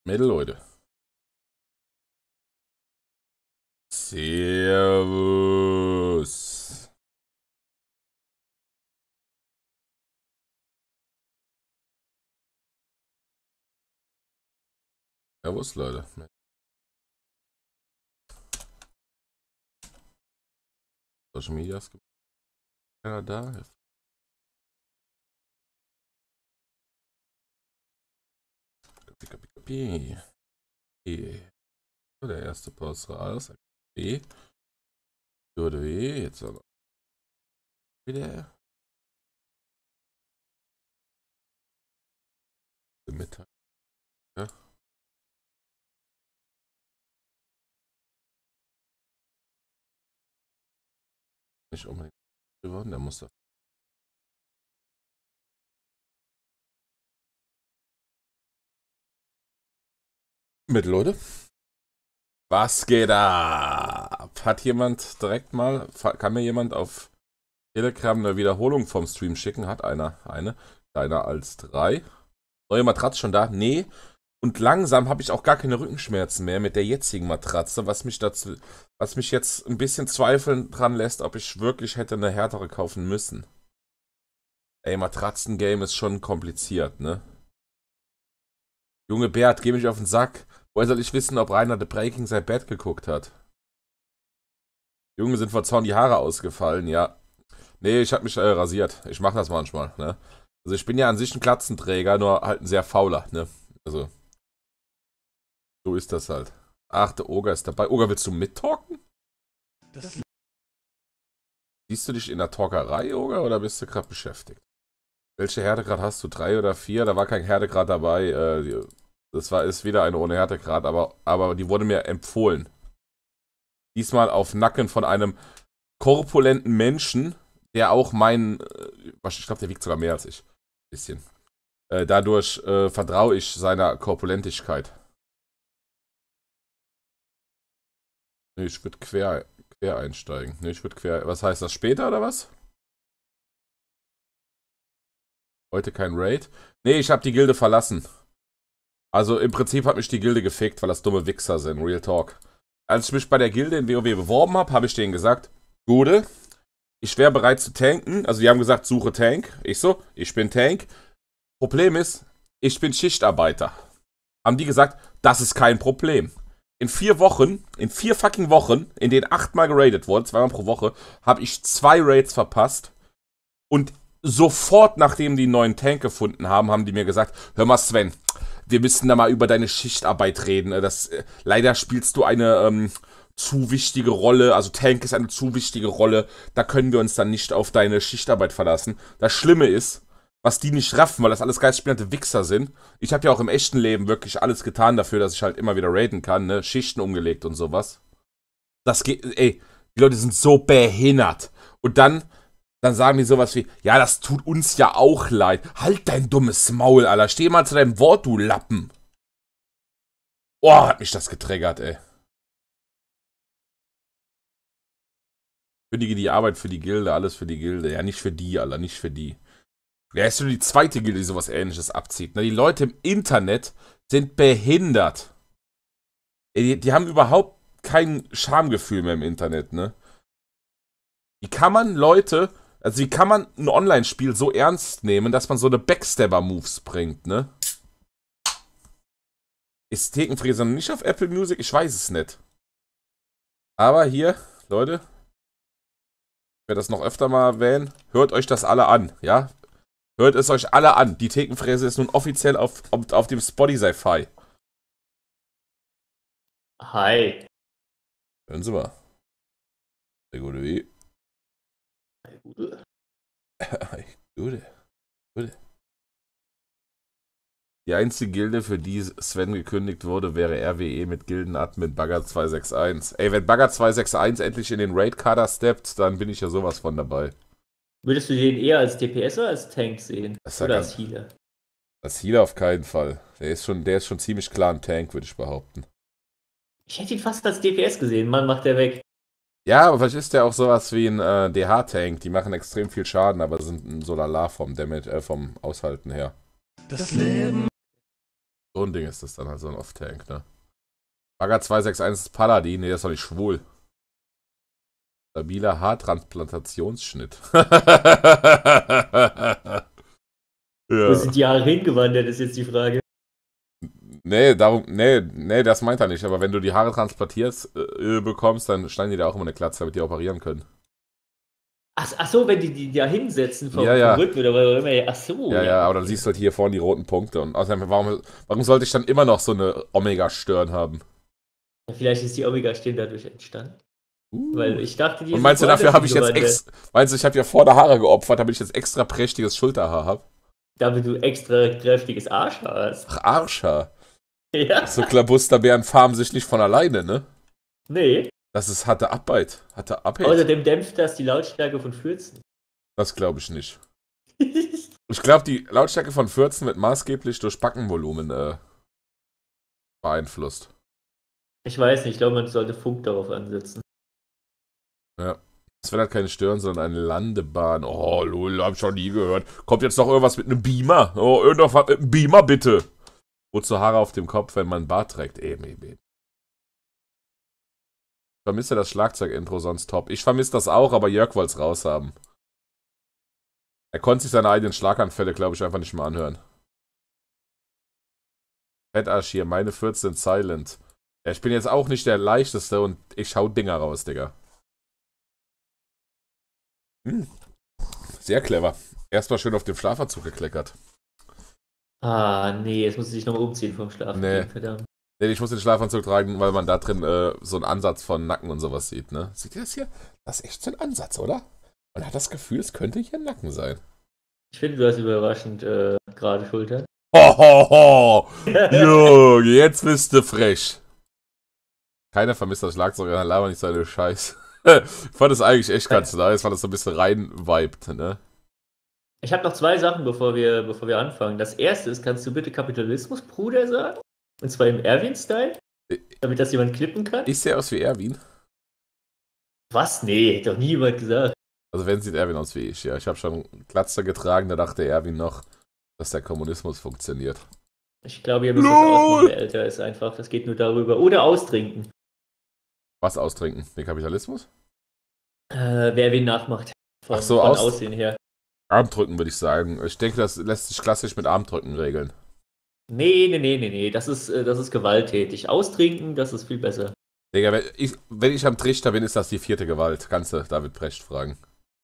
Mädel, Leute. Servus. Servus, Leute. Social Media ist keiner da. Pika. So, der erste Post raus. B. Würde W. Jetzt aber wieder. Mittag. Ja. Nicht unbedingt geworden, der muss da. Mit Leute. Was geht ab? Hat jemand direkt mal, kann mir jemand auf Telegram eine Wiederholung vom Stream schicken? Hat einer eine? Kleiner als 3. Neue Matratze schon da? Nee. Und langsam habe ich auch gar keine Rückenschmerzen mehr mit der jetzigen Matratze, was mich jetzt ein bisschen zweifeln dran lässt, ob ich wirklich hätte eine härtere kaufen müssen. Ey, Matratzengame ist schon kompliziert, ne? Junge Bert, geh mich auf den Sack. Woher soll ich wissen, ob Rainer The Breaking sein Bett geguckt hat? Junge, sind vor Zorn die Haare ausgefallen, ja. Nee, ich hab mich rasiert. Ich mach das manchmal, ne? Also ich bin ja an sich ein Glatzenträger, nur halt ein sehr fauler, ne? Also, so ist das halt. Ach, der Oger ist dabei. Oger, willst du mittalken? Siehst du dich in der Talkerei, Oger, oder bist du gerade beschäftigt? Welche Härtegrad hast du? 3 oder 4? Da war kein Härtegrad dabei. Ist wieder eine ohne Härtegrad, aber die wurde mir empfohlen. Diesmal auf Nacken von einem korpulenten Menschen, der auch ich glaube, der wiegt sogar mehr als ich. Bisschen. Dadurch vertraue ich seiner Korpulentigkeit. Nee, ich würde quer einsteigen. Nee, ich würde quer. Was heißt das, später oder was? Heute kein Raid? Nee, ich habe die Gilde verlassen. Also im Prinzip hat mich die Gilde gefickt, weil das dumme Wichser sind. Real Talk. Als ich mich bei der Gilde in WoW beworben habe, habe ich denen gesagt, Gude, ich wäre bereit zu tanken. Also die haben gesagt, suche Tank. Ich so, ich bin Tank. Problem ist, ich bin Schichtarbeiter. Haben die gesagt, das ist kein Problem. In 4 fucking Wochen, in denen 8-mal geradet wurde, 2-mal pro Woche, habe ich 2 Raids verpasst. Und sofort, nachdem die einen neuen Tank gefunden haben, haben die mir gesagt, hör mal Sven, wir müssen da mal über deine Schichtarbeit reden. Leider spielst du eine zu wichtige Rolle, also Tank ist eine zu wichtige Rolle, da können wir uns dann nicht auf deine Schichtarbeit verlassen. Das Schlimme ist, was die nicht raffen, weil das alles geistspielende Wichser sind. Ich habe ja auch im echten Leben wirklich alles getan dafür, dass ich halt immer wieder raiden kann, ne? Schichten umgelegt und sowas. Das geht, ey, die Leute sind so behindert. Und dann sagen die sowas wie, ja, das tut uns ja auch leid. Halt dein dummes Maul, Alter. Steh mal zu deinem Wort, du Lappen. Boah, hat mich das getriggert, ey. Kündige die Arbeit für die Gilde, alles für die Gilde. Ja, nicht für die, Alter, nicht für die. Ja, ist nur die zweite Gilde, die sowas Ähnliches abzieht. Na, die Leute im Internet sind behindert. Die haben überhaupt kein Schamgefühl mehr im Internet, ne? Wie kann man Leute, also wie kann man ein Online-Spiel so ernst nehmen, dass man so eine Backstabber-Moves bringt, ne? Ist Thekenfräser noch nicht auf Apple Music? Ich weiß es nicht. Aber hier, Leute, ich werde das noch öfter mal erwähnen, hört euch das alle an, ja? Hört es euch alle an. Die Thekenfräse ist nun offiziell auf dem Spotify. Hi. Hören Sie mal. Der gute wie. Gute. Die einzige Gilde, für die Sven gekündigt wurde, wäre RWE mit Gildenadmin Bagger261. Ey, wenn Bagger261 endlich in den Raid-Kader steppt, dann bin ich ja sowas von dabei. Würdest du den eher als DPS oder als Tank sehen? Oder als Healer? Als Healer auf keinen Fall. Der ist schon ziemlich klar ein Tank, würde ich behaupten. Ich hätte ihn fast als DPS gesehen. Mann, macht der weg. Ja, aber vielleicht ist der auch sowas wie ein DH-Tank. Die machen extrem viel Schaden, aber sind so lala vom Damage, vom Aushalten her. Das Leben. So ein Ding ist das dann halt, so ein Off-Tank, ne? Bagger 261 ist Paladin, ne, der ist doch nicht schwul. Stabiler Haartransplantationsschnitt. Wo sind die Haare hingewandert, ist jetzt die Frage. Nee, das meint er nicht. Aber wenn du die Haare transplantierst bekommst, dann schneiden die da auch immer eine Glatze, damit die operieren können. Ach so, wenn die da hinsetzen vom Ja. Rücken oder immer. Ach so. Ja, aber dann siehst du halt hier vorne die roten Punkte. Und außerdem, warum sollte ich dann immer noch so eine Omega-Stirn haben? Ja, vielleicht ist die Omega-Stirn dadurch entstanden. Weil ich dachte, die Und meinst du, dafür habe ich jetzt meinst du, ich habe ja vorne Haare geopfert, damit ich jetzt extra prächtiges Schulterhaar habe? Damit du extra kräftiges Arschhaar hast. Ach, Arschhaar. Ja. So Klabusterbären farben sich nicht von alleine, ne? Nee. Das ist harte Arbeit. Außerdem dämpft das die Lautstärke von Fürzen. Das glaube ich nicht. Ich glaube, die Lautstärke von Fürzen wird maßgeblich durch Backenvolumen beeinflusst. Ich weiß nicht, ich glaube, man sollte Funk darauf ansetzen. Ja. Es wird halt keine Stirn, sondern eine Landebahn. Oh, lol, hab ich schon nie gehört. Kommt jetzt noch irgendwas mit einem Beamer? Oh, irgendwas mit einem Beamer, bitte. Wozu Haare auf dem Kopf, wenn man einen Bart trägt? Eben. Ich vermisse das Schlagzeug-Intro, sonst top. Ich vermisse das auch, aber Jörg wollte es raushaben. Er konnte sich seine eigenen Schlaganfälle, glaube ich, einfach nicht mehr anhören. Fettarsch hier, meine 14 silent. Ja, ich bin jetzt auch nicht der leichteste und ich schau Dinger raus, Digga. Sehr clever. Erstmal schön auf dem Schlafanzug gekleckert. Ah, nee, jetzt muss ich nochmal umziehen vom Schlafen. Nee. Verdammt. Nee, ich muss den Schlafanzug tragen, weil man da drin so einen Ansatz von Nacken und sowas sieht, ne? Seht ihr das hier? Das ist echt so ein Ansatz, oder? Man hat das Gefühl, es könnte hier ein Nacken sein. Ich finde, du hast überraschend gerade Schultern. Hohoho! Jo, jetzt bist du frech. Keiner vermisst das Schlagzeug, dann laber nicht seine Scheiße. Ich fand das eigentlich echt ganz nice, weil das so ein bisschen rein-vibet, ne? Ich habe noch zwei Sachen, bevor wir anfangen. Das erste ist, kannst du bitte Kapitalismus, Bruder, sagen? Und zwar im Erwin-Style? Damit das jemand klippen kann? Ich sehe aus wie Erwin. Was? Nee, hätte doch nie jemand gesagt. Also wenn sieht Erwin aus wie ich, ja. Ich habe schon Glatze getragen, da dachte Erwin noch, dass der Kommunismus funktioniert. Ich glaube, ihr müsst es ausmachen, wer älter ist einfach. Das geht nur darüber. Oder austrinken. Was austrinken? Den Kapitalismus? Wer wen nachmacht. Ach so, von Aussehen her. Armdrücken würde ich sagen. Ich denke, das lässt sich klassisch mit Armdrücken regeln. Nee. Das ist gewalttätig. Austrinken, das ist viel besser. Digga, wenn ich am Trichter bin, ist das die 4. Gewalt. Kannst du David Precht fragen.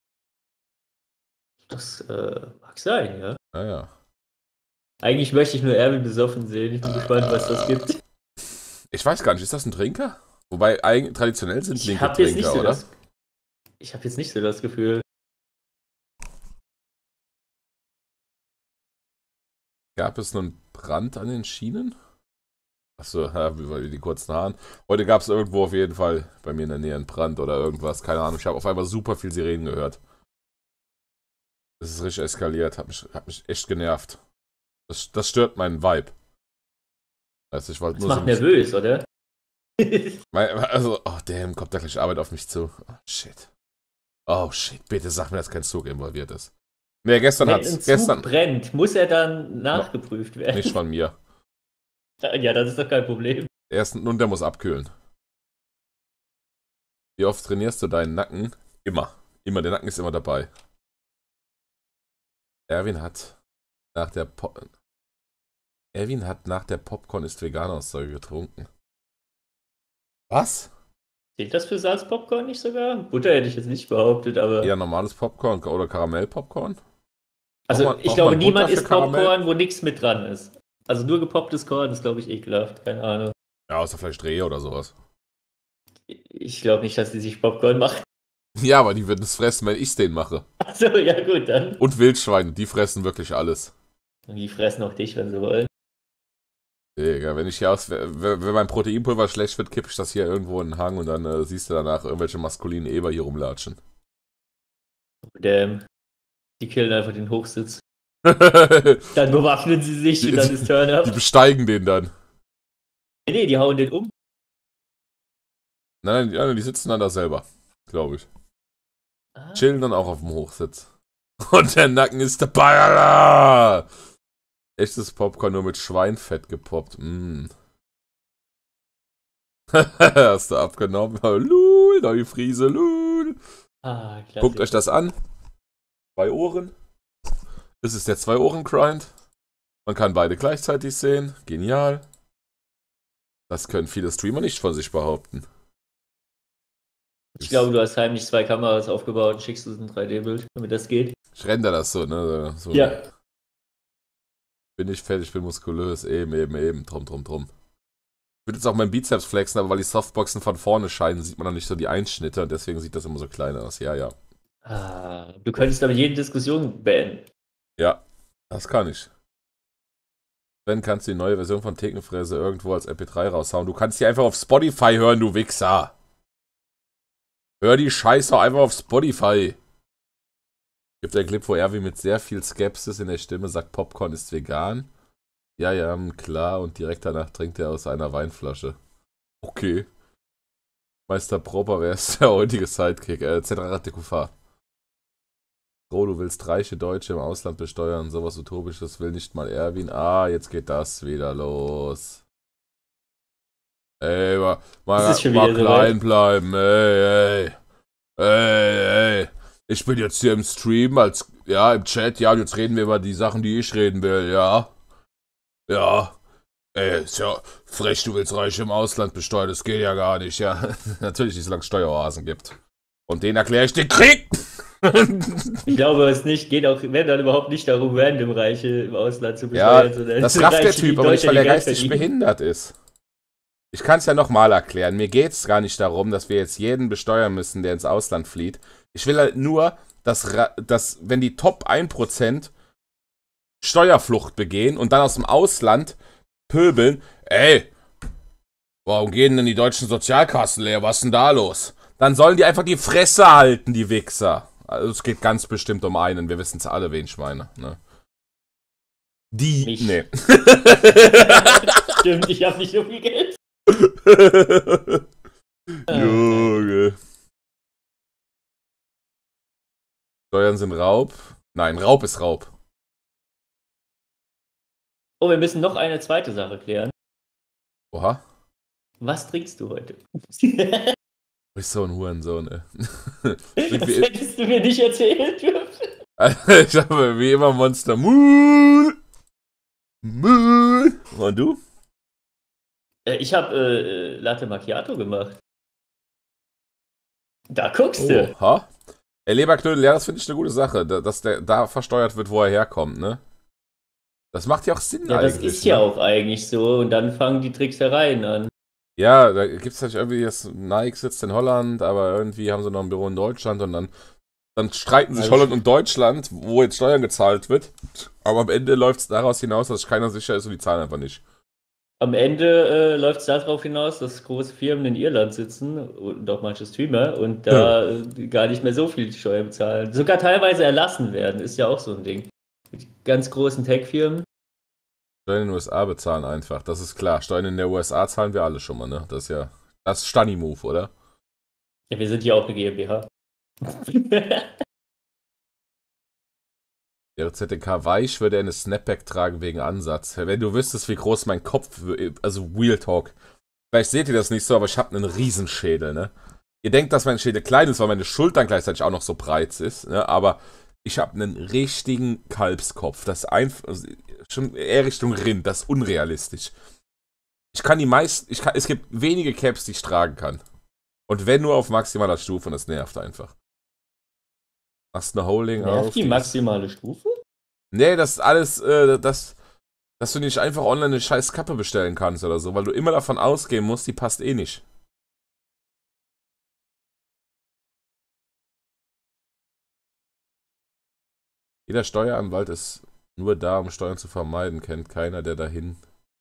Das mag sein, ja. Ja. Eigentlich möchte ich nur Erwin besoffen sehen. Ich bin gespannt, was das gibt. Ich weiß gar nicht, ist das ein Trinker? Wobei, traditionell sind linke Trinker, oder? Ich habe jetzt nicht so das Gefühl. Gab es einen Brand an den Schienen? Achso, ja, wie die kurzen Haaren. Heute gab es irgendwo auf jeden Fall bei mir in der Nähe einen Brand oder irgendwas. Keine Ahnung, ich habe auf einmal super viel Sirenen gehört. Das ist richtig eskaliert, hat mich echt genervt. Das stört meinen Vibe. Also ich wollte Das nur macht nervös, oder? Also, oh damn, kommt da gleich Arbeit auf mich zu. Oh shit, bitte sag mir, dass kein Zug involviert ist. Nee, gestern Wenn hat's. ein Zug brennt, muss er dann nachgeprüft werden. Nicht von mir. Ja, das ist doch kein Problem. Und der muss abkühlen. Wie oft trainierst du deinen Nacken? Immer. Immer, der Nacken ist immer dabei. Erwin hat nach der Popcorn ist Veganer-Aussage getrunken. Was? Zählt das für Salzpopcorn nicht sogar? Butter hätte ich jetzt nicht behauptet, aber... Ja, normales Popcorn oder Karamell-Popcorn? Also ich glaube, niemand isst Popcorn, wo nichts mit dran ist. Also nur gepopptes Korn ist, glaube ich, ekelhaft. Keine Ahnung. Ja, außer vielleicht Rehe oder sowas. Ich glaube nicht, dass die sich Popcorn machen. Ja, aber die würden es fressen, wenn ich es denen mache. Achso, ja gut, dann. Und Wildschweine, die fressen wirklich alles. Und die fressen auch dich, wenn sie wollen. Digga, wenn mein Proteinpulver schlecht wird, kippe ich das hier irgendwo in den Hang und dann siehst du danach irgendwelche maskulinen Eber hier rumlatschen. Damn. Die killen einfach den Hochsitz. Dann bewaffnen sie sich und dann ist Turn-Up. Die besteigen den dann. Nee, die hauen den um. Nein, die sitzen dann da selber, glaube ich. Chillen dann auch auf dem Hochsitz. Und der Nacken ist dabei, Alter! Echtes Popcorn nur mit Schweinfett gepoppt. Mm. Hast du abgenommen? Lul, neue Friese, lul. Guckt euch das an. 2 Ohren. Das ist der 2-Ohren-Grind. Man kann beide gleichzeitig sehen. Genial. Das können viele Streamer nicht von sich behaupten. Ich glaube, du hast heimlich 2 Kameras aufgebaut und schickst uns ein 3D-Bild, damit das geht. Ich render das so, ne? So. Ja. Bin ich fertig, bin muskulös. Eben. Drum. Ich würde jetzt auch meinen Bizeps flexen, aber weil die Softboxen von vorne scheinen, sieht man dann nicht so die Einschnitte und deswegen sieht das immer so klein aus. Ja. Du könntest damit jede Diskussion beenden. Ja, das kann ich. Wenn kannst du die neue Version von Thekenfräse irgendwo als MP3 raushauen. Du kannst die einfach auf Spotify hören, du Wichser. Hör die Scheiße einfach auf Spotify. Gibt ein Clip, wo Erwin mit sehr viel Skepsis in der Stimme sagt, Popcorn ist vegan. Ja, klar. Und direkt danach trinkt er aus einer Weinflasche. Okay. Meister Proper, wer ist der heutige Sidekick? Zentrarat de Kufa. Oh, du willst reiche Deutsche im Ausland besteuern. Sowas Utopisches will nicht mal Erwin. Jetzt geht das wieder los. Ey, mal klein bleiben. Ey. Ich bin jetzt hier im Stream, im Chat, ja, und jetzt reden wir über die Sachen, die ich reden will, ja. Ja. Ey, ist ja frech, du willst Reiche im Ausland besteuern, das geht ja gar nicht, ja. Natürlich nicht, solange es Steueroasen gibt. Und denen erkläre ich den Krieg! Ich glaube, es geht auch, wenn dann überhaupt nicht darum, random Reiche im Ausland zu besteuern. Ja, sondern das rafft der Typ, aber nicht, weil er geistig behindert ist. Ich kann es ja nochmal erklären. Mir geht es gar nicht darum, dass wir jetzt jeden besteuern müssen, der ins Ausland flieht. Ich will halt nur, dass wenn die Top 1% Steuerflucht begehen und dann aus dem Ausland pöbeln, ey, warum gehen denn die deutschen Sozialkassen leer? Was ist denn da los? Dann sollen die einfach die Fresse halten, die Wichser. Also es geht ganz bestimmt um einen. Wir wissen es alle, wen ich meine. Ne? Mich. Nee. Stimmt, ich habe nicht so viel Geld. Junge. Steuern sind Raub. Nein, Raub ist Raub. Oh, wir müssen noch eine zweite Sache klären. Oha. Was trinkst du heute? Du bist so ein Hurensohn, ey. Das hättest du mir nicht erzählen dürfen. Ich habe wie immer Monster Moon. Und du? Ich habe Latte Macchiato gemacht. Da guckst du. Oha. Ey, Leberknödel, ja, das finde ich eine gute Sache, dass der da versteuert wird, wo er herkommt, ne? Das macht ja auch Sinn ja, eigentlich. Das ist ja auch eigentlich so. Und dann fangen die Tricksereien an. Ja, da gibt es halt irgendwie, Nike sitzt in Holland, aber irgendwie haben sie noch ein Büro in Deutschland und dann streiten sich Holland und Deutschland, wo jetzt Steuern gezahlt wird. Aber am Ende läuft es daraus hinaus, dass keiner sicher ist und die zahlen einfach nicht. Am Ende läuft es darauf hinaus, dass große Firmen in Irland sitzen und auch manche Streamer und da gar nicht mehr so viel Steuern bezahlen. Sogar teilweise erlassen werden, ist ja auch so ein Ding. Die ganz großen Tech-Firmen. Steuern in den USA bezahlen einfach, das ist klar. Steuern in der USA zahlen wir alle schon mal, ne? Das ist Stani-Move, oder? Ja, wir sind ja auch eine GmbH. Wäre ZDK weich, würde er eine Snapback tragen wegen Ansatz. Wenn du wüsstest, wie groß mein Kopf, also Real Talk. Vielleicht seht ihr das nicht so, aber ich habe einen Riesenschädel, ne? Ihr denkt, dass mein Schädel klein ist, weil meine Schultern gleichzeitig auch noch so breit ist, ne? Aber ich habe einen richtigen Kalbskopf. Das ist einfach, schon eher Richtung Rind, das ist unrealistisch. Ich kann es gibt wenige Caps, die ich tragen kann. Und wenn nur auf maximaler Stufe, und das nervt einfach. Machst eine Holding auf. Die maximale Stufe? Nee, das ist alles, dass du nicht einfach online eine scheiß Kappe bestellen kannst oder so, weil du immer davon ausgehen musst, die passt eh nicht. Jeder Steueranwalt ist nur da, um Steuern zu vermeiden, kennt keiner, der dahin,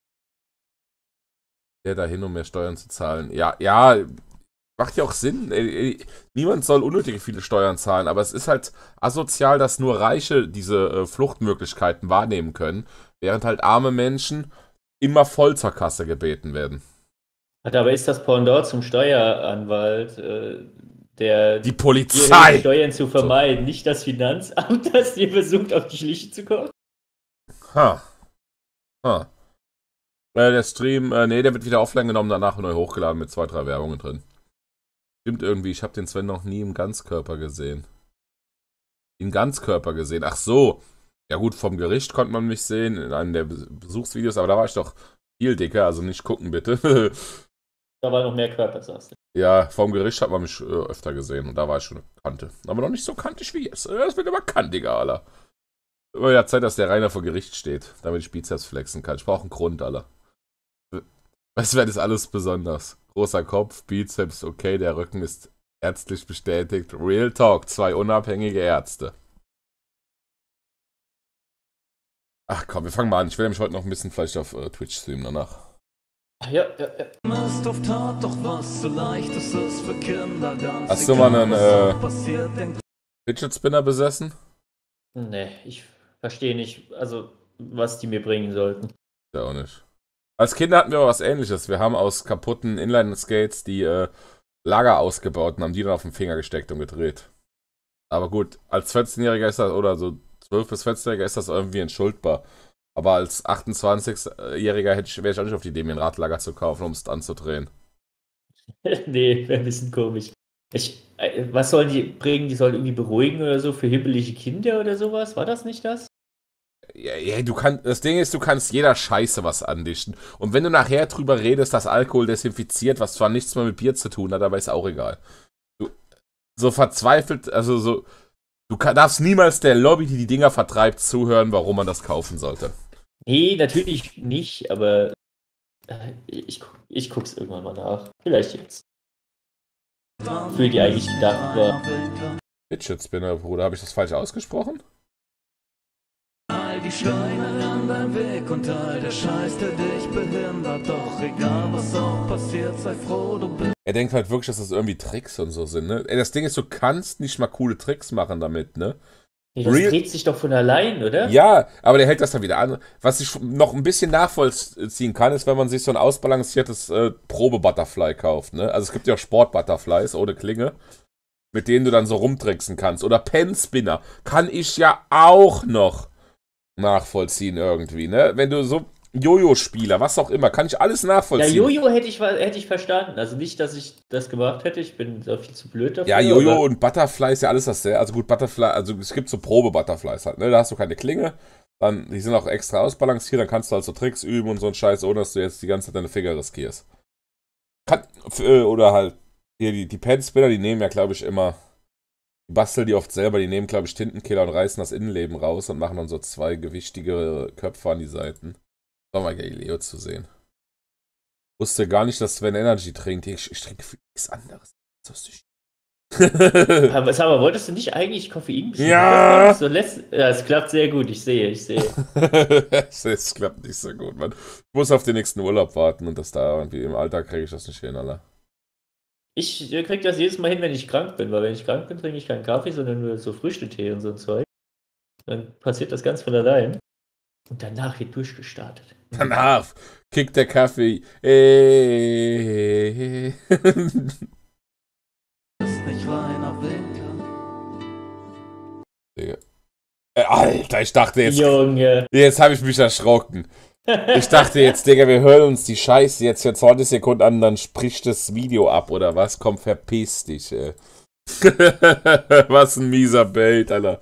um mehr Steuern zu zahlen. Ja, macht ja auch Sinn. Niemand soll unnötig viele Steuern zahlen, aber es ist halt asozial, dass nur Reiche diese Fluchtmöglichkeiten wahrnehmen können, während halt arme Menschen immer voll zur Kasse gebeten werden. Aber ist das Pendant zum Steueranwalt, der die Polizei Steuern zu vermeiden, nicht das Finanzamt, das dir versucht, auf die Schliche zu kommen? Ah. Der Stream, nee, der wird wieder offline genommen, danach neu hochgeladen mit 2, 3 Werbungen drin. Stimmt irgendwie, ich habe den Sven noch nie im Ganzkörper gesehen. Im Ganzkörper gesehen, ach so. Ja gut, vom Gericht konnte man mich sehen, in einem der Besuchsvideos, aber da war ich doch viel dicker, also nicht gucken bitte. Da war noch mehr Körper, sagst du. Ja, vom Gericht hat man mich öfter gesehen und da war ich schon eine Kante. Aber noch nicht so kantig wie jetzt. Das wird immer kantiger, Alter. Immer ja Zeit, dass der Rainer vor Gericht steht, damit ich Bizeps flexen kann. Ich brauche einen Grund, Alter. Weißt du, wer das alles besonders? Großer Kopf, Bizeps, okay, der Rücken ist ärztlich bestätigt. Real Talk, 2 unabhängige Ärzte. Ach komm, wir fangen mal an. Ich will nämlich heute noch ein bisschen vielleicht auf Twitch streamen danach. Ja. Hast du mal einen Fidget Spinner besessen? Nee, ich verstehe nicht, also was die mir bringen sollten. Ja, auch nicht. Als Kinder hatten wir aber was Ähnliches. Wir haben aus kaputten Inline-Skates die Lager ausgebaut und haben die dann auf den Finger gesteckt und gedreht. Aber gut, als 14-Jähriger ist das, oder so 12- bis 14-Jähriger ist das irgendwie entschuldbar. Aber als 28-Jähriger wäre ich auch nicht auf die Idee, mir ein Radlager zu kaufen, um es anzudrehen. Nee, wäre ein bisschen komisch. Was sollen die bringen? Die sollen irgendwie beruhigen oder so für hibbelige Kinder oder sowas? War das nicht das? Ja, das Ding ist, du kannst jeder Scheiße was andichten. Und wenn du nachher drüber redest, dass Alkohol desinfiziert, was zwar nichts mehr mit Bier zu tun hat, aber ist auch egal. So verzweifelt, also so, darfst niemals der Lobby, die die Dinger vertreibt, zuhören, warum man das kaufen sollte. Nee, natürlich nicht, aber ich guck's irgendwann mal nach. Vielleicht jetzt. Für die eigentlich gedacht war. Fidget Spinner, Bruder, habe ich das falsch ausgesprochen? All die Steine an deinem Weg und all der Scheiß, der dich behindert. Doch egal, was auch passiert, sei froh, du bist. Er denkt halt wirklich, dass das irgendwie Tricks und so sind, ne? Ey, das Ding ist, du kannst nicht mal coole Tricks machen damit, ne? Nee, das dreht sich doch von allein, oder? Ja, aber der hält das dann wieder an. Was ich noch ein bisschen nachvollziehen kann, ist, wenn man sich so ein ausbalanciertes Probe-Butterfly kauft, ne? Also es gibt ja auch Sport-Butterflies ohne Klinge, mit denen du dann so rumtricksen kannst. Oder Pen-Spinner kann ich ja auch noch nachvollziehen irgendwie, ne? Wenn du so Jojo-Spieler, was auch immer, kann ich alles Ja, nachvollziehen. Jojo hätte ich verstanden. Also nicht, dass ich das gemacht hätte. Ich bin da viel zu blöd dafür. Ja, Jojo aber und Butterfly ist ja alles dasselbe. Also gut, Butterfly, also es gibt so Probe-Butterflies halt, ne? Da hast du keine Klinge, dann, die sind auch extra ausbalanciert, dann kannst du halt so Tricks üben und so einen Scheiß, ohne dass du jetzt die ganze Zeit deine Finger riskierst. Oder halt, hier die Pen-Spinner, die nehmen ja, glaube ich, immer, die basteln die oft selber, die nehmen, glaube ich, Tintenkiller und reißen das Innenleben raus und machen dann so 2 gewichtige Köpfe an die Seiten. War mal Galileo zu sehen. Wusste gar nicht, dass Sven Energy trinkt. Ich trinke für nichts anderes. So süß. Aber sag mal, wolltest du nicht eigentlich Koffein? Ja! So ja, es klappt sehr gut. Ich sehe. Es klappt nicht so gut, Mann. Ich muss auf den nächsten Urlaub warten und das da irgendwie im Alltag kriege ich das nicht hin, Alter. Ich krieg das jedes Mal hin, wenn ich krank bin, weil wenn ich krank bin, trinke ich keinen Kaffee, sondern nur so Früchtetee und so ein Zeug. Dann passiert das ganz von allein. Und danach wird durchgestartet. Danach kickt der Kaffee. Nicht Rainer Winkel. Digga. Alter, ich dachte jetzt. Junge. Jetzt habe ich mich erschrocken. Ich dachte jetzt, Digga, wir hören uns die Scheiße jetzt für 20 Sekunden an, dann spricht das Video ab, oder was? Komm, verpiss dich, ey. Was ein mieser Bait, Alter.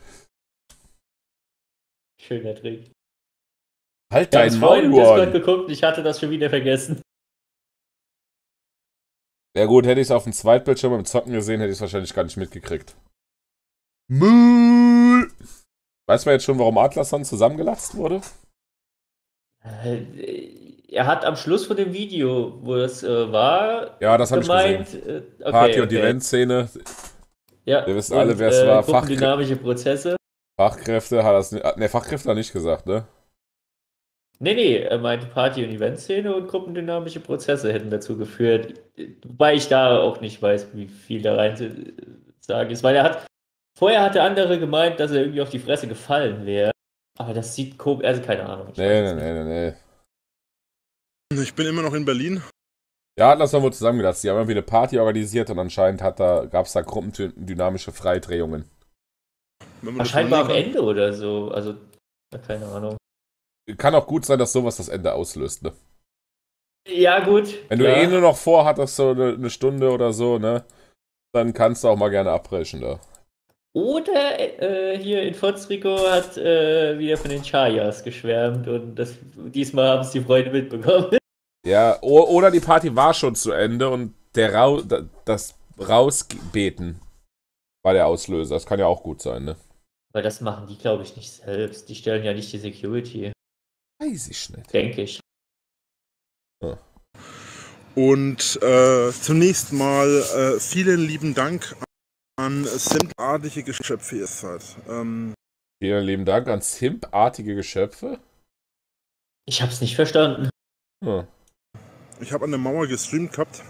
Schöner Trick. Halt Ich habe dein vorhin im Maul, Discord Mann. geguckt, ich hatte das schon wieder vergessen. Ja gut, hätte ich es auf dem Zweitbildschirm im Zocken gesehen, hätte ich es wahrscheinlich gar nicht mitgekriegt. Müll! Weißt du jetzt schon, warum Adlerson zusammengelatzt wurde? Er hat am Schluss von dem Video, wo es war, Ja, das habe ich gemeint, gesehen. okay, Party- und okay. Eventszene, Ja, wir wissen alle, wer es war. gruppendynamische Prozesse. Fachkräfte hat das nicht. Ne, Fachkräfte hat er nicht gesagt, ne? Nee, er meinte Party- und Eventszene und gruppendynamische Prozesse hätten dazu geführt. Wobei ich da auch nicht weiß, wie viel da rein zu sagen ist. Weil vorher hat der andere gemeint, dass er irgendwie auf die Fresse gefallen wäre. Aber das sieht komisch, also keine Ahnung. Ich weiß es nicht. Nee. Ich bin immer noch in Berlin. Ja, Adlerson wurde zusammengelatzt. Die haben irgendwie eine Party organisiert und anscheinend gab es da gruppendynamische Freidrehungen. Wenn man das Wahrscheinlich am überlegen Ende oder so. Also, keine Ahnung. Kann auch gut sein, dass sowas das Ende auslöst, ne? Ja, gut. Wenn du klar. eh nur noch vorhattest, so eine Stunde oder so, ne? Dann kannst du auch mal gerne abbrechen, da. Oder hier in Rico hat wieder von den Chayas geschwärmt und diesmal haben es die Freunde mitbekommen. Ja, oder die Party war schon zu Ende und das Rausbeten war der Auslöser. Das kann ja auch gut sein, ne? Weil das machen die, glaube ich, nicht selbst. Die stellen ja nicht die Security. Weiß ich nicht. Denke ich. Ja. Und zunächst mal vielen lieben Dank an simpartige Geschöpfe, ihr seid. Vielen lieben Dank an simpartige Geschöpfe. Ich habe es nicht verstanden. Ja. Ich habe an der Mauer gestreamt gehabt.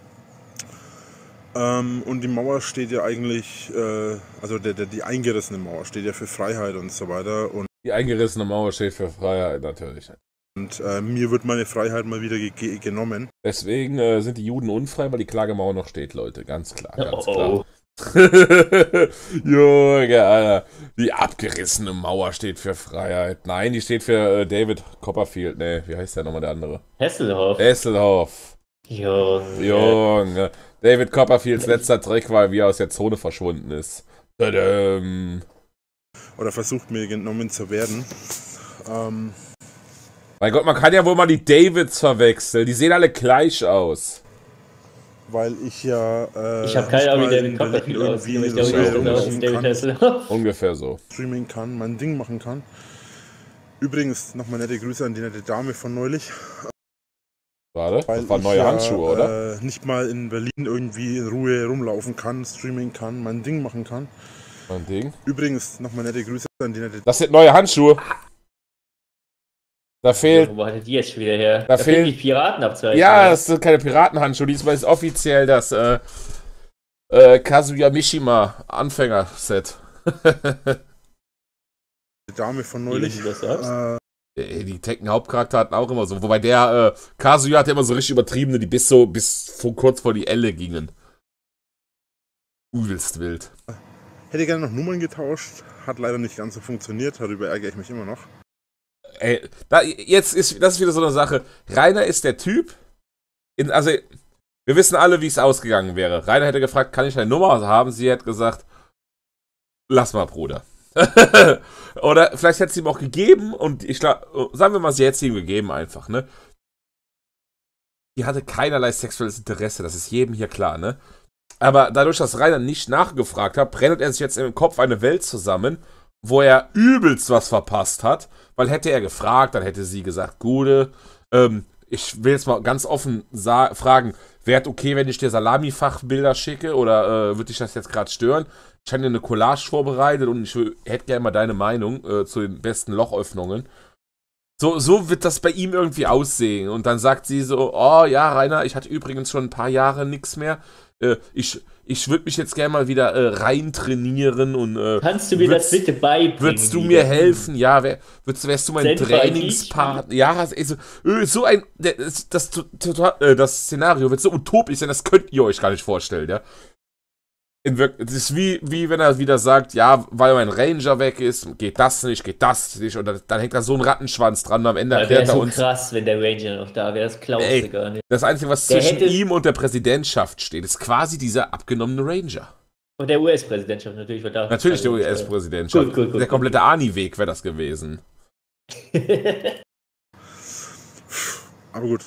Und die Mauer steht ja eigentlich, also die eingerissene Mauer steht ja für Freiheit und so weiter. Und Die eingerissene Mauer steht für Freiheit, natürlich. mir wird meine Freiheit mal wieder genommen. Deswegen sind die Juden unfrei, weil die Klagemauer noch steht, Leute. Ganz klar, ganz klar. Junge, Alter. Die abgerissene Mauer steht für Freiheit. Nein, die steht für David Copperfield. Ne, wie heißt der nochmal, der andere? Hasselhoff. Hasselhoff. Junge. David Copperfields letzter Trick war, wie er aus der Zone verschwunden ist. Tadam. Oder versucht mir genommen zu werden. Mein Gott, man kann ja wohl mal die Davids verwechseln. Die sehen alle gleich aus. Weil ich ja. Ich habe keine Ahnung, wie nicht mal David in Copperfield Berlin aussieht. irgendwie Aber ich glaube, so ich rumlaufen David kann, Hasselhoff. Ungefähr so. streamen kann, mein Ding machen kann. Übrigens nochmal nette Grüße an die nette Dame von neulich. Warte, Weil das waren ich neue ja, Handschuhe, oder? Nicht mal in Berlin irgendwie in Ruhe rumlaufen kann, streamen kann, mein Ding machen kann. Mein Ding. Übrigens nochmal nette Grüße an die nette. Das sind neue Handschuhe. Da fehlt. Wo hatte die jetzt schon wieder her? Da Da fehlen fehlt- die Piratenabzeichen. Ja, das sind keine Piratenhandschuhe. Diesmal ist offiziell das Kazuya Mishima Anfänger-Set. Dame von Wie neulich. du das sagst. Die Tekken-Hauptcharakter hatten auch immer so. Wobei der Kazuya hatte immer so richtig übertriebene, die bis kurz vor die Elle gingen. Übelst wild. Hätte gerne noch Nummern getauscht, hat leider nicht ganz so funktioniert, darüber ärgere ich mich immer noch. Ey, das ist wieder so eine Sache. Rainer ist der Typ. Also, wir wissen alle, wie es ausgegangen wäre. Rainer hätte gefragt, kann ich eine Nummer haben? Sie hätte gesagt, lass mal, Bruder. Oder vielleicht hätte sie ihm auch gegeben und sagen wir mal, sie hätte sie ihm gegeben einfach, ne? Die hatte keinerlei sexuelles Interesse, das ist jedem hier klar, ne? Aber dadurch, dass Rainer nicht nachgefragt hat, brennt er sich jetzt im Kopf eine Welt zusammen, wo er übelst was verpasst hat, weil hätte er gefragt, dann hätte sie gesagt, Gude, ich will jetzt mal ganz offen fragen, wäre es okay, wenn ich dir Salami-Fachbilder schicke oder würde dich das jetzt gerade stören? Ich habe dir eine Collage vorbereitet und ich hätte gerne mal deine Meinung zu den besten Lochöffnungen. So wird das bei ihm irgendwie aussehen. Und dann sagt sie so, oh ja, Rainer, ich hatte übrigens schon ein paar Jahre nichts mehr. Ich würde mich jetzt gerne mal wieder rein trainieren und Kannst du mir das bitte beibringen? würdest du wieder? mir helfen? Ja, wärst du mein Senpai Trainingspartner? Ja, also, so ein das Szenario wird so utopisch sein, das könnt ihr euch gar nicht vorstellen, ja. Das ist wie wenn er wieder sagt, ja, weil mein Ranger weg ist, geht das nicht und dann hängt da so ein Rattenschwanz dran und am Ende Das erklärt wäre er so uns. krass, wenn der Ranger noch da wäre. Das glaubst Ey, du gar nicht. Das Einzige, was Der zwischen hätte- ihm und der Präsidentschaft steht, ist quasi dieser abgenommene Ranger. Und der US-Präsidentschaft natürlich. Wird da Natürlich der US-Präsidentschaft. Gut. Der komplette Ani-Weg wäre das gewesen. Aber gut,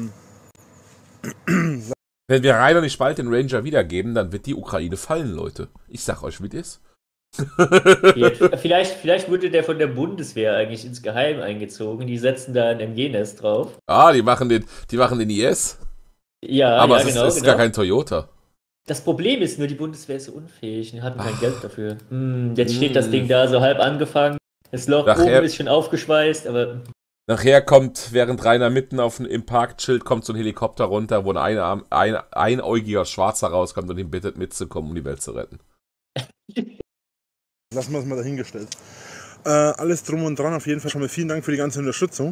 Wenn wir Rainer nicht bald den Ranger wiedergeben, dann wird die Ukraine fallen, Leute. Ich sag euch, wie das ist. Vielleicht wurde der von der Bundeswehr eigentlich ins Geheim eingezogen. Die setzen da ein MG-Nest drauf. Die machen den IS. Ja, Aber ja, es genau. ist gar kein Toyota. Das Problem ist nur, die Bundeswehr ist so unfähig und hatten kein Geld dafür. Jetzt steht das Ding da so halb angefangen. Das Loch Nachher- oben ist schon aufgeschweißt, aber Nachher kommt, während Rainer mitten im Park chillt, kommt so ein Helikopter runter, wo ein einäugiger Schwarzer rauskommt und ihn bittet mitzukommen, um die Welt zu retten. lassen wir es mal dahingestellt. Alles drum und dran, auf jeden Fall schon mal vielen Dank für die ganze Unterstützung.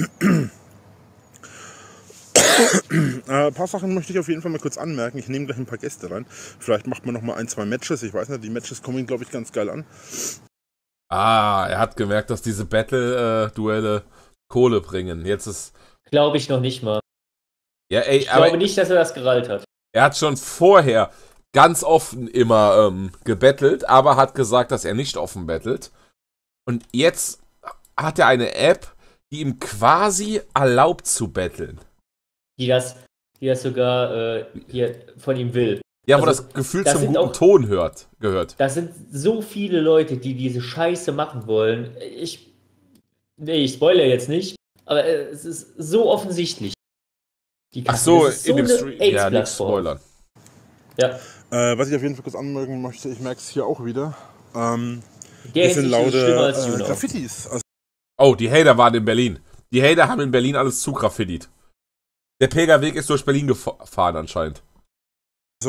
Ein paar Sachen möchte ich auf jeden Fall mal kurz anmerken. Ich nehme gleich ein paar Gäste rein. Vielleicht macht man noch mal 1, 2 Matches. Ich weiß nicht, die Matches kommen, glaube ich, ganz geil an. Er hat gemerkt, dass diese Battle-Duelle Kohle bringen. Jetzt ist. Glaube ich noch nicht mal. Ja, ey, Ich aber glaube nicht, dass er das gerallt hat. er hat schon vorher ganz offen immer gebettelt, aber hat gesagt, dass er nicht offen bettelt. Und jetzt hat er eine App, die ihm quasi erlaubt zu betteln. Die das sogar hier von ihm will. Ja, wo Also, das Gefühl das zum sind guten auch- Ton gehört. Das sind so viele Leute, die diese Scheiße machen wollen. Ich spoilere jetzt nicht, aber es ist so offensichtlich. Die Ach Kacke. so, Das ist in dem eine Stream. Ja, nicht AIDS-Plattform. spoilern. Ja, Was ich auf jeden Fall kurz anmerken möchte, ich merke es hier auch wieder. der Das sind Hinsicht ist es schlimmer als laute Juno. Graffitis. Also, Oh, die Hater waren in Berlin. Die Hater haben in Berlin alles zugraffitiert. Der Pilgerweg ist durch Berlin gefahren anscheinend. ich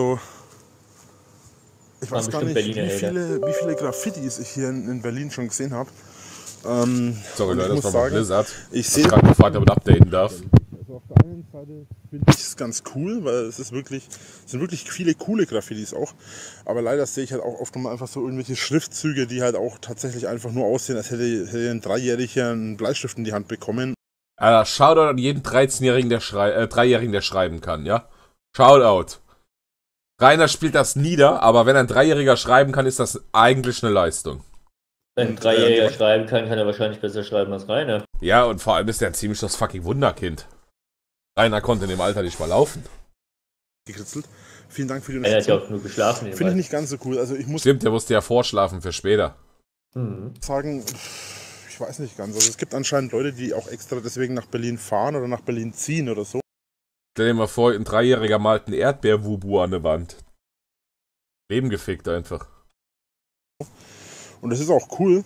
weiß gar bestimmt nicht, Berliner wie viele Graffitis ich hier in Berlin schon gesehen habe. Sorry, Und Leute, ich das muss war mal sagen, Blizzard. ich Ich sehe gerade gefragt, ob ich updaten darf. Also auf der einen Seite finde ich es ganz cool, weil es sind wirklich viele coole Graffitis auch. Aber leider sehe ich halt auch oft mal einfach so irgendwelche Schriftzüge, die halt auch tatsächlich einfach nur aussehen, als hätte ein Dreijähriger einen Bleistift in die Hand bekommen. Shoutout an jeden 13-Jährigen, der Dreijährigen, der schreiben kann, ja? Shoutout. Rainer spielt das nieder, aber wenn ein Dreijähriger schreiben kann, ist das eigentlich eine Leistung. Wenn ein Dreijähriger schreiben kann er wahrscheinlich besser schreiben als Rainer. Ja, und vor allem ist er ziemlich das fucking Wunderkind. Rainer konnte in dem Alter nicht mal laufen. Gekritzelt. Vielen Dank für die Er hat ja Unterstützung. auch nur geschlafen. Finde ich nicht ganz so cool. Also ich muss Stimmt, der musste ja vorschlafen für später. sagen, ich weiß nicht ganz. Also es gibt anscheinend Leute, die auch extra deswegen nach Berlin fahren oder nach Berlin ziehen oder so. Stell dir mal vor, ein Dreijähriger malt einen Erdbeerwubu an der Wand. Leben gefickt einfach. Und das ist auch cool.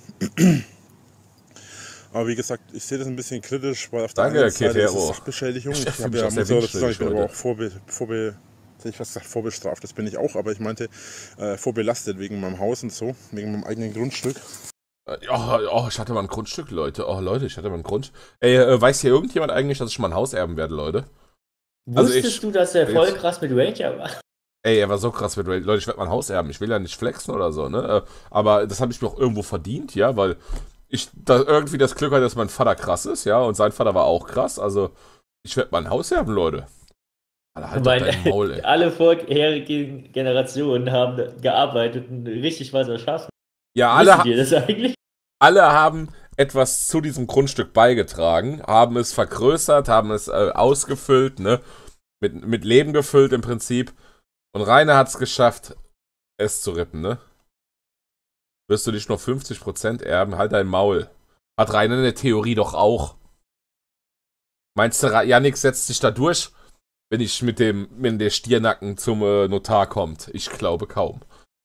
Aber wie gesagt, ich sehe das ein bisschen kritisch, weil auf der Danke, einen Seite ist Kid es Hero. Sachbeschädigung. Ich Ich fühl habe mich ja, auch sehr muss auch dazu sagen, ich bin aber windschuldig auch hätte ich fast gesagt, vorbestraft, das bin ich auch, aber ich meinte vorbelastet wegen meinem Haus und so, wegen meinem eigenen Grundstück. Oh, ich hatte mal ein Grundstück, Leute. Oh, Leute, ich hatte mal ein Grundstück. Ey, weiß hier irgendjemand eigentlich, dass ich mal ein Haus erben werde, Leute? Also Wusstest du, dass er voll jetzt- krass mit Ranger war? Ey, er war so krass mit Raid. Leute, ich werde mein Haus erben. Ich will ja nicht flexen oder so, ne? Aber das habe ich mir auch irgendwo verdient, ja, weil ich da irgendwie das Glück hatte, dass mein Vater krass ist, ja, und sein Vater war auch krass. Also, ich werde mein Haus erben, Leute. Alter, halt doch dein Maul, ey. Alle vorherigen Generationen haben gearbeitet und richtig was erschaffen. Ja, Wisst ihr das eigentlich? alle haben etwas zu diesem Grundstück beigetragen, haben es vergrößert, haben es ausgefüllt, ne? Mit Leben gefüllt im Prinzip. Und Rainer hat es geschafft, es zu rippen, ne? Wirst du dich nur 50% erben? Halt dein Maul. Hat Rainer in der Theorie doch auch. Meinst du, Yannick setzt sich da durch, wenn der Stiernacken zum Notar kommt? Ich glaube kaum.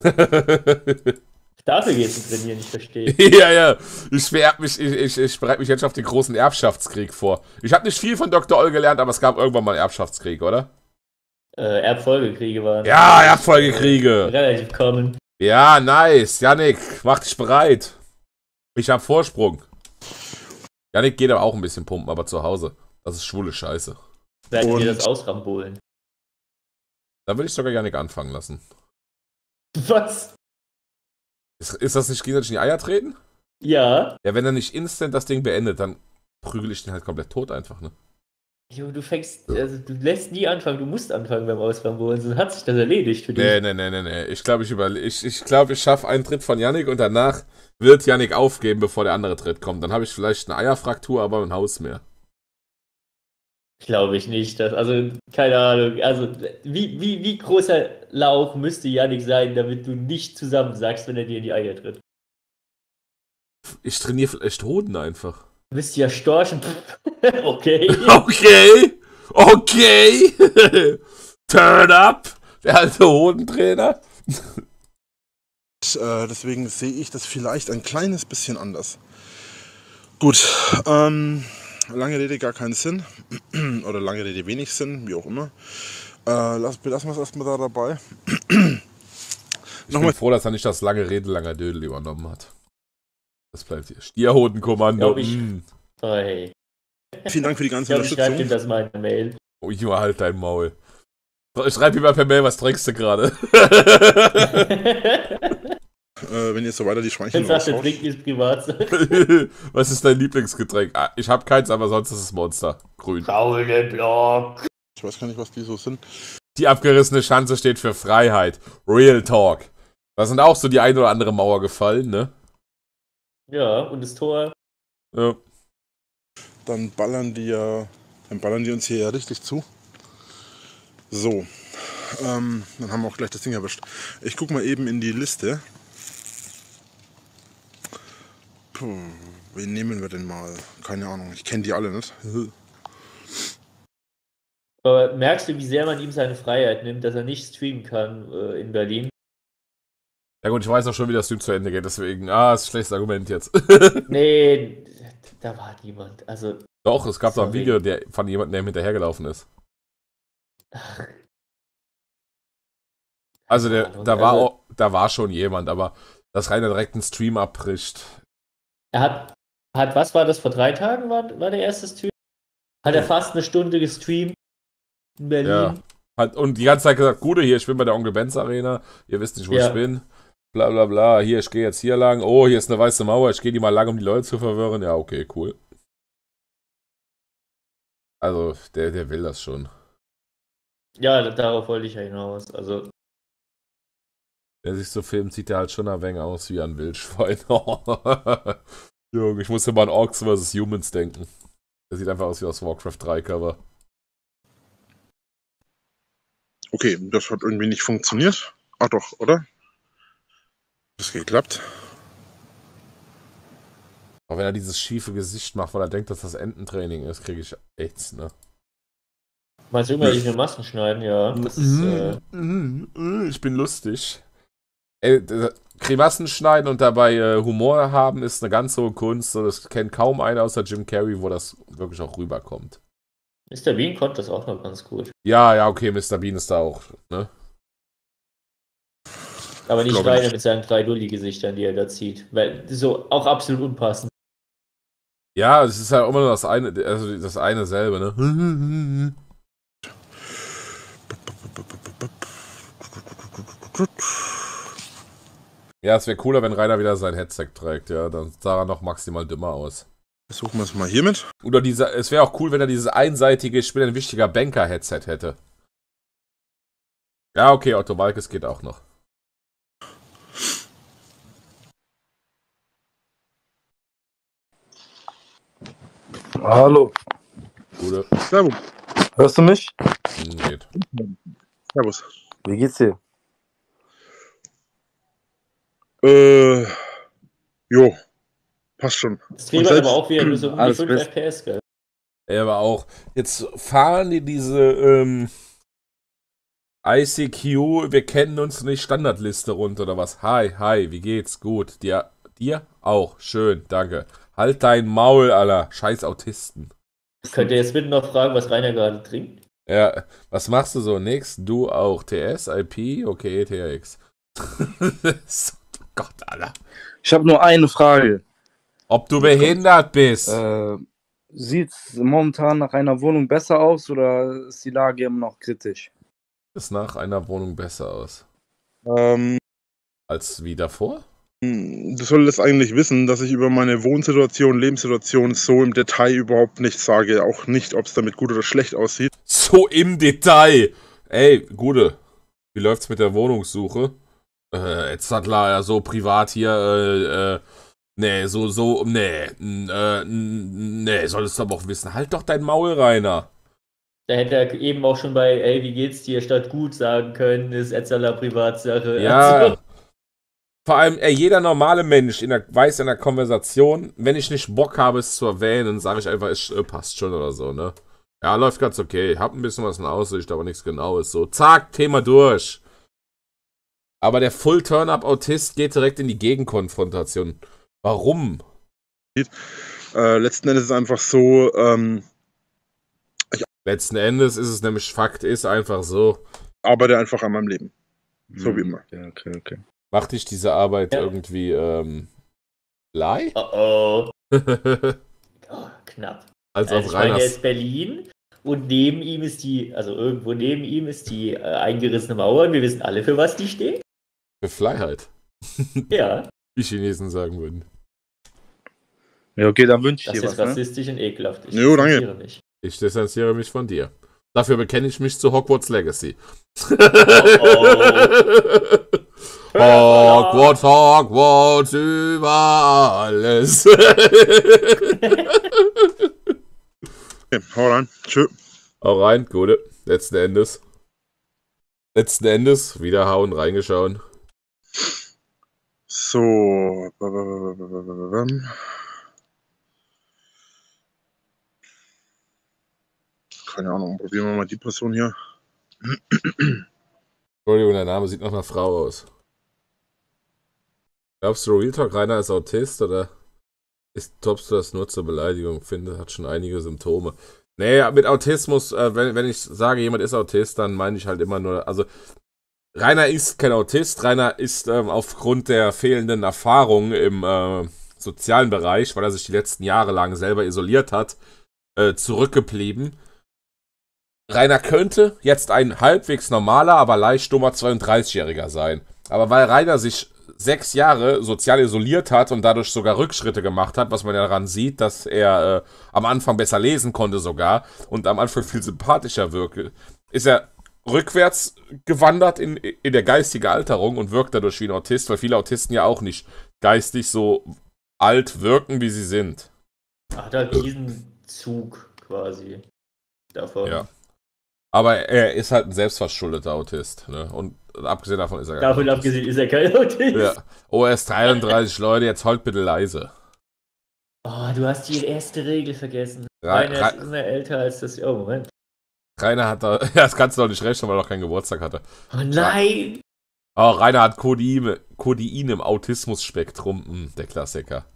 Dafür geht's im Trainieren, ich verstehe. Ja. Ich bereite mich jetzt auf den großen Erbschaftskrieg vor. Ich habe nicht viel von Dr. Oll gelernt, aber es gab irgendwann mal einen Erbschaftskrieg, oder? Erbfolgekriege waren. Ja, Erbfolgekriege. Relativ common. Ja, nice. Yannick, mach dich bereit. Ich hab Vorsprung. Yannick geht aber auch ein bisschen pumpen, aber zu Hause. Das ist schwule Scheiße. Werden wir Und- das ausrambolen. Da würde ich sogar Yannick anfangen lassen. Was? Ist das nicht gegenseitig in die Eier treten? Ja. Ja, wenn er nicht instant das Ding beendet, dann prügel ich den halt komplett tot einfach, ne? Jo, du lässt nie anfangen, du musst anfangen beim Ausrambolen, sonst hat sich das erledigt für dich. Nee. Ich glaube, ich schaffe einen Tritt von Yannick und danach wird Yannick aufgeben, bevor der andere Tritt kommt. Dann habe ich vielleicht eine Eierfraktur, aber ein Haus mehr. Glaube ich nicht. Also, keine Ahnung. Also, wie großer Lauch müsste Yannick sein, damit du nicht zusammensagst, wenn er dir in die Eier tritt? Ich trainiere vielleicht Hoden einfach. Du bist ja Storchen. Okay. Okay. Turn up. Der alte Hodentrainer. Deswegen sehe ich das vielleicht ein kleines bisschen anders. Gut, lange Rede gar keinen Sinn. Oder lange Rede wenig Sinn, wie auch immer. Belassen wir es erstmal da dabei. Ich bin froh, dass er nicht das lange Rede, langer Dödel übernommen hat. Das bleibt hier. Stierhodenkommando. Glaub ich. Oh, hey. Vielen Dank für die ganze Ich schreibe ihm Unterstützung. das mal in der Mail. Oh, Junge, halt dein Maul. Schreib ihm mal per Mail, was trinkst du gerade? wenn ihr so weiter die Schweinchen Jetzt sagt der raushaut. Trink ist privat. Was ist dein Lieblingsgetränk? Ah, ich habe keins, aber sonst ist es Monster. Grün. Braune Block. Ich weiß gar nicht, was die so sind. Die abgerissene Schanze steht für Freiheit. Real Talk. Da sind auch so die ein oder andere Mauer gefallen, ne? Ja, und das Tor. Ja. Dann ballern die uns hier ja richtig zu. So, dann haben wir auch gleich das Ding erwischt. Ich guck mal eben in die Liste. Puh, wen nehmen wir denn mal? Keine Ahnung, ich kenne die alle nicht. Aber merkst du, wie sehr man ihm seine Freiheit nimmt, dass er nicht streamen kann in Berlin? Ja gut, ich weiß auch schon, wie das Stream zu Ende geht, deswegen, ist ein schlechtes Argument jetzt. Nee, da war niemand. Also, Doch, es gab doch ein Sorry. Video von jemandem, der ihm hinterhergelaufen ist. Also keine Ahnung. da war schon jemand, aber dass Rainer direkt einen Stream abbricht. Er hat, was war das, vor 3 Tagen war der erste Stream? Hat er fast eine Stunde gestreamt in Berlin? Ja. Und die ganze Zeit gesagt, Gute, hier, ich bin bei der Onkel Benz Arena, ihr wisst nicht, wo Ja. ich bin. Bla bla bla, hier, ich gehe jetzt hier lang. Oh, hier ist eine weiße Mauer, ich gehe die mal lang, um die Leute zu verwirren. Ja, okay, cool. Also, der will das schon. Ja, darauf wollte ich ja hinaus. Also, Der sich so filmt, sieht der halt schon ein wenig aus wie ein Wildschwein. Junge, ich muss immer an Orcs vs. Humans denken. Der sieht einfach aus wie aus Warcraft 3 Cover. Okay, das hat irgendwie nicht funktioniert. Ach doch, oder? Das geklappt. Aber wenn er dieses schiefe Gesicht macht, weil er denkt, dass das Ententraining ist, kriege ich echt, ne? meinst du immer, ich will Masken schneiden? Ja. Das ist, Ich bin lustig. Ey, Grimassen schneiden und dabei Humor haben ist eine ganz hohe Kunst. So, das kennt kaum einer außer Jim Carrey, wo das wirklich auch rüberkommt. Mr. Bean konnte das auch noch ganz gut. Ja, okay, Mr. Bean ist da auch, ne? Aber nicht Glaube Rainer nicht. mit seinen 3 Dulli-Gesichtern, die er da zieht. Weil so auch absolut unpassend. Ja, es ist halt immer nur das eine, also das eine selbe, ne? Ja, es wäre cooler, wenn Rainer wieder sein Headset trägt, ja. Dann sah er noch maximal dümmer aus. Versuchen wir es mal hiermit. Oder es wäre auch cool, wenn er dieses einseitige, ich bin ein wichtiger Banker-Headset hätte. Ja, okay, Otto Walkes geht auch noch. Hallo, Gute. Servus. hörst du mich? Geht. Servus. Wie geht's dir? Jo. Passt schon. Das Stream Und hat selbst- aber auch wieder nur so um die Alles 5 best. FPS, gell? Ja, aber auch, jetzt fahren die diese, ICQ, wir kennen uns nicht, Standardliste runter oder was? Hi, wie geht's? Gut. Dir auch. Schön, danke. Halt dein Maul, Alter. Scheiß Autisten. Könnt ihr jetzt bitte noch fragen, was Rainer gerade trinkt? Ja, was machst du so? Nix? Du auch. TS, IP? Okay, TRX. So, Gott, Alter. Ich habe nur eine Frage. Ob du behindert bist? Sieht's momentan nach einer Wohnung besser aus oder ist die Lage immer noch kritisch? Ist nach einer Wohnung besser aus. Als wie davor? Du solltest eigentlich wissen, dass ich über meine Wohnsituation, Lebenssituation so im Detail überhaupt nichts sage. Auch nicht, ob es damit gut oder schlecht aussieht. So im Detail. Ey, Gude. Wie läuft's mit der Wohnungssuche? Jetzt hat ja so privat hier, nee, nee, solltest du aber auch wissen. Halt doch dein Maul, Rainer. Da hätte er eben auch schon bei, ey, wie geht's dir, statt gut sagen können, ist Etzler Privatsache. Ja. Also, Vor allem, jeder normale Mensch weiß in der Konversation, wenn ich nicht Bock habe, es zu erwähnen, dann sage ich einfach, es passt schon oder so, ne? Ja, läuft ganz okay. Hab ein bisschen was in Aussicht, aber nichts Genaues. So, zack, Thema durch. Aber der Full-Turn-Up-Autist geht direkt in die Gegenkonfrontation. Warum? Letzten Endes ist es einfach so, Letzten Endes ist es nämlich Fakt, ist einfach so. arbeite einfach an meinem Leben. So wie immer. Ja, okay. Macht dich diese Arbeit Ja. irgendwie, leih? oh, knapp. Als Also auf ich meine, er Reiners. ist Berlin und neben ihm ist irgendwo neben ihm ist die eingerissene Mauer und wir wissen alle, für was die steht. Für Freiheit. Ja, Wie Chinesen sagen würden. Ja, okay, dann wünsche ich das dir ist was, ne? rassistisch und ekelhaft. Ich Jo, danke. akzeptiere mich. Ich distanziere mich von dir. Dafür bekenne ich mich zu Hogwarts Legacy. Hogwarts, Hogwarts, über alles. Okay, hau rein. Tschö. Hau rein, gute. Letzten Endes, wieder hauen, reingeschauen. So. Keine Ahnung, probieren wir mal die Person hier. Entschuldigung, der Name sieht nach einer Frau aus. Glaubst du, Real Talk, Rainer ist Autist oder toppst du das nur zur Beleidigung? Finde, hat schon einige Symptome. Nee, mit Autismus, wenn ich sage, jemand ist Autist, dann meine ich halt immer nur, also Rainer ist kein Autist, Rainer ist aufgrund der fehlenden Erfahrung im sozialen Bereich, weil er sich die letzten Jahre lang selber isoliert hat, zurückgeblieben. Rainer könnte jetzt ein halbwegs normaler, aber leicht dummer 32-Jähriger sein. Aber weil Rainer sich 6 Jahre sozial isoliert hat und dadurch sogar Rückschritte gemacht hat, was man ja daran sieht, dass er am Anfang besser lesen konnte sogar und am Anfang viel sympathischer wirke, ist er rückwärts gewandert in der geistige Alterung und wirkt dadurch wie ein Autist, weil viele Autisten ja auch nicht geistig so alt wirken, wie sie sind. Hat halt diesen Zug quasi davon. Ja. Aber er ist halt ein selbstverschuldeter Autist, ne? Und abgesehen davon ist er gar Davon kein abgesehen ist er kein Autist. Ja. Oh, er ist 33, Leute, jetzt heult bitte leise. Oh, du hast die erste Regel vergessen. Ra- Rainer ist immer älter als das. Oh, Moment. Rainer hat da, ja, das kannst du doch nicht rechnen, weil er noch keinen Geburtstag hatte. Oh nein! Oh, Rainer hat Codein im Autismus-Spektrum, der Klassiker.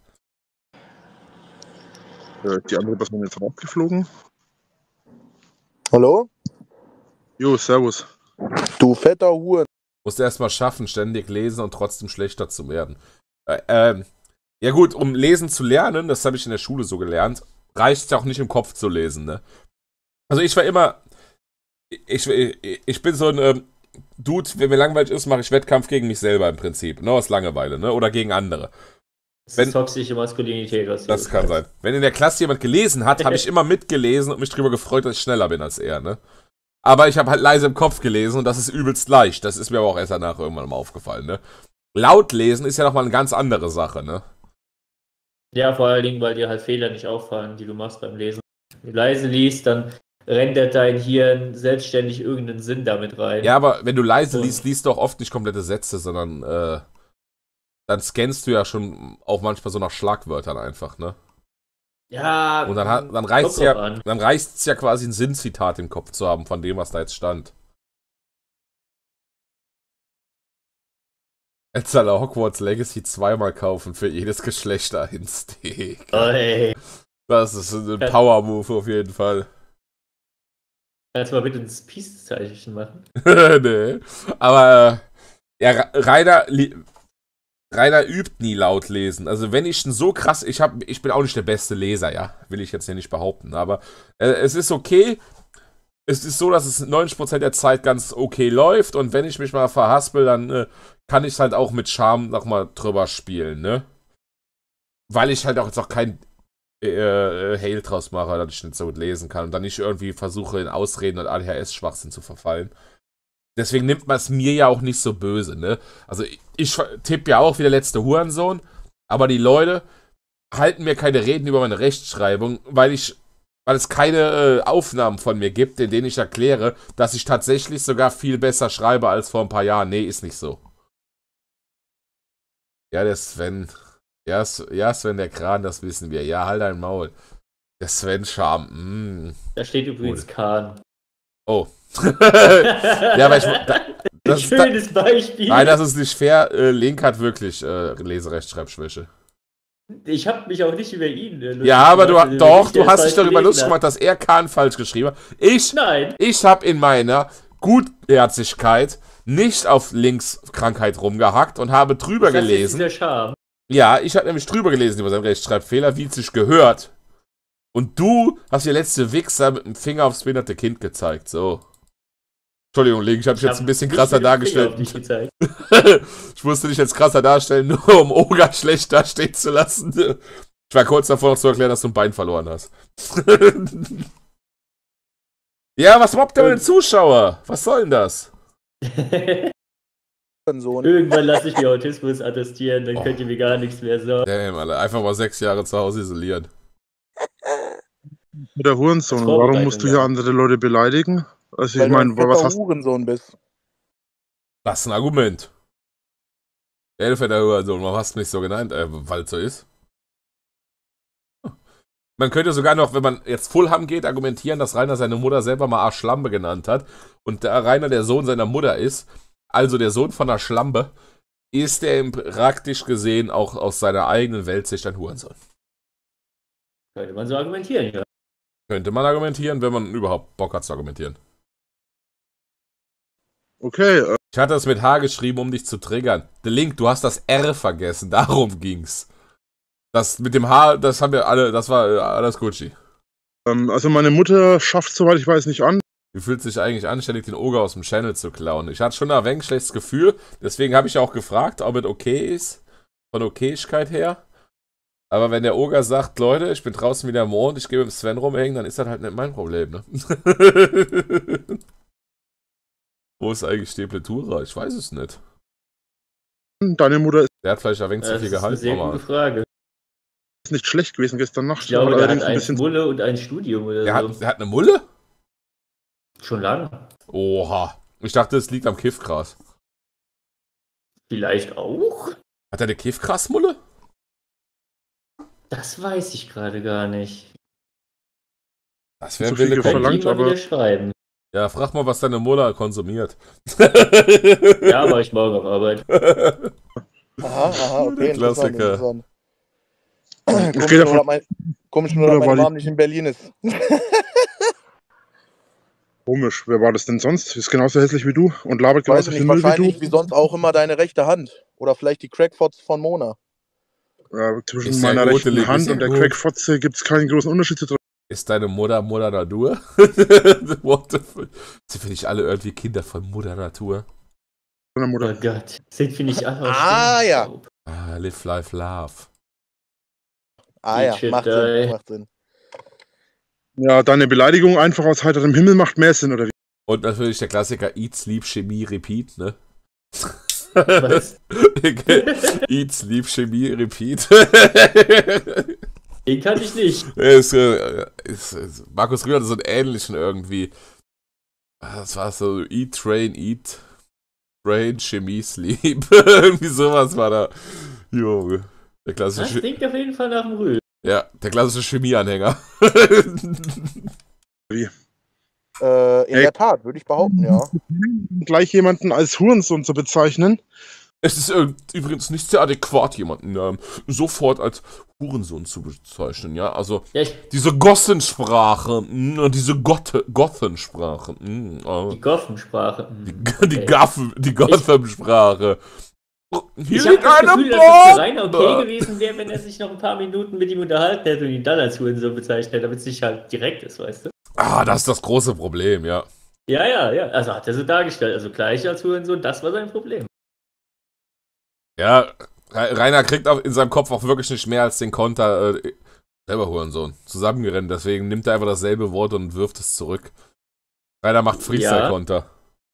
Die andere Person ist rausgeflogen. Hallo? Jo, servus. Du fetter Huren. Musst erstmal schaffen, ständig lesen und trotzdem schlechter zu werden. Ja gut, um lesen zu lernen, das habe ich in der Schule so gelernt, reicht es ja auch nicht im Kopf zu lesen, ne? Also ich war immer, ich bin so ein Dude, wenn mir langweilig ist, mache ich Wettkampf gegen mich selber im Prinzip, ne, aus Langeweile, ne, oder gegen andere. Das ist toxische Maskulinität, was Das kann sein. Wenn in der Klasse jemand gelesen hat, habe ich immer mitgelesen und mich darüber gefreut, dass ich schneller bin als er, ne? Aber ich habe halt leise im Kopf gelesen und das ist übelst leicht. Das ist mir aber auch erst danach irgendwann mal aufgefallen, ne? Laut lesen ist ja nochmal eine ganz andere Sache, ne? Ja, vor allen Dingen, weil dir halt Fehler nicht auffallen, die du machst beim Lesen. Wenn du leise liest, dann rendert dein Hirn selbstständig irgendeinen Sinn damit rein. Ja, aber wenn du leise liest, liest du auch oft nicht komplette Sätze, sondern dann scannst du ja schon auch manchmal so nach Schlagwörtern einfach, ne? Ja, Und dann reicht es ja quasi ein Sinnzitat im Kopf zu haben von dem, was da jetzt stand. Jetzt soll er Hogwarts Legacy zweimal kaufen für jedes Geschlecht ein Steak. Ey. Das ist ein Power-Move auf jeden Fall. Kannst du mal bitte ein Peace-Zeichen machen? Nee. Aber ja, Rainer übt nie laut lesen. Also wenn ich so krass, ich bin auch nicht der beste Leser, ja, will ich jetzt hier nicht behaupten, aber es ist okay. Es ist so, dass es 90% der Zeit ganz okay läuft und wenn ich mich mal verhaspel, dann kann ich halt auch mit Charme nochmal drüber spielen, ne? Weil ich halt auch jetzt auch kein Hail draus mache, dass ich nicht so gut lesen kann und dann nicht irgendwie versuche in Ausreden und ADHS-Schwachsinn zu verfallen. Deswegen nimmt man es mir ja auch nicht so böse, ne? Also ich tippe ja auch wie der letzte Hurensohn, aber die Leute halten mir keine Reden über meine Rechtschreibung, weil es keine Aufnahmen von mir gibt, in denen ich erkläre, dass ich tatsächlich sogar viel besser schreibe als vor ein paar Jahren. Nee, ist nicht so. Ja, der Sven. Ja, Sven, der Kran, das wissen wir. Ja, halt dein Maul. Der Sven Charme. Da steht übrigens Kahn. Oh. Ja, aber schönes Beispiel. Nein, das ist nicht fair. Link hat wirklich Leserechtschreibschwäche. Ich habe mich auch nicht über ihn ja, aber du hast dich darüber lustig gemacht, dass er Kahn falsch geschrieben hat. Nein. Ich habe in meiner Gutherzigkeit nicht auf Links Krankheit rumgehackt und habe drüber gelesen. Das ist dieser Charme. Ja, ich habe nämlich drüber gelesen über seinen Rechtschreibfehler, wie es sich gehört. Und du hast der letzte Wichser mit dem Finger aufs behinderte Kind gezeigt, so. Entschuldigung, Link, ich habe dich jetzt ein bisschen krasser dargestellt. Ich musste dich jetzt krasser darstellen, nur um Oga schlecht dastehen zu lassen. Ich war kurz davor noch zu erklären, dass du ein Bein verloren hast. Ja, was mobbt denn den Zuschauer? Was soll denn das? Irgendwann lasse ich mir Autismus attestieren, dann könnt ihr mir gar nichts mehr sagen. Damn, Alter. Einfach mal 6 Jahre zu Hause isolieren. Mit der Hurensohn. Warum musst du hier andere Leute beleidigen? Also ich meine, was hast du? Hurensohn bist. Das ist ein Argument. Der fetter Hurensohn, warum hast du mich so genannt? Weil es so ist. Man könnte sogar noch, wenn man jetzt Fulham geht, argumentieren, dass Rainer seine Mutter selber mal Arschlampe genannt hat. Und da Rainer der Sohn seiner Mutter ist, also der Sohn von einer Schlampe, ist er praktisch gesehen auch aus seiner eigenen Weltsicht ein Hurensohn. Könnte man so argumentieren, ja. Könnte man argumentieren, wenn man überhaupt Bock hat zu argumentieren. Okay. Ich hatte es mit H geschrieben, um dich zu triggern. The Link, du hast das R vergessen, darum ging's. Das mit dem H, das haben wir alle, das war alles Gucci. Also meine Mutter schafft, soweit ich weiß, nicht an. Wie fühlt es sich eigentlich an, ständig den Oger aus dem Channel zu klauen? Ich hatte schon ein wenig schlechtes Gefühl, deswegen habe ich auch gefragt, ob es okay ist, von Okayigkeit her. Aber wenn der Oger sagt, Leute, ich bin draußen wieder im Mond, ich gehe mit dem Sven rumhängen, dann ist das halt nicht mein Problem, ne? Wo ist eigentlich Stepletura? Ich weiß es nicht. Deine Mutter Der hat vielleicht ein wenig zu viel Gehalt. Das ist eine sehr gute Frage. ist nicht schlecht gewesen gestern Nacht. Ich glaube, der hat allerdings ein Mulle und ein Studium oder so. Der hat eine Mulle? Schon lange. Oha. Ich dachte, es liegt am Kiffgras. Vielleicht auch? Hat er eine Kiffgrasmulle? Das weiß ich gerade gar nicht. Das wäre So viel wilde verlangt, Mal aber- wieder schreiben. Ja, frag mal, was deine Mutter konsumiert. Ja, aber ich morgen auf Arbeit. Aha, okay, Der Klassiker. interessant. Ich gehe davon- Komisch nur, dass Oder war meine die- Mom nicht in Berlin ist. Komisch, wer war das denn sonst? Ist genauso hässlich wie du und labert Weiß genauso ich viel nicht, Müll wie wahrscheinlich du. wie sonst auch immer deine rechte Hand. Oder vielleicht die Crackfots von Mona. Ja, zwischen Ist ja meiner gut, rechten Link, ist Hand ja und der gut. Crackfotze gibt es keinen großen Unterschied zu Ist deine Mutter Mutter Natur? What the fuck? Sind wir nicht alle irgendwie Kinder von Mutter Natur? deiner Oh Mutter. Gott. Sind wir nicht alle aus Ah, ja. Staub? Ah, live, life, love. Ah ja, Shit, macht ey. Sinn, macht Sinn. Ja, deine Beleidigung einfach aus heiterem Himmel macht mehr Sinn, oder wie? Und natürlich der Klassiker Eat, Sleep, Chemie, Repeat, ne? Was? Eat, Sleep, Chemie, Repeat. Den kann ich nicht. Markus Rühl hatte so einen ähnlichen irgendwie. Das war so Eat, Train, Chemie, Sleep. Irgendwie sowas war da. Junge. Der Das klassische, klingt auf jeden Fall nach dem Rühl. ja, der klassische Chemieanhänger. In der Tat, würde ich behaupten, ja. Gleich jemanden als Hurensohn zu bezeichnen. Es ist übrigens nicht sehr adäquat, jemanden sofort als Hurensohn zu bezeichnen, ja? Also, Ja, diese Gossensprache, diese Gothensprache, die Goffensprache. die Gotham-Sprache. Hier Ich habe liegt das eine Gefühl, dass es für Rainer okay Bombe! gewesen wäre, wenn er sich noch ein paar Minuten mit ihm unterhalten hätte und ihn dann als Hurensohn bezeichnet hätte, damit es nicht halt direkt ist, weißt du? Ah, das ist das große Problem, ja. Ja. Also hat er so dargestellt. Also gleich als Hurensohn, das war sein Problem. Ja, Rainer kriegt in seinem Kopf auch wirklich nicht mehr als den Konter, selber Hurensohn, zusammengerennt. Deswegen nimmt er einfach dasselbe Wort und wirft es zurück. Rainer macht Freestyle-Konter.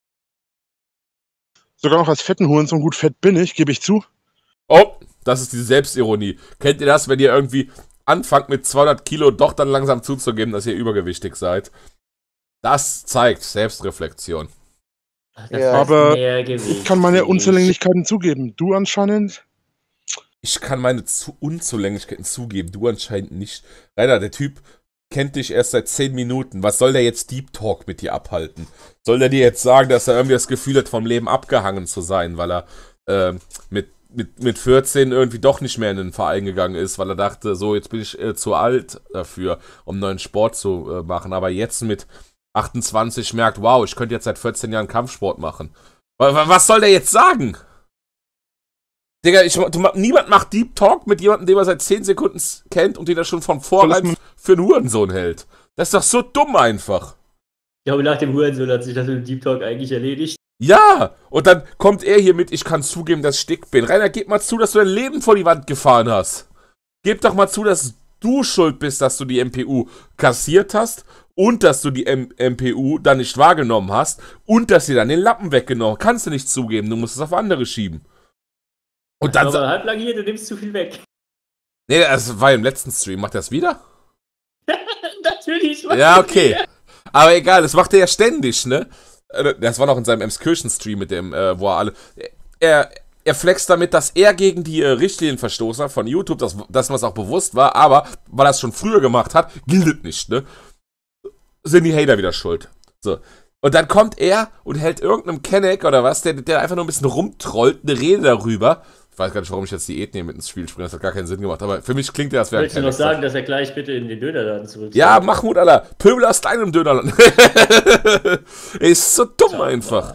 Sogar noch als fetten Hurensohn. Gut, fett bin ich, gebe ich zu. Oh, das ist die Selbstironie. Kennt ihr das, wenn ihr irgendwie anfangt mit 200 Kilo doch dann langsam zuzugeben, dass ihr übergewichtig seid? Das zeigt Selbstreflexion. Ach, Ja. heißt Aber mehr Gewicht. Ich kann meine Unzulänglichkeiten zugeben. Du anscheinend? Ich kann meine Unzulänglichkeiten zugeben, du anscheinend nicht. Rainer, der Typ kennt dich erst seit 10 Minuten. Was soll der jetzt Deep Talk mit dir abhalten? Soll der dir jetzt sagen, dass er irgendwie das Gefühl hat, vom Leben abgehangen zu sein, weil er mit 14 irgendwie doch nicht mehr in den Verein gegangen ist, weil er dachte, so, jetzt bin ich zu alt dafür, um neuen Sport zu machen. Aber jetzt mit 28 merkt, wow, ich könnte jetzt seit 14 Jahren Kampfsport machen. Was soll der jetzt sagen? Digga, niemand macht Deep Talk mit jemandem, den man seit 10 Sekunden kennt und den er schon von vornherein für einen Hurensohn hält. Das ist doch so dumm einfach. glaube, nach dem Hurensohn hat sich das mit dem Deep Talk eigentlich erledigt. Ja, und dann kommt er hier mit, ich kann zugeben, dass ich dick bin. Rainer, gib mal zu, dass du dein Leben vor die Wand gefahren hast. Gib doch mal zu, dass du schuld bist, dass du die MPU kassiert hast und dass du die MPU dann nicht wahrgenommen hast und dass sie dann den Lappen weggenommen. Kannst du nicht zugeben, du musst es auf andere schieben. Und dann Aber halblang hier, du nimmst zu viel weg. Nee, das war im letzten Stream. Macht er das wieder? Natürlich. Ja, okay. Aber egal, das macht er ja ständig, ne? Das war noch in seinem Emskirchen-Stream mit dem, wo er alle... Er flext damit, dass er gegen die Richtlinien verstoßen hat von YouTube, dass ihm das auch bewusst war, aber weil er es schon früher gemacht hat, gilt nicht, ne? Sind die Hater wieder schuld. So. Und dann kommt er und hält irgendeinem Kenneck oder was, der einfach nur ein bisschen rumtrollt, eine Rede darüber. Ich weiß gar nicht, warum ich jetzt die Ethnie mit ins Spiel springe, das hat gar keinen Sinn gemacht, aber für mich klingt der, als wäre ein Willst du noch sagen, dass er gleich bitte in den Dönerladen zurück Ja, Mahmoud Allah, Pöbel aus deinem Dönerland. Er ist so dumm einfach.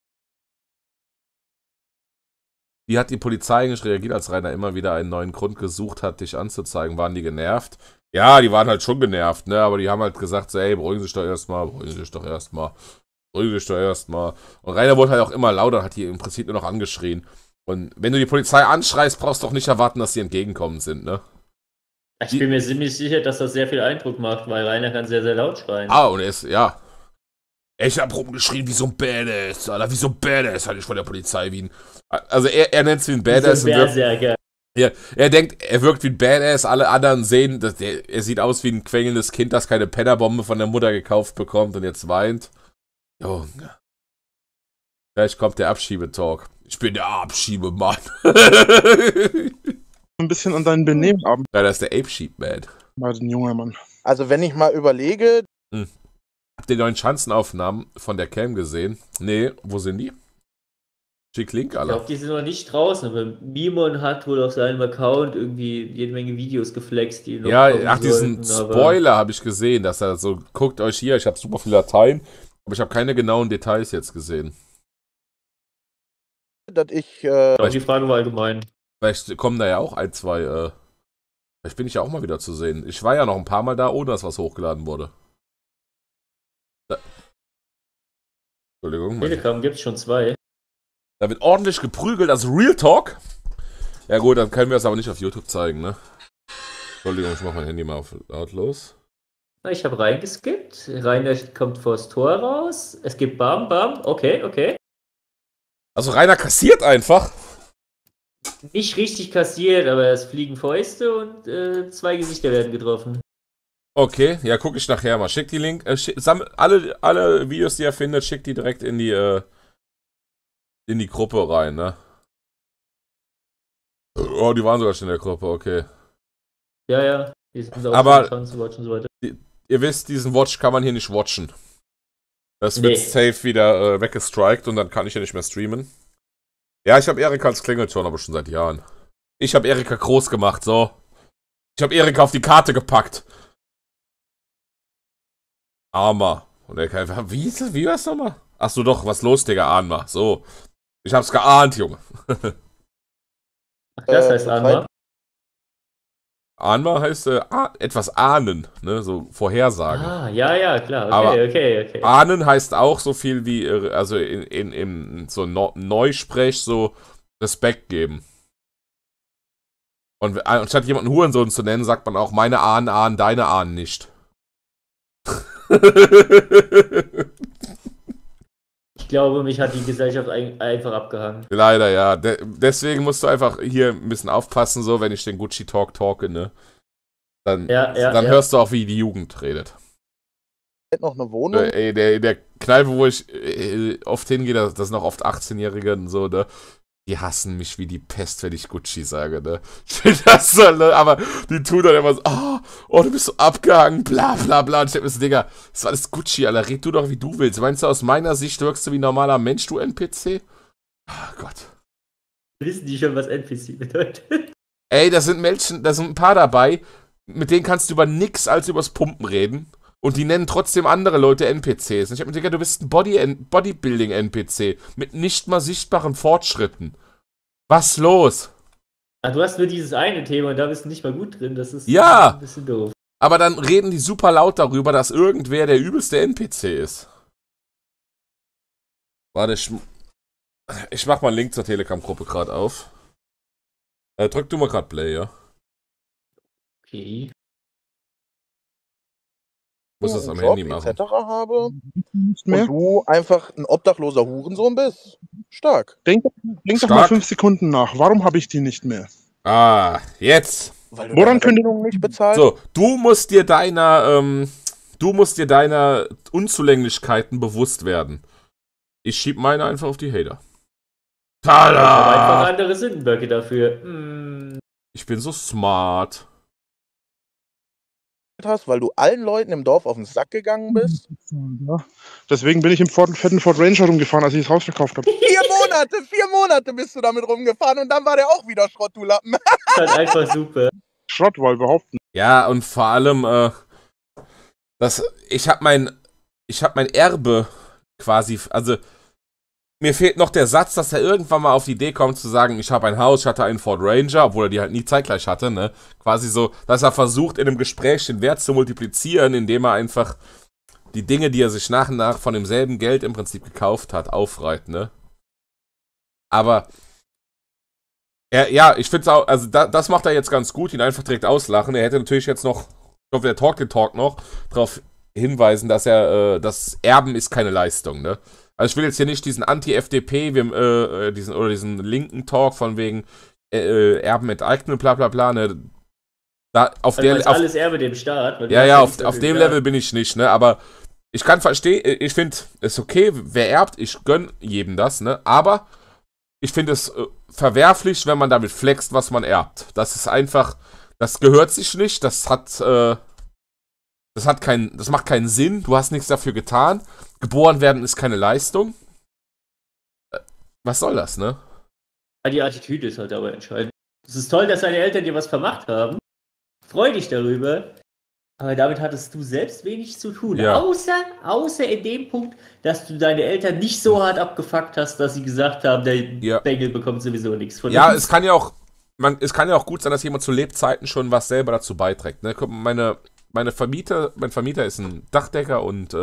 Wie hat die Polizei eigentlich reagiert, als Rainer immer wieder einen neuen Grund gesucht hat, dich anzuzeigen? Waren die genervt? Ja, die waren halt schon genervt, ne? Aber die haben halt gesagt, so, ey, beruhigen Sie sich doch erstmal, beruhigen Sie sich doch erstmal, beruhigen Sie sich doch erstmal. Und Rainer wurde halt auch immer lauter, hat die im Prinzip nur noch angeschrien. Und wenn du die Polizei anschreist, brauchst du doch nicht erwarten, dass sie entgegenkommen sind, ne? Ich bin mir ziemlich sicher, dass das sehr viel Eindruck macht, weil Rainer kann sehr, sehr laut schreien. Ah, und er ist, ja. Ich hab rumgeschrien wie so ein Badass, Alter, wie so ein Badass hatte ich von der Polizei wie ein... Also er nennt es wie ein Badass. Wie so ein Berserker. Ja, er denkt, er wirkt wie ein Badass, alle anderen sehen, er sieht aus wie ein quengelndes Kind, das keine Pennerbombe von der Mutter gekauft bekommt und jetzt weint. Junge. Gleich kommt der Abschiebetalk. Ich bin der Abschiebemann. Ein bisschen an deinem Benehmen ab, Ja, das ist der Ape-Sheep-Man. bei den jungen Mann. Also wenn ich mal überlege, Habt ihr die neuen Schanzenaufnahmen von der Cam gesehen? Nee, wo sind die? Schick Link, Ich alle. glaube, die sind noch nicht draußen, aber Mimon hat wohl auf seinem Account irgendwie jede Menge Videos geflext, die noch Ja, kommen ach, diesen sollten, aber- Spoiler habe ich gesehen, dass er so, guckt euch hier, ich habe super viele Dateien, aber ich habe keine genauen Details jetzt gesehen. dass ich Aber die Frage war allgemein. Vielleicht kommen da ja auch ein, zwei, vielleicht bin ich ja auch mal wieder zu sehen. Ich war ja noch ein paar Mal da, ohne dass was hochgeladen wurde. Entschuldigung. Telegram gibt es schon 2. Da wird ordentlich geprügelt, also Real Talk. Ja gut, dann können wir es aber nicht auf YouTube zeigen, ne? Entschuldigung, ich mach mein Handy mal auf lautlos. Ich habe reingeskippt. Rainer kommt vors Tor raus. Es gibt Bam, Bam. Okay. Also Rainer kassiert einfach. Nicht richtig kassiert, aber es fliegen Fäuste und 2 Gesichter werden getroffen. Okay, ja, gucke ich nachher mal. Schickt die Link, sammelt alle Videos, die ihr findet, schickt die direkt in die Gruppe rein, ne? Oh, die waren sogar schon in der Gruppe, okay. Ja. Die sind auch Aber- schon und so weiter. Ihr wisst, diesen Watch kann man hier nicht watchen. Das wird Nee. safe wieder weggestrikt und dann kann ich ja nicht mehr streamen. Ja, ich habe Erika als Klingelton, aber schon seit Jahren. Ich habe Erika groß gemacht, so. Ich habe Erika auf die Karte gepackt. Armer. Und er kann einfach, wie war's nochmal? Achso, doch, was los, Digga, ahn mal. So. Ich hab's geahnt, Junge. Ach, das heißt Zeit- Anma. Ahnmal heißt etwas ahnen, ne, so vorhersagen. Ah, ja, klar. Aber- Okay. Ahnen heißt auch so viel wie, also in so Neusprech so Respekt geben. Und anstatt jemanden Hurensohn zu nennen, sagt man auch, meine Ahnen ahnen, deine Ahnen nicht. Ich glaube, mich hat die Gesellschaft einfach abgehangen. Leider, ja. Deswegen musst du einfach hier ein bisschen aufpassen, so, wenn ich den Gucci Talk talke, ne. Dann Ja. hörst du auch, wie die Jugend redet. noch eine Wohnung. Ey, der Kneipe, wo ich oft hingehe, das sind auch oft 18-Jährige und so, ne? Die hassen mich wie die Pest, wenn ich Gucci sage, ne? Ich finde das so, ne? Aber die tun dann immer so, oh, du bist so abgehangen, bla bla bla. Und ich denke mir so, Digga, das war alles Gucci, Alter. Red du doch, wie du willst. Meinst du, aus meiner Sicht wirkst du wie ein normaler Mensch, du NPC? Oh Gott. Wissen die schon, was NPC bedeutet? Ey, da sind Menschen, da sind ein paar dabei, mit denen kannst du über nix als übers Pumpen reden. Und die nennen trotzdem andere Leute NPCs. Und ich hab mir gedacht, du bist ein Bodybuilding-NPC mit nicht mal sichtbaren Fortschritten. Was los? Du hast nur dieses eine Thema und da bist du nicht mal gut drin. Das ist Ja. ein bisschen doof. Aber dann reden die super laut darüber, dass irgendwer der übelste NPC ist. Warte, ich mach mal einen Link zur Telegram-Gruppe gerade auf. Drück du mal gerade Play, ja? Okay. Muss das am Job, Handy machen. etc. habe Nicht und mehr. du einfach ein obdachloser Hurensohn bist. Stark. Denk doch mal Stark. 5 Sekunden nach. Warum habe ich die nicht mehr? Ah, jetzt. Weil du Woran deine könnte- Rechnung nicht bezahlst. So, du musst dir deiner Unzulänglichkeiten bewusst werden. Ich schieb meine einfach auf die Hater. Ich habe einfach Tada! andere Sündenböcke dafür. Ich bin so smart. hast, weil du allen Leuten im Dorf auf den Sack gegangen bist. Ja. Deswegen bin ich im fetten Ford Ranger rumgefahren, als ich das Haus verkauft habe. 4 Monate bist du damit rumgefahren und dann war der auch wieder Schrott, du Lappen. Das ist halt einfach super. Schrott war überhaupt nicht. Ja, und vor allem, ich hab mein Erbe quasi, also mir fehlt noch der Satz, dass er irgendwann mal auf die Idee kommt zu sagen, ich habe ein Haus, ich hatte einen Ford Ranger, obwohl er die halt nie zeitgleich hatte, ne? Quasi so, dass er versucht, in einem Gespräch den Wert zu multiplizieren, indem er einfach die Dinge, die er sich nach und nach von demselben Geld im Prinzip gekauft hat, aufreiht, ne? Aber ja, ich finde es auch, also das macht er jetzt ganz gut, ihn einfach direkt auslachen. Er hätte natürlich jetzt noch, ich hoffe, der Talk den Talk noch, darauf hinweisen, dass das Erben ist keine Leistung, ne? Also ich will jetzt hier nicht diesen Anti-FDP, diesen linken Talk von wegen Erben enteignen, bla bla bla, ne? Da, auf Also der, ist auf, alles Erbe dem Staat. weil du ja, hast ja, nichts auf dafür dem getan. Level bin ich nicht, ne? Aber ich kann verstehen, ich finde, es ist okay, wer erbt, ich gönn jedem das, ne? Aber ich finde es verwerflich, wenn man damit flext, was man erbt. Das ist einfach, das gehört sich nicht, das macht keinen Sinn, du hast nichts dafür getan. Geboren werden ist keine Leistung. Was soll das, ne? Ja, die Attitüde ist halt aber entscheidend. Es ist toll, dass deine Eltern dir was vermacht haben. Freu dich darüber. Aber damit hattest du selbst wenig zu tun. Ja. Außer in dem Punkt, dass du deine Eltern nicht so hart abgefuckt hast, dass sie gesagt haben, der Ja. Bengel bekommt sowieso nichts von Ja, uns. es kann ja auch gut sein, dass jemand zu Lebzeiten schon was selber dazu beiträgt, ne? Guck mal, mein Vermieter ist ein Dachdecker und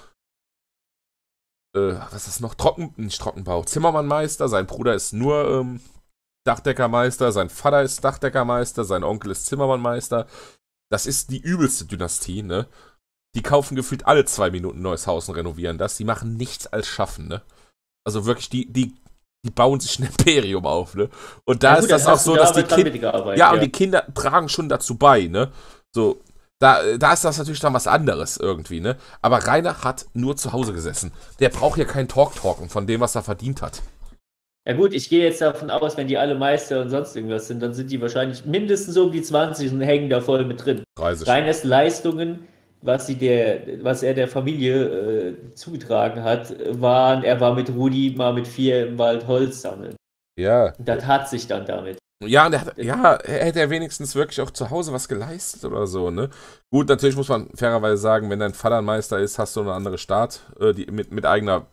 was ist noch? Nicht Trockenbau. Zimmermannmeister, sein Bruder ist nur Dachdeckermeister, sein Vater ist Dachdeckermeister, sein Onkel ist Zimmermannmeister. Das ist die übelste Dynastie, ne? Die kaufen gefühlt alle 2 Minuten ein neues Haus und renovieren das. Die machen nichts als schaffen, ne? Also wirklich, die bauen sich ein Imperium auf, ne? Und da Ja, gut, ist das dann auch hast so, du dass da die dran Kinder. mitgearbeitet, Ja, und die Kinder tragen schon dazu bei, ne? So, da ist das natürlich dann was anderes irgendwie, ne? Aber Rainer hat nur zu Hause gesessen. Der braucht hier keinen Talken von dem, was er verdient hat. Ja gut, ich gehe jetzt davon aus, wenn die alle Meister und sonst irgendwas sind, dann sind die wahrscheinlich mindestens um die 20 und hängen da voll mit drin. 30. Reiners Leistungen, was er der Familie zugetragen hat, waren, er war mit Rudi mal mit 4 im Wald Holz sammeln. Ja. Und das hat sich dann damit. Ja, und hätte er wenigstens wirklich auch zu Hause was geleistet oder so, ne? Gut, natürlich muss man fairerweise sagen, wenn dein Vater ein Meister ist, hast du eine andere Stadt, die mit eigener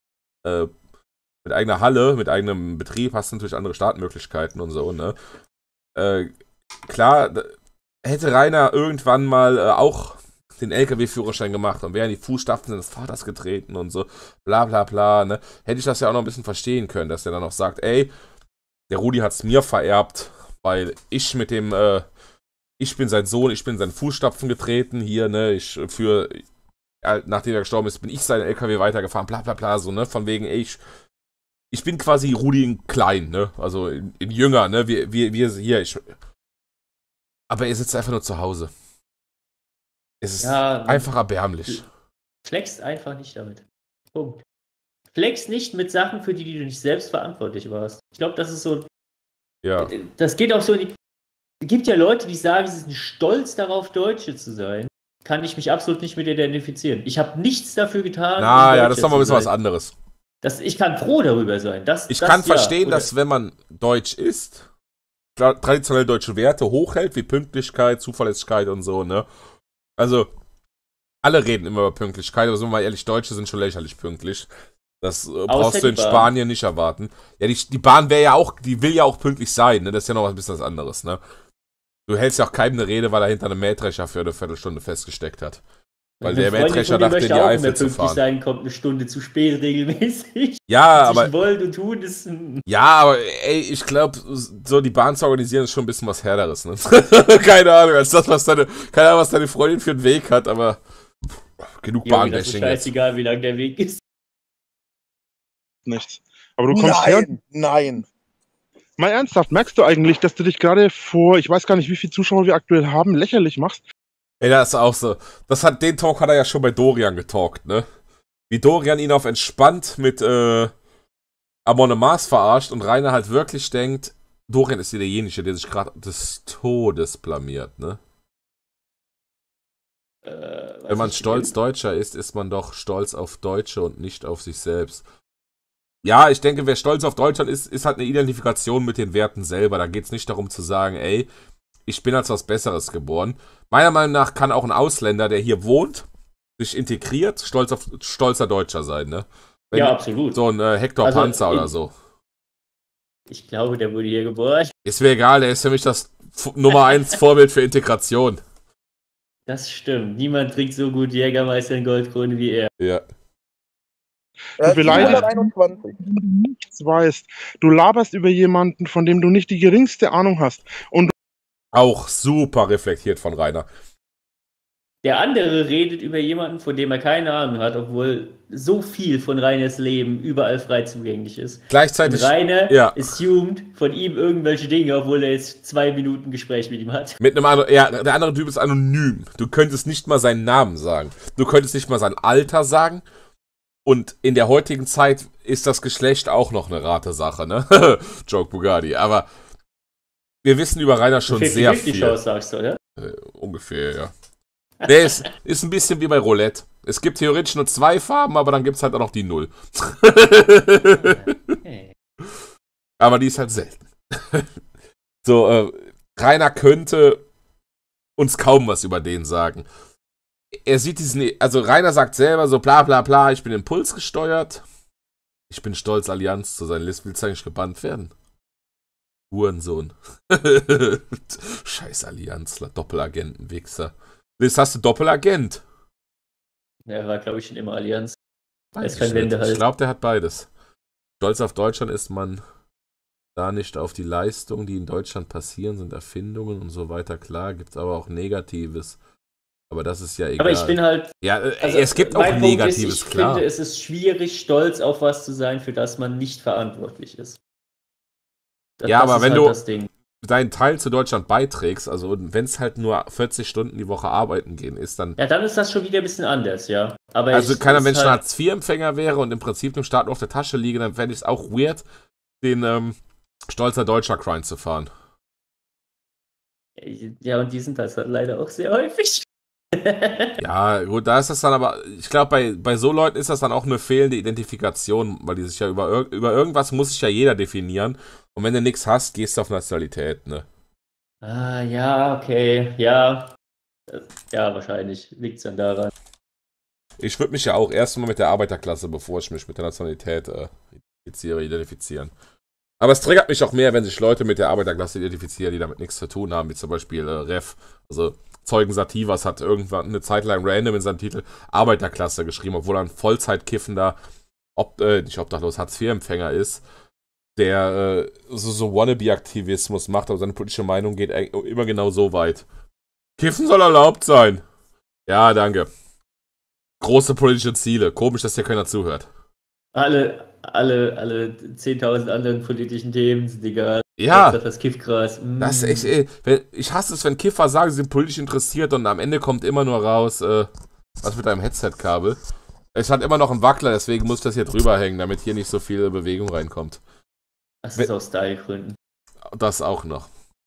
Halle, mit eigenem Betrieb hast du natürlich andere Startmöglichkeiten und so, ne? Klar, hätte Rainer irgendwann mal auch den LKW-Führerschein gemacht und wäre in die Fußstapfen seines Vaters getreten und so, bla bla bla, ne? Hätte ich das ja auch noch ein bisschen verstehen können, dass er dann auch sagt, ey, der Rudi hat's mir vererbt, weil ich mit dem, ich bin sein Sohn, ich bin in seinen Fußstapfen getreten hier, ne, nachdem er gestorben ist, bin ich seinen LKW weitergefahren, bla bla bla, so, ne, von wegen, ey, ich bin quasi Rudi in klein, ne, also in jünger, ne, wir hier, aber er sitzt einfach nur zu Hause. Es ist einfach erbärmlich. Flex einfach nicht damit. Punkt. Flex nicht mit Sachen, für die du nicht selbst verantwortlich warst. Ich glaube, das ist so. Ja. Das geht auch so in die. Es gibt ja Leute, die sagen, sie sind stolz darauf, Deutsche zu sein. Kann ich mich absolut nicht mit identifizieren. Ich habe nichts dafür getan. Ja, das ist doch mal ein bisschen was anderes. Ich kann froh darüber sein. Ich kann verstehen, dass wenn man deutsch ist, traditionell deutsche Werte hochhält, wie Pünktlichkeit, Zuverlässigkeit und so, ne? Also, alle reden immer über Pünktlichkeit, aber sind wir mal ehrlich, Deutsche sind schon lächerlich pünktlich. Das brauchst du in Spanien nicht erwarten. Ja, die Bahn die will ja auch pünktlich sein, ne? Das ist ja noch ein bisschen was anderes, ne? Du hältst ja auch keinem eine Rede, weil er hinter einem Mähdrescher für eine Viertelstunde festgesteckt hat. Weil der Freundin Mähdrescher von mir dachte, in möchte die auch Eifel mehr zu pünktlich fahren. sein, kommt eine Stunde zu spät regelmäßig. Ja, aber Zwischen wollen und tun ist ey, ich glaube, so die Bahn zu organisieren ist schon ein bisschen was Härteres, ne? Keine Ahnung, als das, keine Ahnung, was deine Freundin für einen Weg hat, aber genug Junge, das ist Bahnbashing jetzt. scheißegal, wie lang der Weg ist. Nichts. Aber du kommst her. Nein. Mal ernsthaft, merkst du eigentlich, dass du dich gerade vor, ich weiß gar nicht, wie viele Zuschauer wir aktuell haben, lächerlich machst? Ey, das ist auch so. Den Talk hat er ja schon bei Dorian getalkt, ne? Wie Dorian ihn auf entspannt mit Amon Amarth verarscht und Rainer halt wirklich denkt, Dorian ist derjenige, der sich gerade des Todes blamiert, ne? Wenn man stolz Deutscher ist, ist man doch stolz auf Deutsche und nicht auf sich selbst. Ja, ich denke, wer stolz auf Deutschland ist halt eine Identifikation mit den Werten selber. Da geht es nicht darum zu sagen, ey, ich bin als was Besseres geboren. Meiner Meinung nach kann auch ein Ausländer, der hier wohnt, sich integriert, stolzer Deutscher sein, ne? Ja, absolut. So ein Hector Also, Panzer oder so. Ich glaube, der wurde hier geboren. Ist mir egal, der ist für mich das Nummer 1 Vorbild für Integration. Das stimmt. Niemand trinkt so gut Jägermeister in Goldkrone wie er. Ja. Tut mir leid. 121. Du weißt, du laberst über jemanden, von dem du nicht die geringste Ahnung hast. Und Auch super reflektiert von Rainer. Der andere redet über jemanden, von dem er keine Ahnung hat, obwohl so viel von Rainers Leben überall frei zugänglich ist. Gleichzeitig. Und Rainer ja. assumed von ihm irgendwelche Dinge, obwohl er jetzt 2 Minuten Gespräch mit ihm hat. Mit einem anderen, ja, der andere Typ ist anonym. Du könntest nicht mal seinen Namen sagen. Du könntest nicht mal sein Alter sagen. Und in der heutigen Zeit ist das Geschlecht auch noch eine Ratesache, ne? Joke Bugatti. Aber wir wissen über Rainer schon sehr viel. Chance, sagst du, oder? Ungefähr, ja. Der ist ein bisschen wie bei Roulette. Es gibt theoretisch nur 2 Farben, aber dann gibt es halt auch noch die 0. Hey. Aber die ist halt selten. So, Rainer könnte uns kaum was über den sagen. Er sieht also Rainer sagt selber so bla bla bla, ich bin impulsgesteuert. Ich bin stolz, Allianz zu sein. Willst du eigentlich gebannt werden? Hurensohn. Scheiß Allianzler, Doppelagenten, Wichser. Jetzt hast du Doppelagent. Er war, glaube ich, schon immer Allianz. Er ist Ich kein Wende halt. Ich glaube, der hat beides. Stolz auf Deutschland ist man da nicht auf die Leistungen, die in Deutschland passieren, sind Erfindungen und so weiter. Klar, gibt es aber auch Negatives. Aber das ist ja egal. Aber ich bin halt. Ja, Also es gibt auch mein Punkt Negatives, ist, ich klar. finde, es ist schwierig, stolz auf was zu sein, für das man nicht verantwortlich ist. Ja, aber ist wenn halt du das Ding. deinen Teil zu Deutschland beiträgst, also wenn es halt nur 40 Stunden die Woche arbeiten gehen ist, dann... Ja, dann ist das schon wieder ein bisschen anders, ja. Aber Also keiner Mensch ein halt, Hartz-IV-Empfänger wäre und im Prinzip dem Staat nur auf der Tasche liege, dann fände ich es auch weird, den stolzer Deutscher Grind zu fahren. Ja, und die sind das halt leider auch sehr häufig. Ja, gut, da ist das dann aber, ich glaube, bei so Leuten ist das dann auch eine fehlende Identifikation, weil die sich ja über irgendwas muss sich ja jeder definieren. Und wenn du nichts hast, gehst du auf Nationalität, ne? Ah, ja, okay, ja. Ja, wahrscheinlich liegt es dann daran. Ich würde mich ja auch erstmal mit der Arbeiterklasse, bevor ich mich mit der Nationalität identifizieren. Aber es triggert mich auch mehr, wenn sich Leute mit der Arbeiterklasse identifizieren, die damit nichts zu tun haben, wie zum Beispiel Ref, also Zeugen Sativas hat irgendwann eine Zeit lang random in seinem Titel Arbeiterklasse geschrieben, obwohl er ein Vollzeitkiffender, nicht obdachlos, Hartz-IV-Empfänger ist, der so Wannabe-Aktivismus macht, aber seine politische Meinung geht immer genau so weit. Kiffen soll erlaubt sein. Ja, danke. Große politische Ziele. Komisch, dass hier keiner zuhört. Alle 10.000 anderen politischen Themen sind egal. Ja. Das Kiffgras. Das ist echt, ich hasse es, wenn Kiffer sagen, sie sind politisch interessiert und am Ende kommt immer nur raus, was mit deinem Headset-Kabel. Es hat immer noch einen Wackler, deswegen muss ich das hier drüber hängen, damit hier nicht so viel Bewegung reinkommt. Das ist aus Style-Gründen. Das auch noch.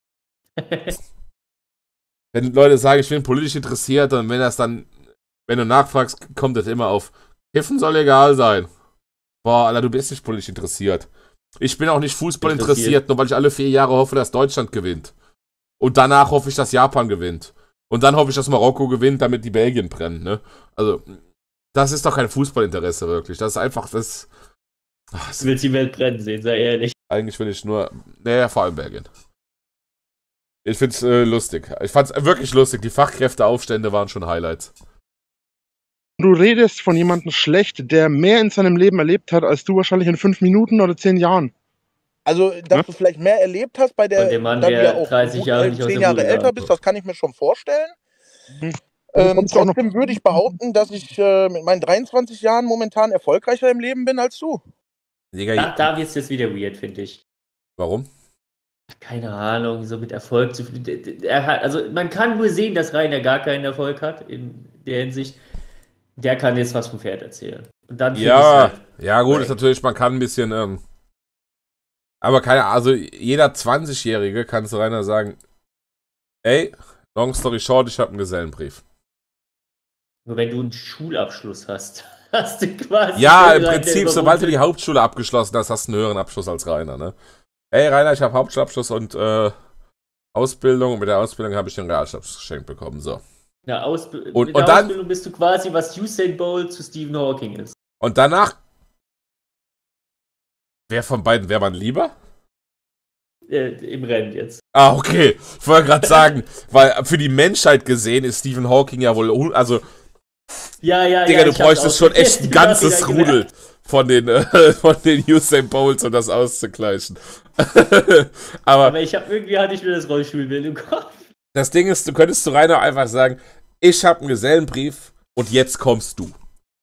Wenn Leute sagen, ich bin politisch interessiert und wenn du nachfragst, kommt das immer auf, Kiffen soll egal sein. Boah, Alter, du bist nicht politisch interessiert. Ich bin auch nicht Fußball interessiert, nur weil ich alle 4 Jahre hoffe, dass Deutschland gewinnt. Und danach hoffe ich, dass Japan gewinnt. Und dann hoffe ich, dass Marokko gewinnt, damit die Belgien brennen, ne? Also, das ist doch kein Fußballinteresse wirklich. Das ist einfach das. Du willst die Welt brennen sehen, sei ehrlich. Eigentlich will ich nur. Naja, vor allem Belgien. Ich find's lustig. Ich fand's wirklich lustig. Die Fachkräfteaufstände waren schon Highlights. Du redest von jemandem schlecht, der mehr in seinem Leben erlebt hat, als du wahrscheinlich in 5 Minuten oder 10 Jahren. Also, dass du vielleicht mehr erlebt hast bei der, Und der Mann, da du ja der auch 30 gut Jahre nicht aus 10 der Jahre Bude älter kam. bist, das kann ich mir schon vorstellen. kommst du auch noch- Trotzdem würde ich behaupten, dass ich mit meinen 23 Jahren momentan erfolgreicher im Leben bin als du. Digga, Da wird es jetzt wieder weird, finde ich. warum? Keine Ahnung, so mit Erfolg zu. Also man kann nur sehen, dass Rainer gar keinen Erfolg hat in der Hinsicht. Der kann jetzt was vom Pferd erzählen. Und dann finde Ja, ich's halt, ja gut, ist natürlich, man kann ein bisschen, aber also jeder 20-Jährige kann zu Rainer sagen, ey, long story short, ich habe einen Gesellenbrief. nur wenn du einen Schulabschluss hast, hast du quasi. Ja, im Rainer Prinzip, sobald du die Hauptschule abgeschlossen hast, hast du einen höheren Abschluss als Rainer, ne? Ey, Rainer, ich habe Hauptschulabschluss und Ausbildung. Und mit der Ausbildung habe ich den Realschulabschluss geschenkt bekommen, so. Ja, Und mit der dann- Ausbildung bist du quasi, was Usain Bolt zu Stephen Hawking ist. Und danach, wer von beiden wäre man lieber? Im Rennen jetzt. Ah, okay. Ich wollte gerade sagen, weil für die Menschheit gesehen ist Stephen Hawking ja wohl, also, Ja, Digga, du ich hab's bräuchtest schon echt ein ausgerechnet. ganzes Ja, genau. Rudel von den Usain Bolts, um das auszugleichen. Aber Aber irgendwie hatte ich mir das Rollstuhlbild im Kopf. das Ding ist, du könntest zu Rainer einfach sagen, ich habe einen Gesellenbrief und jetzt kommst du.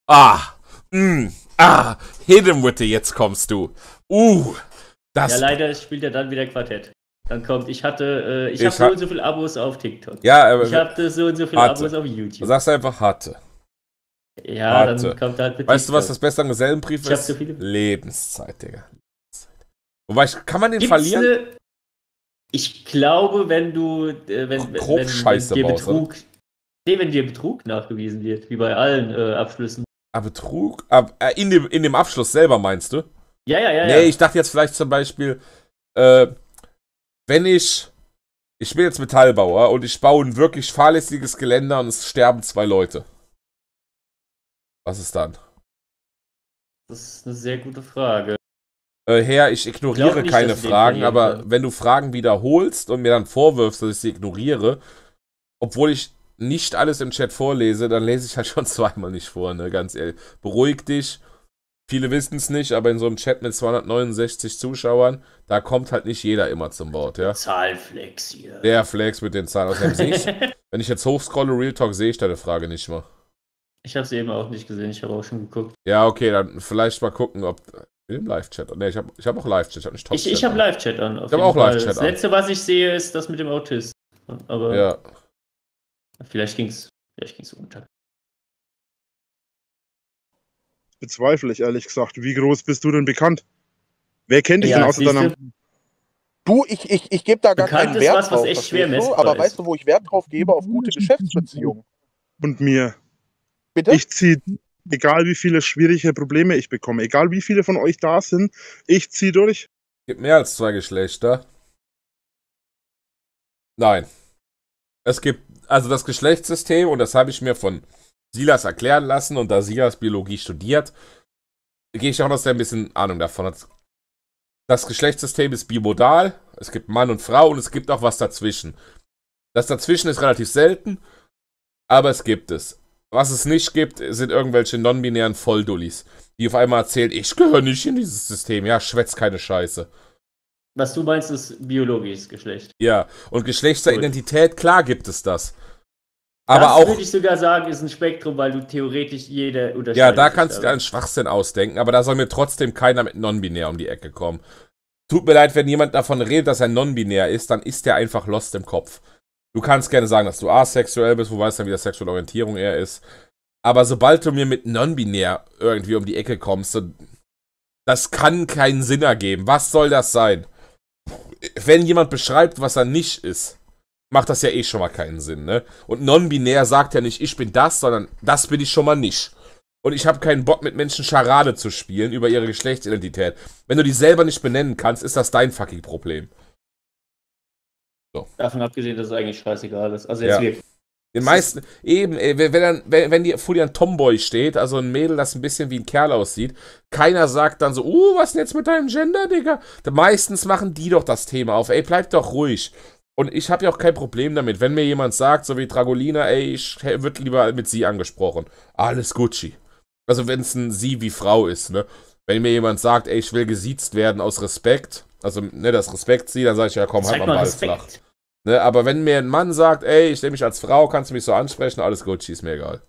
Hit him with the, jetzt kommst du. Das. Ja, leider spielt er dann wieder Quartett. Dann kommt, ich habe Ich so hab- und so viele Abos auf TikTok. Ja, aber Ich habe so und so viele Warte. Abos auf du YouTube. sagst einfach hatte. Ja, Warte. dann kommt halt mit Weißt du, was TikTok. das Beste am Gesellenbrief Ich hab ist? so viele. Lebenszeit, Digga. Wobei, kann man den Gibt's verlieren? Ich glaube, wenn du wenn Scheiße dir baust, Betrug, wenn dir Betrug nachgewiesen wird, wie bei allen Abschlüssen. Betrug? In dem Abschluss selber meinst du? Ja. Nee, ich dachte jetzt vielleicht zum Beispiel, wenn ich bin jetzt Metallbauer und ich baue ein wirklich fahrlässiges Geländer und es sterben 2 Leute. Was ist dann? Das ist eine sehr gute Frage. Ich ignoriere glaub nicht, keine dass du den Fragen, verlieren aber kannst. wenn du Fragen wiederholst und mir dann vorwirfst, dass ich sie ignoriere, obwohl ich nicht alles im Chat vorlese, dann lese ich halt schon zweimal nicht vor, ne, ganz ehrlich. Beruhig dich. Viele wissen es nicht, aber in so einem Chat mit 269 Zuschauern, da kommt halt nicht jeder immer zum Wort, ja. Zahlflex hier. Der Flex mit den Zahlen. Außerdem sehe ich, wenn ich jetzt hochscrolle, Real Talk, sehe ich deine Frage nicht mal. Ich habe sie eben auch nicht gesehen, ich habe auch schon geguckt. Ja, okay, dann vielleicht mal gucken, ob im Live-Chat. Ne, ich hab auch Live-Chat, ich habe nicht Top-Chat. Ich habe Live-Chat an. Ich hab auch Live-Chat Das an. letzte, was ich sehe, ist das mit dem Autist. Aber Ja. vielleicht ging's unter. Bezweifle ich ehrlich gesagt. Wie groß bist du denn bekannt? Wer kennt dich Ja, denn außer siehste. deiner... Du, ich gebe da gar Bekannt keinen ist Wert was, was drauf, echt schwer verstehst du? messbar Aber ist. weißt du, wo ich Wert drauf gebe? Auf gute Geschäftsbeziehungen. und mir? Bitte? Ich ziehe, egal wie viele schwierige Probleme ich bekomme, egal wie viele von euch da sind, ich ziehe durch. Gibt mehr als 2 Geschlechter. Nein. Es gibt, also das Geschlechtssystem, und das habe ich mir von Silas erklären lassen, und da Silas Biologie studiert, gehe ich auch noch, dass er ein bisschen Ahnung davon hat. Das Geschlechtssystem ist bimodal, es gibt Mann und Frau, und es gibt auch was dazwischen. Das dazwischen ist relativ selten, aber es gibt es. Was es nicht gibt, sind irgendwelche non-binären Volldullis, die auf einmal erzählen, ich gehöre nicht in dieses System. Ja, schwätz keine Scheiße. Was du meinst, ist biologisches Geschlecht. Ja, und Geschlechtsidentität, klar gibt es das. Aber das auch, würde ich sogar sagen, ist ein Spektrum, weil du theoretisch jede unterscheidest. ja, da kannst du dir einen Schwachsinn ausdenken, aber da soll mir trotzdem keiner mit non-binär um die Ecke kommen. Tut mir leid, wenn jemand davon redet, dass er non-binär ist, dann ist der einfach lost im Kopf. Du kannst gerne sagen, dass du asexuell bist, wo weißt dann, wie der sexuelle Orientierung eher ist. Aber sobald du mir mit non-binär irgendwie um die Ecke kommst, das kann keinen Sinn ergeben. Was soll das sein? Wenn jemand beschreibt, was er nicht ist, macht das ja eh schon mal keinen Sinn, ne? Und non-binär sagt ja nicht, ich bin das, sondern das bin ich schon mal nicht. Und ich habe keinen Bock, mit Menschen Scharade zu spielen über ihre Geschlechtsidentität. Wenn du die selber nicht benennen kannst, ist das dein fucking Problem. Davon abgesehen, dass es eigentlich scheißegal ist. Also Ja. jetzt wirklich. Den meisten, eben, wenn die vor dir ein Tomboy steht, also ein Mädel, das ein bisschen wie ein Kerl aussieht, keiner sagt dann so, was denn jetzt mit deinem Gender, Digga? Meistens machen die doch das Thema auf, ey, bleib doch ruhig. Und ich habe ja auch kein Problem damit, wenn mir jemand sagt, so wie Dragolina, ey, ich würde lieber mit sie angesprochen. Alles Gucci. Also wenn es ein sie wie Frau ist, ne? Wenn mir jemand sagt, ey, ich will gesiezt werden aus Respekt, also ne, das Respekt sie, dann sage ich, ja komm, halt mal Ball flach. Ne, aber wenn mir ein Mann sagt, ey, ich nehme mich als Frau, kannst du mich so ansprechen, alles Gucci, ist mir egal.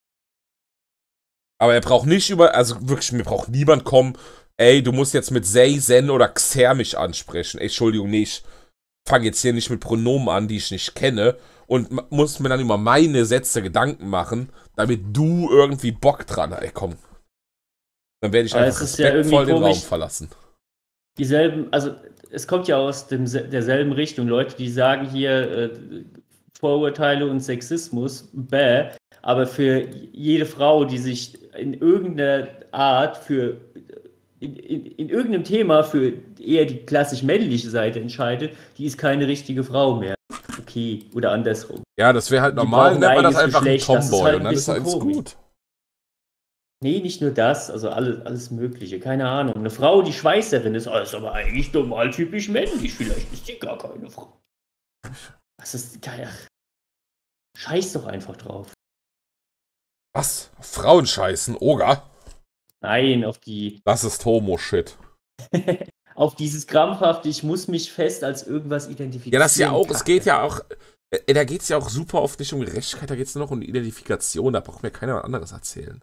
Aber er braucht nicht also wirklich, mir braucht niemand kommen, ey, du musst jetzt mit Sei, Zen oder Xer mich ansprechen. Ey, Entschuldigung, ich fange jetzt hier nicht mit Pronomen an, die ich nicht kenne und muss mir dann über meine Sätze Gedanken machen, damit du irgendwie Bock dran hast. Ey, komm. Dann werde ich einfach respektvoll den Raum verlassen. Dieselben, also es kommt ja aus derselben Richtung. Leute, die sagen hier Vorurteile und Sexismus, bäh, aber für jede Frau, die sich in irgendeiner Art in irgendeinem Thema für eher die klassisch männliche Seite entscheidet, die ist keine richtige Frau mehr. Okay, oder andersrum. Ja, das wäre halt normal, nennt man das einfach ein Tomboy halt und dann ist alles gut. Nee, nicht nur das, also alles Mögliche, keine Ahnung. Eine Frau, die Schweißerin ist aber eigentlich normal typisch männlich. Vielleicht ist die gar keine Frau. Was ist geil? Scheiß doch einfach drauf. Was? Frauen scheißen? Oga? Nein, auf die... Das ist Homo-Shit. Auf dieses krampfhafte, ich muss mich fest als irgendwas identifizieren. Ja, das ist ja auch, es geht ja auch... Da geht es ja auch super oft nicht um Gerechtigkeit, da geht es nur noch um Identifikation, da braucht mir keiner anderes erzählen.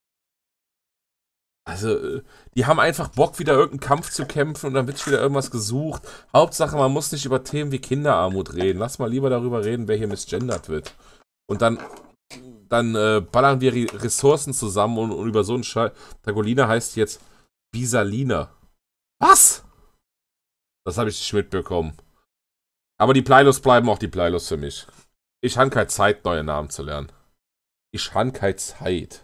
Also, die haben einfach Bock, wieder irgendeinen Kampf zu kämpfen und dann wird wieder irgendwas gesucht. Hauptsache, man muss nicht über Themen wie Kinderarmut reden. Lass mal lieber darüber reden, wer hier misgendert wird. Und dann ballern wir Ressourcen zusammen und über so einen Scheiß. Dragolina heißt jetzt Bisalina. Was? Das habe ich nicht mitbekommen. Aber die Plylos bleiben auch die Plylos für mich. Ich habe keine Zeit, neue Namen zu lernen. Ich habe keine Zeit.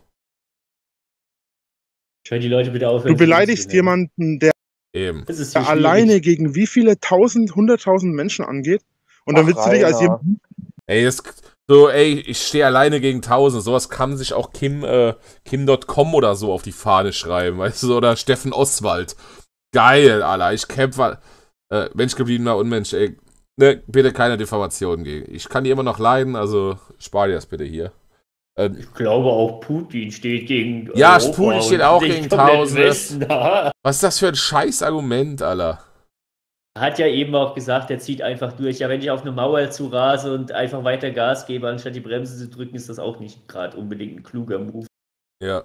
Ich höre die Leute bitte aufhören. Du beleidigst jemanden, der alleine gegen wie viele 100.000 Menschen angeht. Und dann willst du dich als jemand... Ey, ich stehe alleine gegen 1000. Sowas kann sich auch Kim.com oder so auf die Fahne schreiben, weißt du, oder Steffen Oswald. Geil, Alter, ich kämpfe. Menschgebliebener Unmensch, ey. Ne, bitte keine Diffamation gegen. Ich kann die immer noch leiden, also spar dir das bitte hier. Ich glaube auch Putin steht gegen. Ja, Putin steht auch gegen 1000. Was ist das für ein Scheißargument, Alter? Er hat ja eben auch gesagt, er zieht einfach durch. Ja, wenn ich auf eine Mauer zurase und einfach weiter Gas gebe, anstatt die Bremse zu drücken, ist das auch nicht gerade unbedingt ein kluger Move. Ja.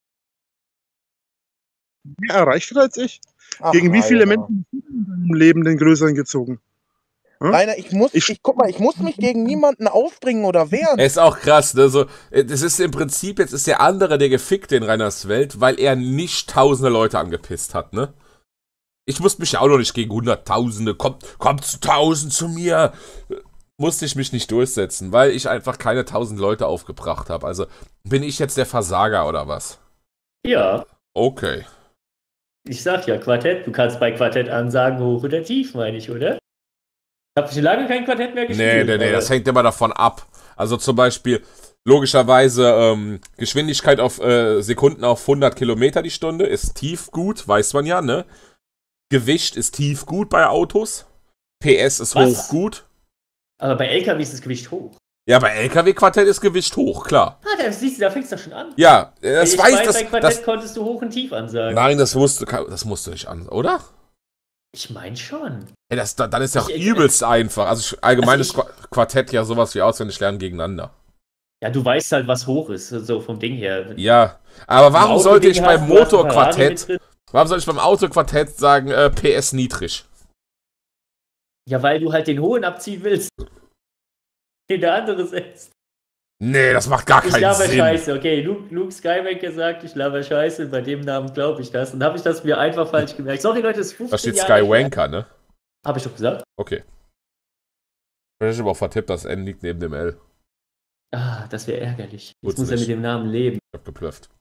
Mehr erreicht hat als ich. Ach, gegen wie viele Menschen in deinem Leben den Größeren gezogen? Rainer, guck mal, ich muss mich gegen niemanden aufbringen oder wehren. Ist auch krass, ne? So, das ist im Prinzip, jetzt ist der andere der Gefickte in Rainers Welt, weil er nicht tausende Leute angepisst hat, ne? Ich musste mich ja auch noch nicht gegen Hunderttausende, kommt 1000 zu mir. Musste ich mich nicht durchsetzen, weil ich einfach keine 1000 Leute aufgebracht habe. Also, bin ich jetzt der Versager oder was? Ja. Okay. Ich sag ja, Quartett, du kannst bei Quartett ansagen, hoch oder tief, meine ich, oder? Hab ich lange kein Quartett mehr gespielt. Nee, das hängt immer davon ab. Also zum Beispiel, logischerweise, Geschwindigkeit auf Sekunden auf 100 Kilometer die Stunde ist tief gut, weiß man ja, ne? Gewicht ist tief gut bei Autos. PS ist hoch gut. Aber bei LKW ist das Gewicht hoch. Ja, bei LKW-Quartett ist Gewicht hoch, klar. Ah, da siehst du, da fängst du doch schon an. Ja, das bei Quartett konntest du hoch und tief ansagen. Nein, das musst du nicht an, oder? Ich meine schon. Hey, dann ist ja auch übelst einfach. Also allgemeines Quartett ja sowas wie auswendig lernen gegeneinander. Ja, du weißt halt, was hoch ist, so vom Ding her. Ja, aber warum sollte ich beim Motorquartett, sagen, PS niedrig? Ja, weil du halt den hohen abziehen willst. Den der andere setzt. Nee, das macht gar keinen Sinn. Ich laber Scheiße, okay. Luke Skywalker sagt, ich laber Scheiße, bei dem Namen glaube ich das. Und habe ich das mir einfach falsch gemerkt. Sorry, Leute, das ist 15 Da steht Jahre Skywalker, ne? Habe ich doch gesagt. Okay. Ich habe auch vertippt, das N liegt neben dem L. Ah, das wäre ärgerlich. Jetzt Tut's muss er nicht. mit dem Namen leben. Ich hab geplöfft.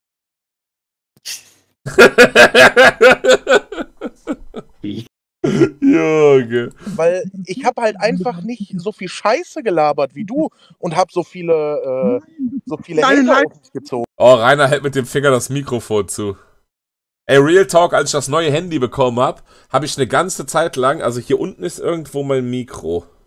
Junge. Weil ich habe halt einfach nicht so viel Scheiße gelabert wie du und habe so viele Hater auf mich gezogen. Oh, Rainer hält mit dem Finger das Mikrofon zu. Ey, Real Talk, als ich das neue Handy bekommen habe ich eine ganze Zeit lang, also hier unten ist irgendwo mein Mikro.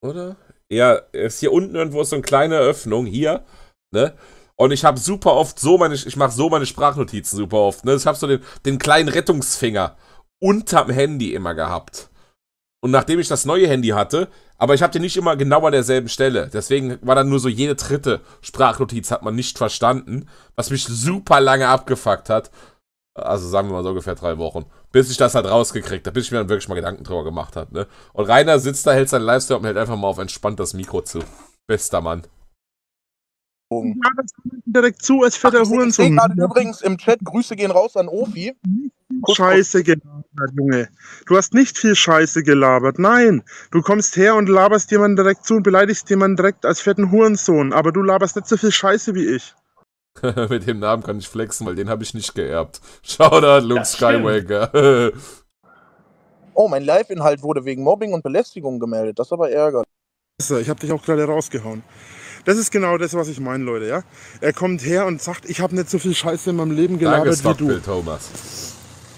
oder? Ja, ist hier unten irgendwo so eine kleine Öffnung, hier, ne? Und ich habe super oft ich mache so meine Sprachnotizen super oft, ne? Ich habe so den kleinen Rettungsfinger unterm Handy immer gehabt. Und nachdem ich das neue Handy hatte, aber ich habe den nicht immer genau an derselben Stelle. Deswegen war dann nur so jede dritte Sprachnotiz hat man nicht verstanden, was mich super lange abgefuckt hat. Also sagen wir mal so ungefähr 3 Wochen. Bis ich das halt rausgekriegt habe, bis ich mir dann wirklich mal Gedanken drüber gemacht habe, ne? Und Rainer sitzt da, hält seinen Livestream und hält einfach mal auf entspannt das Mikro zu. Bester Mann. Ja, das kommt direkt zu, als fetter Hurensohn. Ich sehe gerade übrigens im Chat, Grüße gehen raus an Ofi. Scheiße gelabert, Junge. Du hast nicht viel Scheiße gelabert. Nein, du kommst her und laberst jemanden direkt zu und beleidigst jemanden direkt als fetten Hurensohn. Aber du laberst nicht so viel Scheiße wie ich. Mit dem Namen kann ich flexen, weil den habe ich nicht geerbt. Shoutout Luke Skywalker. Oh, mein Live-Inhalt wurde wegen Mobbing und Belästigung gemeldet. Das ist aber ärgerlich. Ich habe dich auch gerade rausgehauen. Das ist genau das, was ich meine, Leute, ja? Er kommt her und sagt, ich habe nicht so viel Scheiße in meinem Leben gelabert Danke, wie du. Thomas.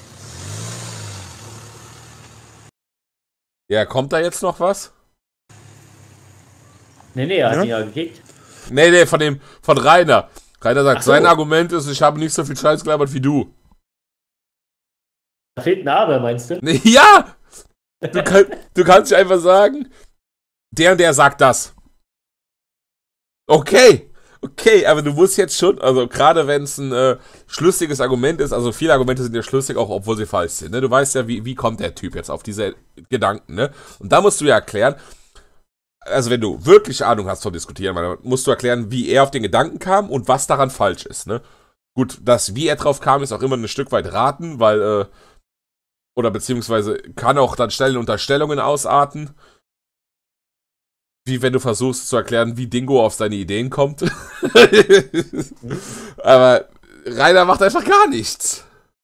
Ja, kommt da jetzt noch was? Nee, er hat ihn ja gekickt. Nee, von Rainer. Rainer sagt, sein Argument ist, ich habe nicht so viel Scheiß gelabert wie du. Da fehlt ein Aber, meinst du? Ja! Du kannst nicht einfach sagen, der und der sagt das. Okay, aber du musst jetzt schon, also gerade wenn es ein schlüssiges Argument ist, also viele Argumente sind ja schlüssig, auch obwohl sie falsch sind, ne? Du weißt ja, wie kommt der Typ jetzt auf diese Gedanken, ne? Und da musst du ja erklären, also wenn du wirklich Ahnung hast vom Diskutieren, dann musst du erklären, wie er auf den Gedanken kam und was daran falsch ist, ne? Gut, wie er drauf kam, ist auch immer ein Stück weit raten, weil, oder beziehungsweise kann auch dann schnell in Unterstellungen ausarten. Wie wenn du versuchst zu erklären, wie Dingo auf seine Ideen kommt. Aber Rainer macht einfach gar nichts.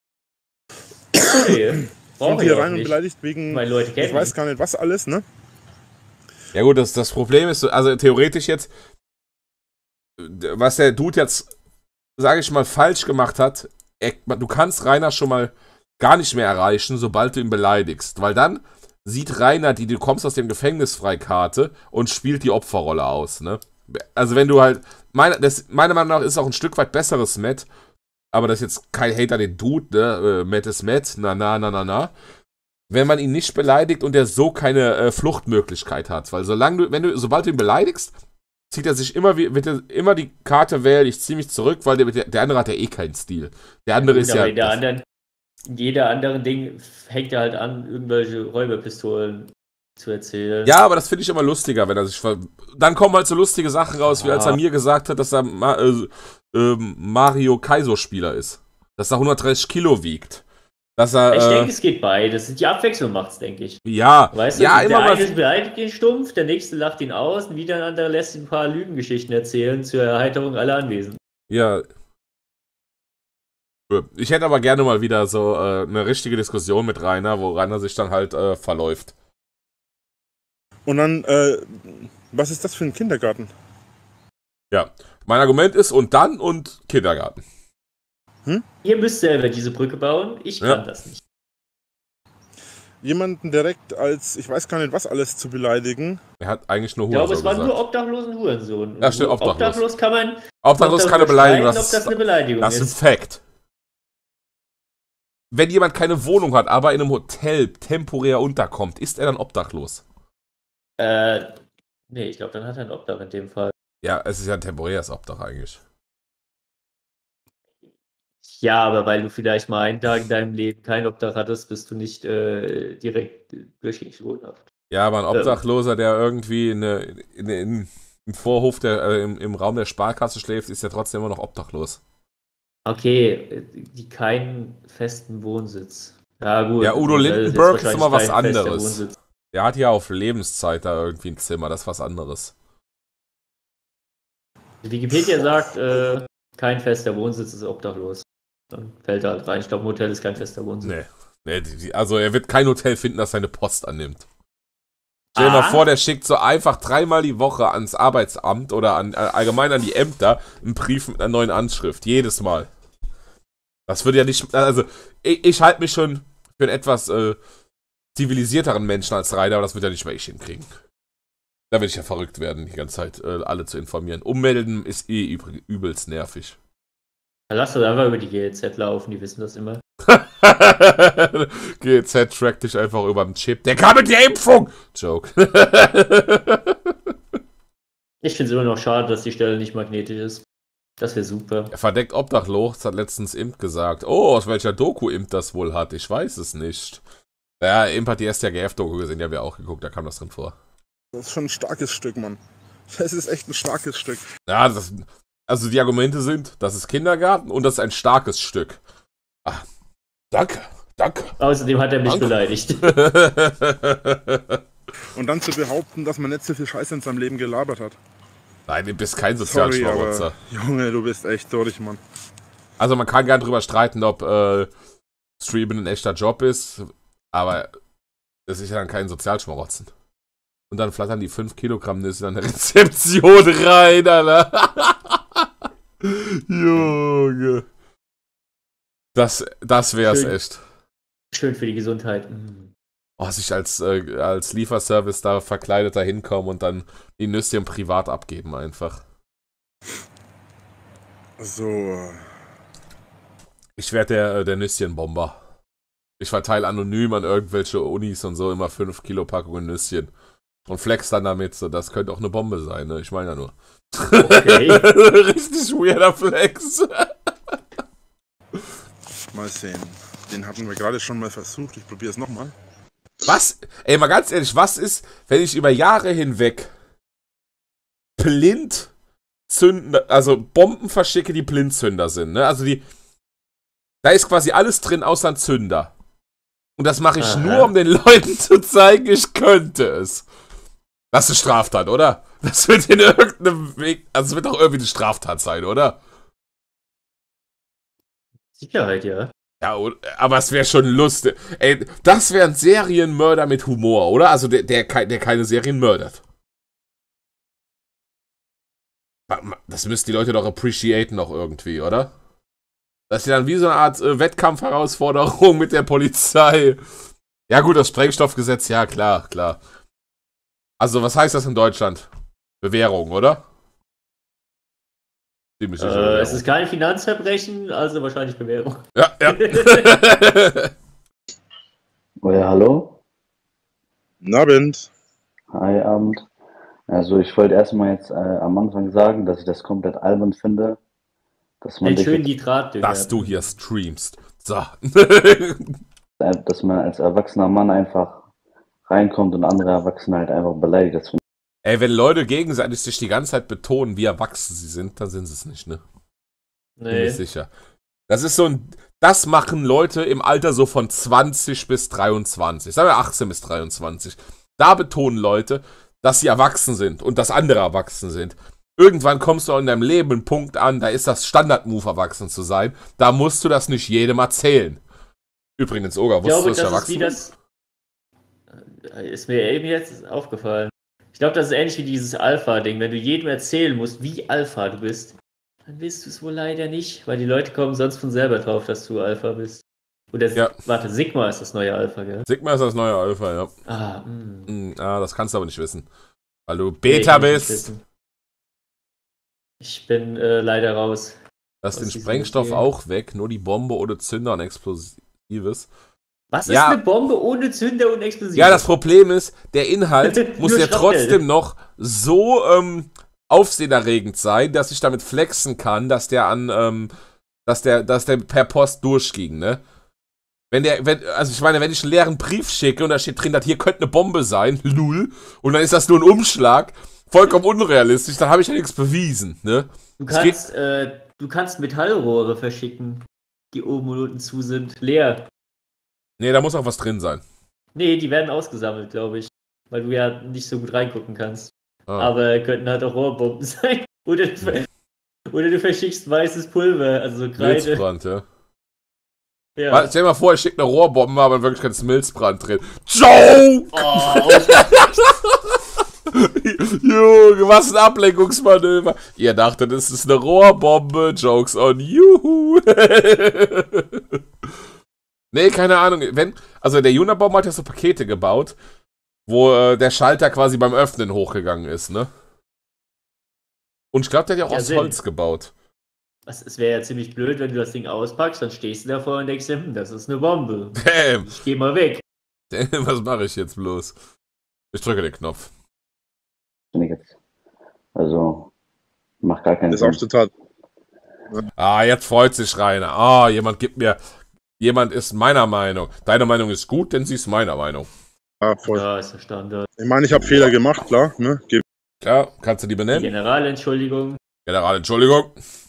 Okay. Kommt hier rein und beleidigt wegen, ich weiß gar nicht was alles, ne? Ja gut, das Problem ist, also theoretisch jetzt, was der Dude jetzt, sage ich mal, falsch gemacht hat, du kannst Rainer schon mal gar nicht mehr erreichen, sobald du ihn beleidigst. Weil dann sieht Rainer, du kommst aus dem Gefängnis Freikarte und spielt die Opferrolle aus, ne? Also wenn du halt, meiner Meinung nach ist auch ein Stück weit besseres Matt, aber das ist jetzt kein Hater den Dude, ne? Matt ist Matt, na. Wenn man ihn nicht beleidigt und er so keine Fluchtmöglichkeit hat, weil sobald du ihn beleidigst, zieht er sich wird er immer die Karte wählen, ich ziehe mich zurück, weil der andere hat ja eh keinen Stil. Der andere ist ja... Jeder anderen Ding hängt ja halt an, irgendwelche Räuberpistolen zu erzählen. Ja, aber das finde ich immer lustiger, wenn er sich... Dann kommen halt so lustige Sachen raus, wie als er mir gesagt hat, dass er Mario Kaizo-Spieler ist. Dass er 130 Kilo wiegt. Dass er, ich denke, es geht beides. Die Abwechslung macht's, denke ich. Ja, weißt du, der eine beleidigt ihn stumpf, der nächste lacht ihn aus und wieder ein anderer lässt ihn ein paar Lügengeschichten erzählen zur Erheiterung aller Anwesenden. Ja. Ich hätte aber gerne mal wieder so eine richtige Diskussion mit Rainer, wo Rainer sich dann halt verläuft. Und dann, was ist das für ein Kindergarten? Ja, mein Argument ist und Kindergarten. Ihr müsst selber diese Brücke bauen, ich kann das nicht. Jemanden direkt als, ich weiß gar nicht was alles, zu beleidigen. Er hat eigentlich nur Hurensohn gesagt. Ich glaube, es war nur obdachlosen Hurensohn. Ja, stimmt, obdachlos kann man... Obdachlos ist keine Beleidigung, ob das eine Beleidigung ist. Das ist ein Fact. Wenn jemand keine Wohnung hat, aber in einem Hotel temporär unterkommt, ist er dann obdachlos? Nee, ich glaube, dann hat er ein Obdach in dem Fall. Ja, es ist ja ein temporäres Obdach eigentlich. Ja, aber weil du vielleicht mal einen Tag in deinem Leben kein Obdach hattest, bist du nicht direkt durchgängig wohnhaft. Ja, aber ein Obdachloser, der irgendwie im Vorhof, im Raum der Sparkasse schläft, ist ja trotzdem immer noch obdachlos. Okay, die keinen festen Wohnsitz. Ja, gut. Ja, Udo Lindenberg ist immer was anderes. Der hat ja auf Lebenszeit da irgendwie ein Zimmer, das ist was anderes. Wikipedia sagt, kein fester Wohnsitz ist obdachlos. Dann fällt er halt rein. Ich glaube, ein Hotel ist kein fester Wohnsitz. Nee, also er wird kein Hotel finden, das seine Post annimmt. Stell dir mal vor, der schickt so einfach 3-mal die Woche ans Arbeitsamt oder allgemein an die Ämter einen Brief mit einer neuen Anschrift. Jedes Mal. Das würde ja nicht... Also, ich halte mich schon für einen etwas zivilisierteren Menschen als Rainer, aber das wird ja nicht mal ich hinkriegen. Da will ich ja verrückt werden, die ganze Zeit alle zu informieren. Ummelden ist übelst nervig. Dann lass das einfach über die GEZ laufen, die wissen das immer. GEZ trackt dich einfach über den Chip. Der kam mit der Impfung! Joke. Ich finde es immer noch schade, dass die Stelle nicht magnetisch ist. Das wäre super. Er verdeckt Obdachlos, hat letztens Imp gesagt. Oh, aus welcher Doku Imp das wohl hat, ich weiß es nicht. Ja, Imp hat die STRGF-Doku gesehen, die haben wir auch geguckt, da kam das drin vor. Das ist schon ein starkes Stück, Mann. Das ist echt ein starkes Stück. Ja, also die Argumente sind, das ist Kindergarten und das ist ein starkes Stück. Ah, danke. Außerdem hat er mich beleidigt. Und dann zu behaupten, dass man nicht so viel Scheiße in seinem Leben gelabert hat. Nein, du bist kein Sorry, Sozialschmarotzer. aber Junge, du bist echt durch, Mann. Also man kann gerne drüber streiten, ob Streamen ein echter Job ist, aber das ist ja dann kein Sozialschmarotzen. Und dann flattern die 5 Kilogramm Nüsse an der Rezeption rein, Alter. Junge. Das wär's Schön. echt. Schön für die Gesundheit. Oh, sich als Lieferservice da verkleidet da hinkommen und dann die Nüsschen privat abgeben einfach. So. Ich werde der Nüsschenbomber. Ich verteile anonym an irgendwelche Unis und so immer 5 Kilo Packungen Nüsschen. Und flex dann damit, so das könnte auch eine Bombe sein, ne? Ich meine ja nur. Okay. Richtig weirder Flex. Mal sehen. Den hatten wir gerade schon mal versucht. Ich probiere es nochmal. Was? Ey, mal ganz ehrlich, was ist, wenn ich über Jahre hinweg blind zünden, also Bomben verschicke, die Blindzünder sind, ne? Also da ist quasi alles drin außer ein Zünder. Und das mache ich nur, um den Leuten zu zeigen, ich könnte es. Das ist eine Straftat, oder? Das wird in irgendeinem Weg, also es wird doch irgendwie eine Straftat sein, oder? Sicherheit, ja. Ja, aber es wäre schon lustig. Ey, das wäre ein Serienmörder mit Humor, oder? Also der keine Serien mördert. Das müssen die Leute doch appreciaten noch irgendwie, oder? Das ist ja dann wie so eine Art Wettkampfherausforderung mit der Polizei. Ja gut, das Sprengstoffgesetz, ja klar. Also was heißt das in Deutschland? Bewährung, oder? Ziemlich sicher Bewährung. Es ist kein Finanzverbrechen, also wahrscheinlich Bewährung. Ja. Oh ja, hallo? Guten Abend. Hi, Abend. Also ich wollte erstmal jetzt am Anfang sagen, dass ich das komplett albern finde, dass man, Den schönen Nitrat, dass du hier streamst. So. dass man als erwachsener Mann einfach reinkommt und andere Erwachsene halt einfach beleidigt. Das Ey, wenn Leute gegenseitig sich die ganze Zeit betonen, wie erwachsen sie sind, dann sind sie es nicht, ne? Bin Nee. mir sicher. Das ist so das machen Leute im Alter so von 20 bis 23. Sagen wir 18 bis 23. Da betonen Leute, dass sie erwachsen sind und dass andere erwachsen sind. Irgendwann kommst du in deinem Leben einen Punkt an, da ist das Standard-Move, erwachsen zu sein. Da musst du das nicht jedem erzählen. Übrigens, Oga, Ich glaube, wusstest du, dass das ich ist erwachsen wie bin? das. Ist mir eben jetzt aufgefallen. Ich glaube, das ist ähnlich wie dieses Alpha-Ding. Wenn du jedem erzählen musst, wie Alpha du bist, dann willst du es wohl leider nicht, weil die Leute kommen sonst von selber drauf, dass du Alpha bist. Oder Ja. warte, Sigma ist das neue Alpha, gell? Sigma ist das neue Alpha, ja. Das kannst du aber nicht wissen. Weil du Beta Nee, kann ich nicht bist. wissen. Ich bin leider raus. Lass den aus diesem Sprengstoff Spiel. auch weg, nur die Bombe ohne Zünder und Explosives. Was Ja. ist eine Bombe ohne Zünder und Explosive? Ja, das Problem ist, der Inhalt muss Nur ja Schrapnell. trotzdem noch so aufsehenerregend sein, dass ich damit flexen kann, dass der dass der per Post durchging, ne? Wenn ich einen leeren Brief schicke und da steht drin, dass hier könnte eine Bombe sein, lul, und dann ist das nur ein Umschlag, vollkommen unrealistisch, dann habe ich ja nichts bewiesen, ne? Du kannst Metallrohre verschicken, die oben und unten zu sind, leer. Nee, da muss auch was drin sein. Nee, die werden ausgesammelt, glaube ich. Weil du ja nicht so gut reingucken kannst. Ah. Aber könnten halt auch Rohrbomben sein. Oder du verschickst weißes Pulver, also so Kreide. Milzbrand, ja. Ja. Stell dir mal vor, ich schicke eine Rohrbombe, aber in Wirklichkeit ist Milzbrand drin. Joke! Oh, Junge, was ein Ablenkungsmanöver. Ihr dachtet, es ist eine Rohrbombe. Jokes on you. Nee, keine Ahnung. Also der Unabomber hat ja so Pakete gebaut. wo der Schalter quasi beim Öffnen hochgegangen ist, ne? Und ich glaube, der hat ja auch Ja, aus Sinn. Holz gebaut. Es wäre ja ziemlich blöd, wenn du das Ding auspackst, dann stehst du davor und denkst dir, das ist eine Bombe. Damn. Ich geh mal weg. Was mache ich jetzt bloß? Ich drücke den Knopf. Finde ich jetzt. Also, macht gar keinen Das ist auch Sinn. total. Ah, jetzt freut sich Rainer. Ah, jemand ist meiner Meinung. Deine Meinung ist gut, denn sie ist meiner Meinung. Ja, voll. Ja, ist der Standard. Ich meine, ich habe Fehler gemacht, klar. Ne? Klar, kannst du die Die benennen? Generalentschuldigung. General, Entschuldigung.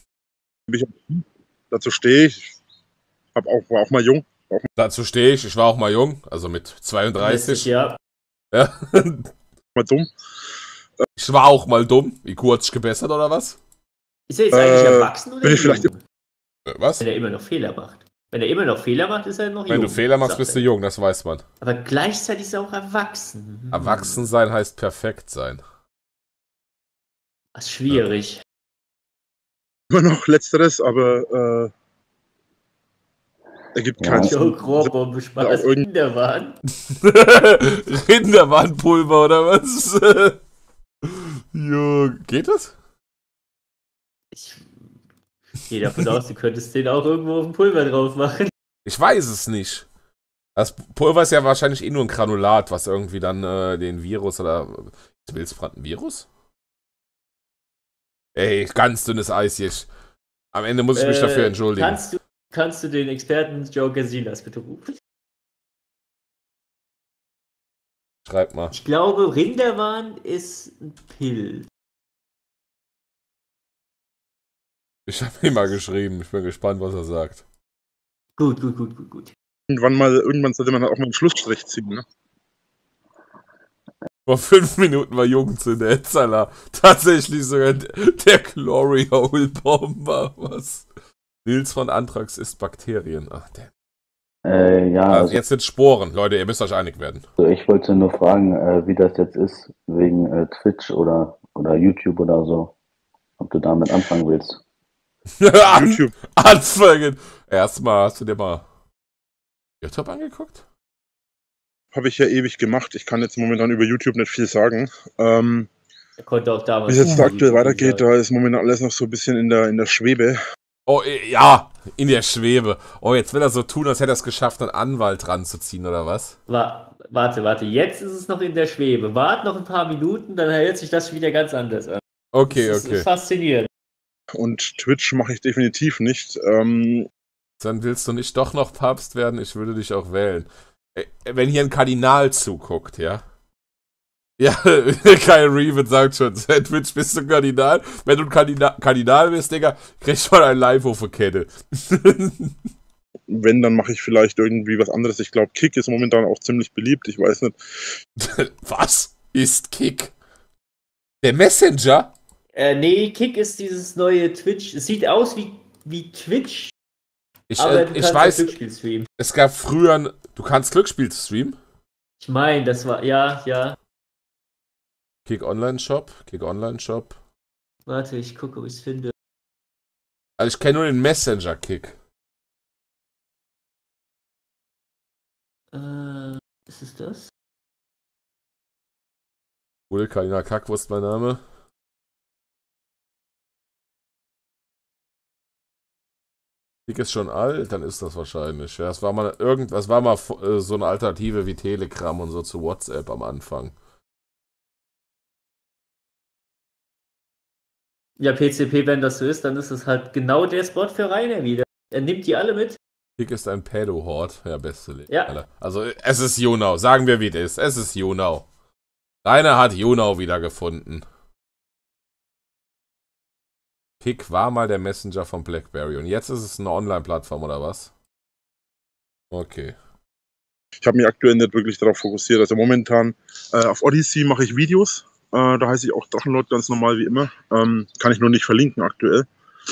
Dazu stehe ich. War auch mal jung. Dazu stehe ich. Ich war auch mal jung, also mit Letztes 32. Jahr. Ja. Mal dumm. Ich war auch mal dumm. IQ hat sich gebessert, oder was? Ist er jetzt eigentlich erwachsen oder bin ich vielleicht- jung? Was? Wenn er immer noch Fehler macht. Wenn er immer noch Fehler macht, ist er noch jung. Wenn du Fehler machst, sagt bist du er. jung, das weiß man. Aber gleichzeitig ist er auch erwachsen. Erwachsen sein heißt perfekt sein. Das ist schwierig. Immer noch Letzteres, aber ergibt Ja. keinen Sinn. Joke, Rohrbombe, Auch Spaß, irgend- Kinderwahn. Rinderwarnpulver oder was? Jo, geht das? Ich gehe davon aus, du könntest den auch irgendwo auf dem Pulver drauf machen. Ich weiß es nicht. Das Pulver ist ja wahrscheinlich eh nur ein Granulat, was irgendwie dann den Virus oder... Ist Wildbrand ein Virus? Ey, ganz dünnes Eis hier. Am Ende muss ich mich dafür entschuldigen. Kannst du den Experten Joker Silas bitte rufen? Schreib mal. Ich glaube, Rinderwahn ist ein Pilz. Ich habe ihm mal geschrieben. Ich bin gespannt, was er sagt. Gut. Irgendwann sollte man halt auch mal einen Schlussstrich ziehen, ne? Vor 5 Minuten war Jungs in der Etzala. Tatsächlich sogar der Glory Hole Bomber. Was? Nils von Anthrax isst Bakterien. Ach, der. Ja, Also jetzt sind Sporen. Leute, ihr müsst euch einig werden. also ich wollte nur fragen, wie das jetzt ist, wegen Twitch oder YouTube oder so. Ob du damit anfangen willst. YouTube. Anfangen. Erstmal hast du dir mal YouTube angeguckt? Habe ich ja ewig gemacht. Ich kann jetzt momentan über YouTube nicht viel sagen. Er konnte auch damals. Wie es jetzt aktuell YouTube weitergeht, sagen. da ist momentan alles noch so ein bisschen in der Schwebe. Oh, ja, in der Schwebe. Oh, jetzt will er so tun, als hätte er es geschafft, einen Anwalt ranzuziehen, oder was? Warte, jetzt ist es noch in der Schwebe. Wart noch ein paar Minuten, dann hört sich das wieder ganz anders an. Okay, Das okay. ist faszinierend. Und Twitch mache ich definitiv nicht. Dann willst du nicht doch noch Papst werden? Ich würde dich auch wählen. Wenn hier ein Kardinal zuguckt, ja? Ja, Kyle Reeves sagt schon, seit Twitch bist du ein Kardinal. Wenn du ein Kardinal bist, Digga, kriegst du mal ein Live auf die Kette. Wenn, dann mache ich vielleicht irgendwie was anderes. Ich glaube, Kick ist momentan auch ziemlich beliebt. Ich weiß nicht. Was ist Kick? Der Messenger? Nee, Kick ist dieses neue Twitch. Es sieht aus wie Twitch, aber du Ich kannst weiß, ein Glücksspiel streamen. es gab früher du kannst Glücksspiel streamen. Ich meine, das war, ja. Kick Online Shop. Warte, ich gucke, ob ich es finde. Also ich kenne nur den Messenger Kick. Ist es das? Cool, Kardinal Kackwurst mein Name. Kick ist schon alt, dann ist das wahrscheinlich. Ja, das war mal so eine Alternative wie Telegram und so zu WhatsApp am Anfang. Ja, PCP, wenn das so ist, dann ist es halt genau der Spot für Rainer wieder. Er nimmt die alle mit. Kick ist ein Pedo-Hort. Ja, beste Leben. Ja. Alter. Also, es ist Junau. Sagen wir, wie es ist. Es ist Junau. Rainer hat Junau wiedergefunden. Kick war mal der Messenger von BlackBerry. Und jetzt ist es eine Online-Plattform, oder was? Okay. Ich habe mich aktuell nicht wirklich darauf fokussiert. Also momentan auf Odyssey mache ich Videos. Da heiße ich auch Drachenlord ganz normal wie immer. Kann ich nur nicht verlinken aktuell.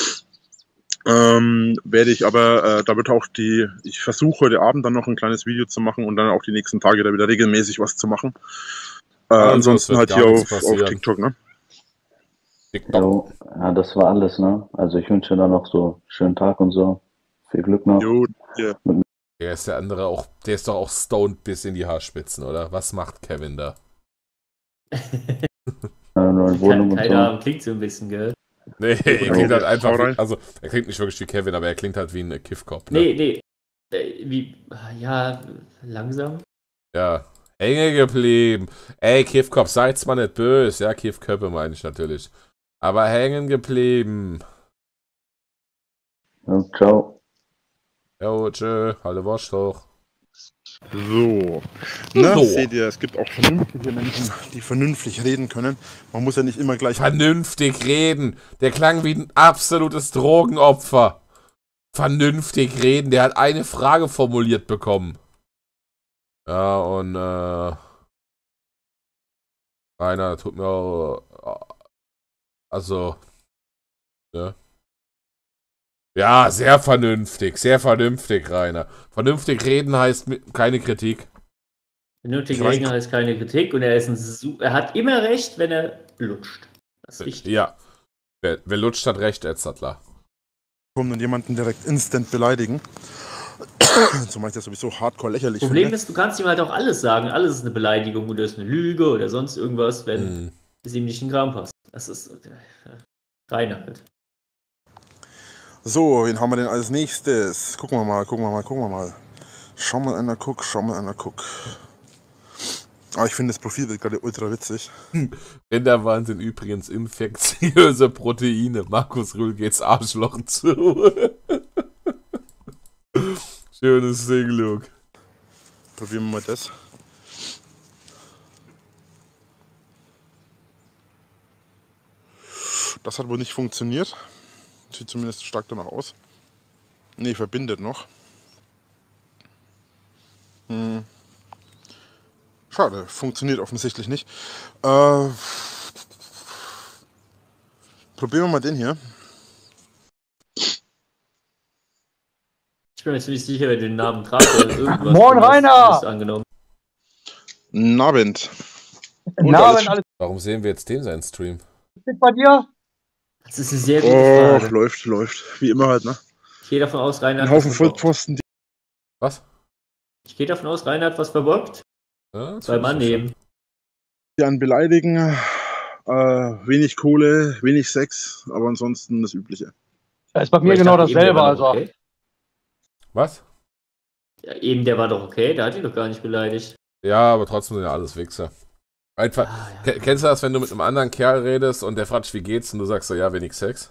Werde ich aber, da wird auch ich versuche heute Abend dann noch ein kleines Video zu machen und dann auch die nächsten Tage da wieder regelmäßig was zu machen. Also, es Ansonsten wird halt gar hier nichts auf passieren. TikTok, ne? TikTok. Ja, das war alles, ne? Also ich wünsche dir noch so schönen Tag und so. Viel Glück noch. Jo, ja. Der ist der andere auch, der ist doch auch stoned bis in die Haarspitzen, oder? Was macht Kevin da? Neue Wohnung und Keine so. Ahnung, klingt so ein bisschen, gell? Nee, er klingt halt einfach Hau rein. wie, also er klingt nicht wirklich wie Kevin, aber er klingt halt wie ein Kiffkopf, ne? Nee. Ja, langsam. Ja. Hänge geblieben. Ey, Kiffkopf, seid's mal nicht böse. Ja, Kiffköppe meine ich natürlich. Aber hängen geblieben. Ja, ciao. Jo, tschö. Halle Wasch doch. So. Na, So. seht ihr, es gibt auch vernünftige Menschen, die vernünftig reden können. Man muss ja nicht immer gleich... Vernünftig reden. Der klang wie ein absolutes Drogenopfer. Vernünftig reden. Der hat eine Frage formuliert bekommen. Ja, und Rainer, tut mir auch, also, ne? Ja, sehr vernünftig, Rainer. Vernünftig reden heißt keine Kritik. Vernünftig reden heißt keine Kritik und er hat immer recht, wenn er lutscht. Das ist wichtig. Ja. Wer lutscht, hat recht, Edzardler. kommen und jemanden direkt instant beleidigen. Zumal ich das sowieso hardcore lächerlich Problem finde. ist, du kannst ihm halt auch alles sagen. Alles ist eine Beleidigung oder ist eine Lüge oder sonst irgendwas, wenn es ihm nicht in den Kram passt. Das ist Rainer halt. So, wen haben wir denn als nächstes? Gucken wir mal. Schau mal einer, guck. Aber ich finde das Profil wird gerade ultra witzig. Rinderwahnsinn übrigens infektiöse Proteine. Markus Rühl geht's Arschloch zu. Schönes Ding, Luke. Probieren wir mal das. Das hat wohl nicht funktioniert. Sieht zumindest stark danach aus. Ne, verbindet noch. Schade, funktioniert offensichtlich nicht. Probieren wir mal den hier. Ich bin mir jetzt nicht sicher, wer den Namen gerade oder irgendwas. Moin, Rainer! Ist angenommen. Nabend. Nabend, alles Warum sehen wir jetzt den seinen Stream? fit bei dir? Das ist eine sehr gute Oh, Frage. läuft. Wie immer halt, ne? Ich gehe davon aus, Rainer Ein hat Haufen was verbockt. Vollpfosten. Was? Ich gehe davon aus, Rainer hat was verbockt. Ja, das Beim ist so Annehmen. Die an beleidigen. Wenig Kohle, wenig Sex, aber ansonsten das Übliche. Das ist bei mir Aber ich genau dachte eben, der dasselbe, war doch also. okay. schön. Was? Ja, eben, der war doch okay, der hat ihn doch gar nicht beleidigt. Ja, aber trotzdem sind ja alles Wichser. Einfach. Ja. Kennst du das, wenn du mit einem anderen Kerl redest und der fragt, wie geht's? Und du sagst so, ja, wenig Sex?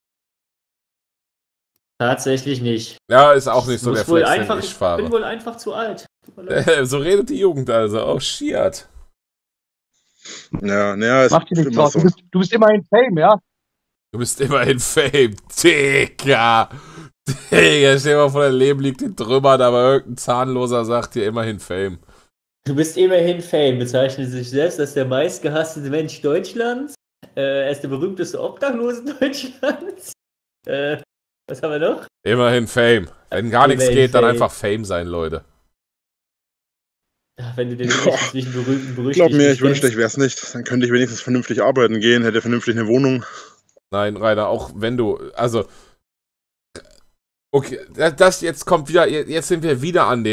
Tatsächlich nicht. Ja, ist auch nicht so Muss der wohl Flex, einfach, den ich ich fahre. bin wohl einfach zu alt. Tut mir leid. So redet die Jugend also. Oh, shit. Ja, es Mach dir ist nichts immer draus. so. Du bist immer in Fame, ja? Du bist immer in Fame. Digga. Stell dir mal vor, dein Leben liegt in Trümmern, aber irgendein Zahnloser sagt dir immerhin Fame. Du bist immerhin Fame, bezeichnet sich selbst als der meistgehasste Mensch Deutschlands. Er ist der berühmteste Obdachlose Deutschlands. Was haben wir noch? Immerhin Fame. Wenn gar nichts Immerhin geht, dann Fame. einfach Fame sein, Leute. Wenn du den Unterschied zwischen berühmt und berüchtigt Glaub mir, nicht ich wünschte, kennst. ich wär's nicht. Dann könnte ich wenigstens vernünftig arbeiten gehen, hätte vernünftig eine Wohnung. Nein, Rainer, auch wenn du, also, okay, das jetzt kommt wieder, jetzt sind wir wieder an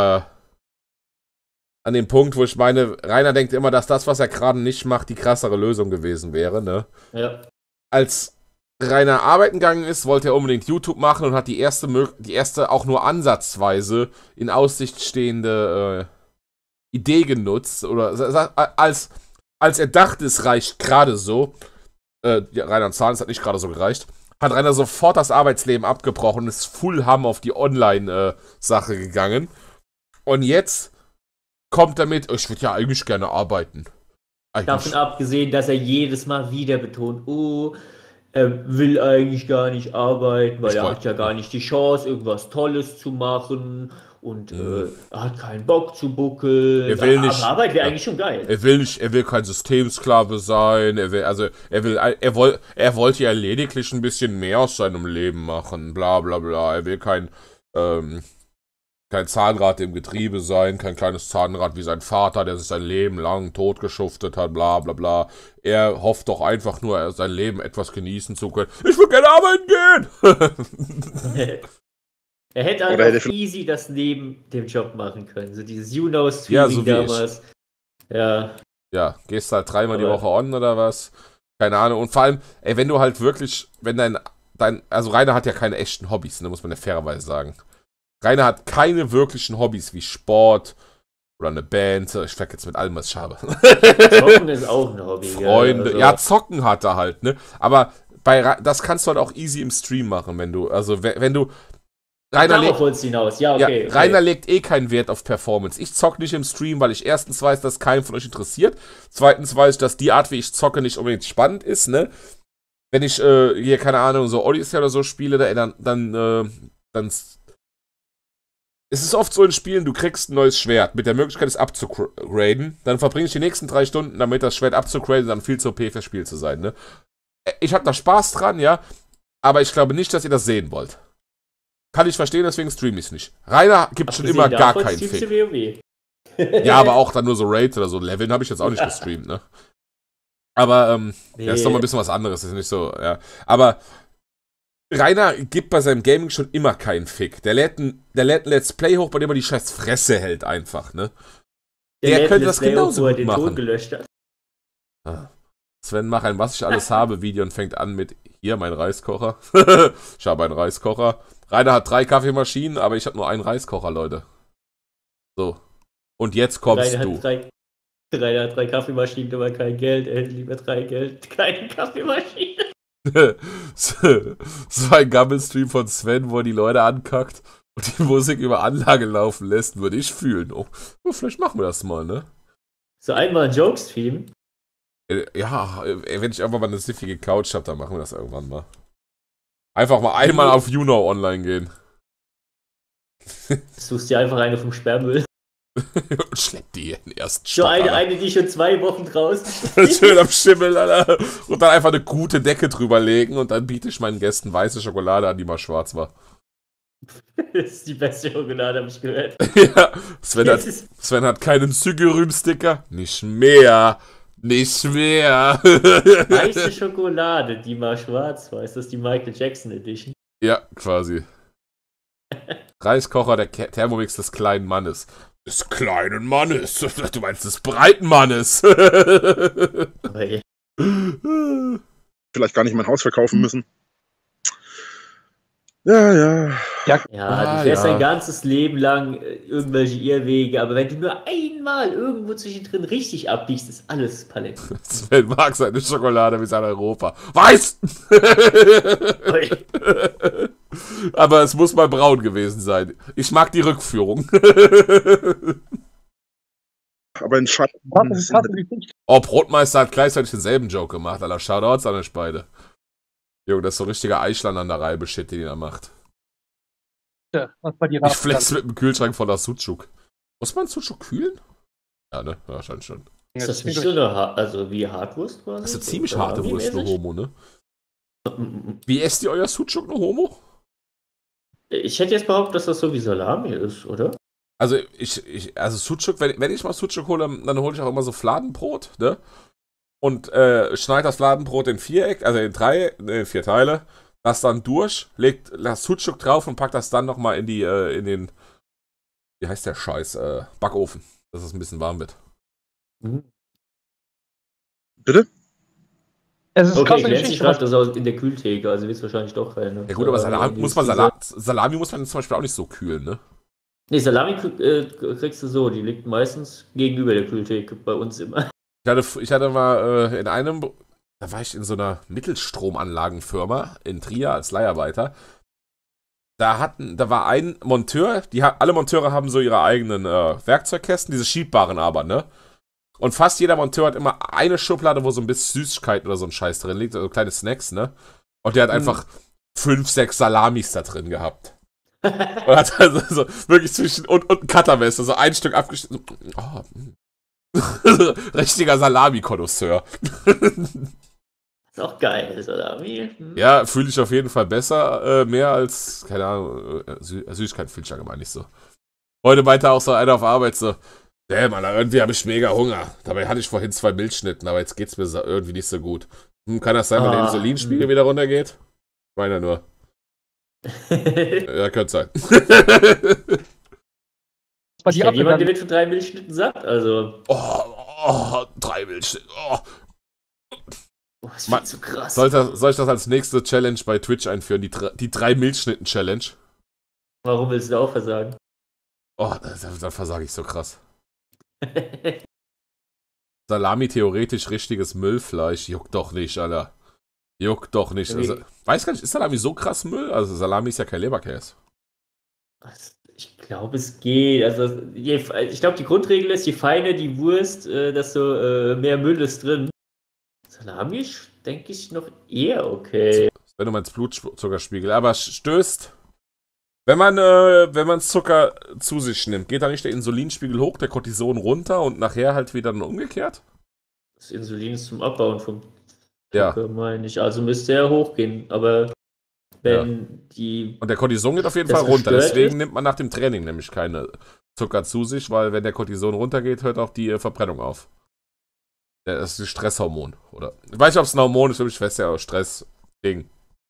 dem Punkt, wo ich meine, Rainer denkt immer, dass das, was er gerade nicht macht, die krassere Lösung gewesen wäre, ne? Ja. Als Rainer arbeiten gegangen ist, wollte er unbedingt YouTube machen und hat die erste auch nur ansatzweise in Aussicht stehende Idee genutzt, oder als er dachte, es reicht gerade so, ja, Rainer und Zahn, es hat nicht gerade so gereicht, hat Rainer sofort das Arbeitsleben abgebrochen und ist full ham auf die Online-Sache gegangen. Und jetzt kommt damit, ich würde ja eigentlich gerne arbeiten. Davon abgesehen, dass er jedes Mal wieder betont, er will eigentlich gar nicht arbeiten, weil er hat ja gar nicht die Chance, irgendwas Tolles zu machen und er hat keinen Bock zu buckeln. Er will nicht, aber Arbeit wäre eigentlich schon geil. Er will kein Systemsklave sein, er wollte ja lediglich ein bisschen mehr aus seinem Leben machen, bla bla bla. Er will kein Zahnrad im Getriebe sein, kein kleines Zahnrad wie sein Vater, der sich sein Leben lang totgeschuftet hat, bla bla bla. Er hofft doch einfach nur, sein Leben etwas genießen zu können. Ich will gerne arbeiten gehen! Er hätte halt Oder hätte auch easy das neben dem Job machen können. So dieses You-Know-Streaming Ja, so wie damals. Ja, Ja, gehst halt 3-mal die Aber- Woche on oder was? Keine Ahnung. Und vor allem, ey, wenn du halt wirklich, wenn also Rainer hat ja keine echten Hobbys, ne, muss man ja fairerweise sagen. Rainer hat keine wirklichen Hobbys wie Sport oder eine Band. Ich fleck jetzt mit allem, was ich habe. Zocken ist auch ein Hobby. Freunde. Also, Ja, zocken hat er halt, ne? Aber das kannst du halt auch easy im Stream machen, wenn du, also wenn du, darauf wollt's hinaus. Ja, okay. ja, Rainer legt eh keinen Wert auf Performance. Ich zock nicht im Stream, weil ich erstens weiß, dass keinen von euch interessiert. Zweitens weiß ich, dass die Art, wie ich zocke, nicht unbedingt spannend ist, ne? Wenn ich hier, keine Ahnung, so Odyssey oder so spiele, dann es ist oft so in Spielen, du kriegst ein neues Schwert mit der Möglichkeit, es abzugraden. Dann verbringe ich die nächsten 3 Stunden damit, das Schwert abzugraden, dann viel zu OP fürs Spiel zu sein, ne? Ich hab da Spaß dran, ja, aber ich glaube nicht, dass ihr das sehen wollt. Kann ich verstehen, deswegen streame ich es nicht. Rainer gibt schon immer gar keinen Fick. WoW. Ja, aber auch dann nur so Raids oder so. Leveln habe ich jetzt auch nicht gestreamt, ne? Aber, ja, ist doch mal ein bisschen was anderes. Ist nicht so, ja. Aber Rainer gibt bei seinem Gaming schon immer keinen Fick. Der lädt ein Let's Play hoch, bei dem er die scheiß Fresse hält einfach, ne? Der könnte das genauso gut den machen. Ton gelöscht hat. Sven macht ein Was ich alles habe Video und fängt an mit hier mein Reiskocher. Ich habe einen Reiskocher. Rainer hat 3 Kaffeemaschinen, aber ich habe nur einen Reiskocher, Leute. So. Und jetzt kommst du. Rainer hat 3 Kaffeemaschinen, aber kein Geld. Er hätte lieber 3 Geld, keine Kaffeemaschine. So ein Gammelstream von Sven, wo er die Leute ankackt und die Musik über Anlage laufen lässt, würde ich fühlen. Oh, vielleicht machen wir das mal, ne? So einmal ein Jokes-Team. Ja, wenn ich irgendwann mal eine siffige Couch habe, dann machen wir das irgendwann mal. Einfach mal einmal auf YouNow online gehen. Suchst dir einfach eine vom Sperrmüll. Und schlepp die in den ersten So Stock, Alter. eine, die schon 2 Wochen draußen steht. Schön am Schimmel, Alter. Und dann einfach eine gute Decke drüber legen und dann biete ich meinen Gästen weiße Schokolade an, die mal schwarz war. Das ist die beste Schokolade, habe ich gehört. Ja, Sven hat keinen Zügerüm-Sticker. Nicht mehr. Nicht mehr. Weiße Schokolade, die mal schwarz war. Ist das die Michael Jackson Edition? Ja, quasi. Reiskocher, der Thermomix des kleinen Mannes. Des kleinen Mannes? Du meinst des breiten Mannes. Okay. Vielleicht gar nicht mein Haus verkaufen müssen. Ja. Ja, du fährst dein ganzes Leben lang irgendwelche Irrwege, aber wenn du nur einmal irgendwo zwischendrin richtig abbiegst, ist alles Palette. Sven mag seine Schokolade wie sein Europa. Weiß! Aber es muss mal braun gewesen sein. Ich mag die Rückführung. Aber in Schatten. Oh, Brotmeister hat gleichzeitig denselben Joke gemacht, Alter. Shoutouts an euch beide. Junge, das ist so richtiger Eichland-an-der-Reibe-Shit, den ihr macht. Ja, was bei dir Ich flex mit dem Kühlschrank von der Sucuk. Muss man Sucuk kühlen? Ja, ne? Ja, wahrscheinlich schon. Ist das nicht so eine, also wie Hartwurst quasi? Das ist eine ziemlich harte Wurst, nur Homo, ne? Wie esst ihr euer Sucuk, nur Homo? Ich hätte jetzt behauptet, dass das so wie Salami ist, oder? Also, also Sucuk, wenn ich mal Sucuk hole, dann hole ich auch immer so Fladenbrot, ne? Und schneide das Fladenbrot in 4 Teile, lass dann durch, lass Sucuk drauf und pack das dann nochmal in den, wie heißt der Scheiß, Backofen, dass es ein bisschen warm wird. Bitte? Es ist Okay, Clancy schreibt das auch in der Kühltheke, also wird es wahrscheinlich doch keine. Ja gut, aber Salami muss man zum Beispiel auch nicht so kühlen, ne? Nee, Salami kriegst du so, die liegt meistens gegenüber der Kühltheke bei uns immer. Ich hatte mal da war ich in so einer Mittelstromanlagenfirma in Trier als Leiharbeiter. Da war ein Monteur, alle Monteure haben so ihre eigenen Werkzeugkästen, diese schiebbaren aber, ne? Und fast jeder Monteur hat immer eine Schublade, wo so ein bisschen Süßigkeiten oder so ein Scheiß drin liegt, also kleine Snacks, ne? Und der hat einfach 5, 6 Salamis da drin gehabt. Und hat also so wirklich zwischen und ein Cuttermesser, so ein Stück abgeschnitten. Oh, richtiger Salami-Konnoisseur. Ist auch geil, Salami. Ja, fühle ich auf jeden Fall besser, mehr als, keine Ahnung, Süßigkeiten-Filter meine ich so. Heute meinte auch so einer auf Arbeit so, damn, Alter, irgendwie habe ich mega Hunger. Dabei hatte ich vorhin 2 Milchschnitten, aber jetzt geht's mir irgendwie nicht so gut. Kann das sein, wenn der Insulinspiegel wieder runtergeht? Ich meine nur. Ja, könnte sein. Was Ich kenne jemanden, der wird von 3 Milchschnitten satt, also. Oh, 3 Milchschnitte. Oh. Das ist zu krass. Soll ich das als nächste Challenge bei Twitch einführen? Die 3 Milchschnitten-Challenge? Warum willst du da auch versagen? Oh, da versage ich so krass. Salami theoretisch richtiges Müllfleisch. Juckt doch nicht, Alter. Juckt doch nicht. Also, weiß gar nicht, ist Salami so krass Müll? Also Salami ist ja kein Leberkäse. Ich glaube, es geht. Also, ich glaube, die Grundregel ist, je feiner die Wurst, desto mehr Müll ist drin. Salami, denke ich, noch eher okay. Wenn du meinst Blutzuckerspiegel. Aber stößt. Wenn man Zucker zu sich nimmt, geht da nicht der Insulinspiegel hoch, der Cortison runter und nachher halt wieder dann umgekehrt? Das Insulin ist zum Abbauen vom Ja. Zucker, meine ich. Also müsste er hochgehen. Aber wenn die. Und der Cortison geht auf jeden Fall runter. Deswegen nimmt man nach dem Training nämlich keine Zucker zu sich, weil wenn der Cortison runtergeht, hört auch die Verbrennung auf. Das ist ein Stresshormon, oder? Ich weiß nicht, ob es ein Hormon ist, für mich fest, ja, aber Stress-Ding.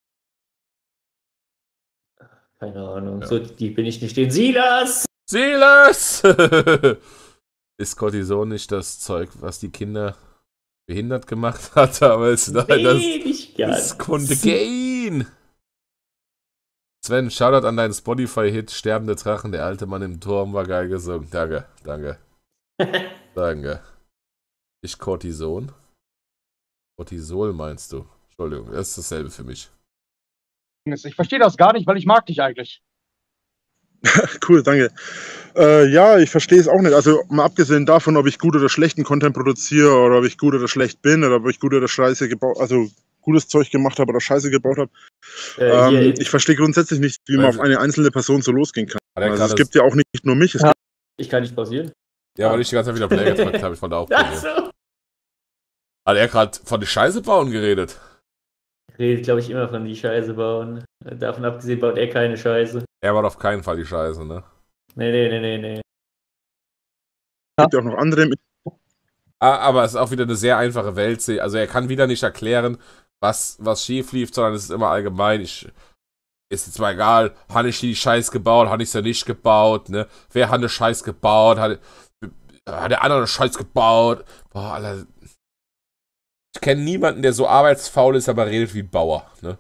Keine Ahnung, so deep bin ich nicht. Den Silas! Silas! Ist Cortison nicht das Zeug, was die Kinder behindert gemacht hat? Aber es nicht ganz. Das Kontegain! Sven, Shoutout an deinen Spotify-Hit Sterbende Drachen, der alte Mann im Turm war geil gesungen. Danke. Danke. Nicht Cortison? Cortisol meinst du? Entschuldigung, das ist dasselbe für mich. Ich verstehe das gar nicht, weil ich mag dich eigentlich. Cool, danke. Ja, ich verstehe es auch nicht. Also mal abgesehen davon, ob ich gut oder schlechten Content produziere oder ob ich gut oder schlecht bin oder ob ich gut oder Scheiße gebaut, also gutes Zeug gemacht habe oder Scheiße gebaut habe. Ich verstehe grundsätzlich nicht, wie man auf eine einzelne Person so losgehen kann. Also es gibt ja auch nicht nur mich. Ich kann nicht pausieren. Ja, weil ich die ganze Zeit wieder Play gedrückt habe. Ich wollte auch pausieren. Hat er gerade von der Scheiße bauen geredet? Redet, glaube ich, immer von die Scheiße bauen. Davon abgesehen baut er keine Scheiße. Er baut auf keinen Fall die Scheiße, ne? Nee. Es gibt ja auch noch andere. Aber es ist auch wieder eine sehr einfache Welt. Also er kann wieder nicht erklären, was schief lief, sondern es ist immer allgemein. Ist jetzt mal egal, habe ich die Scheiß gebaut, habe ich sie nicht gebaut, ne? Wer hat eine Scheiß gebaut? Hat der andere eine Scheiß gebaut? Boah, Alter. Ich kenne niemanden, der so arbeitsfaul ist, aber redet wie ein Bauer, ne?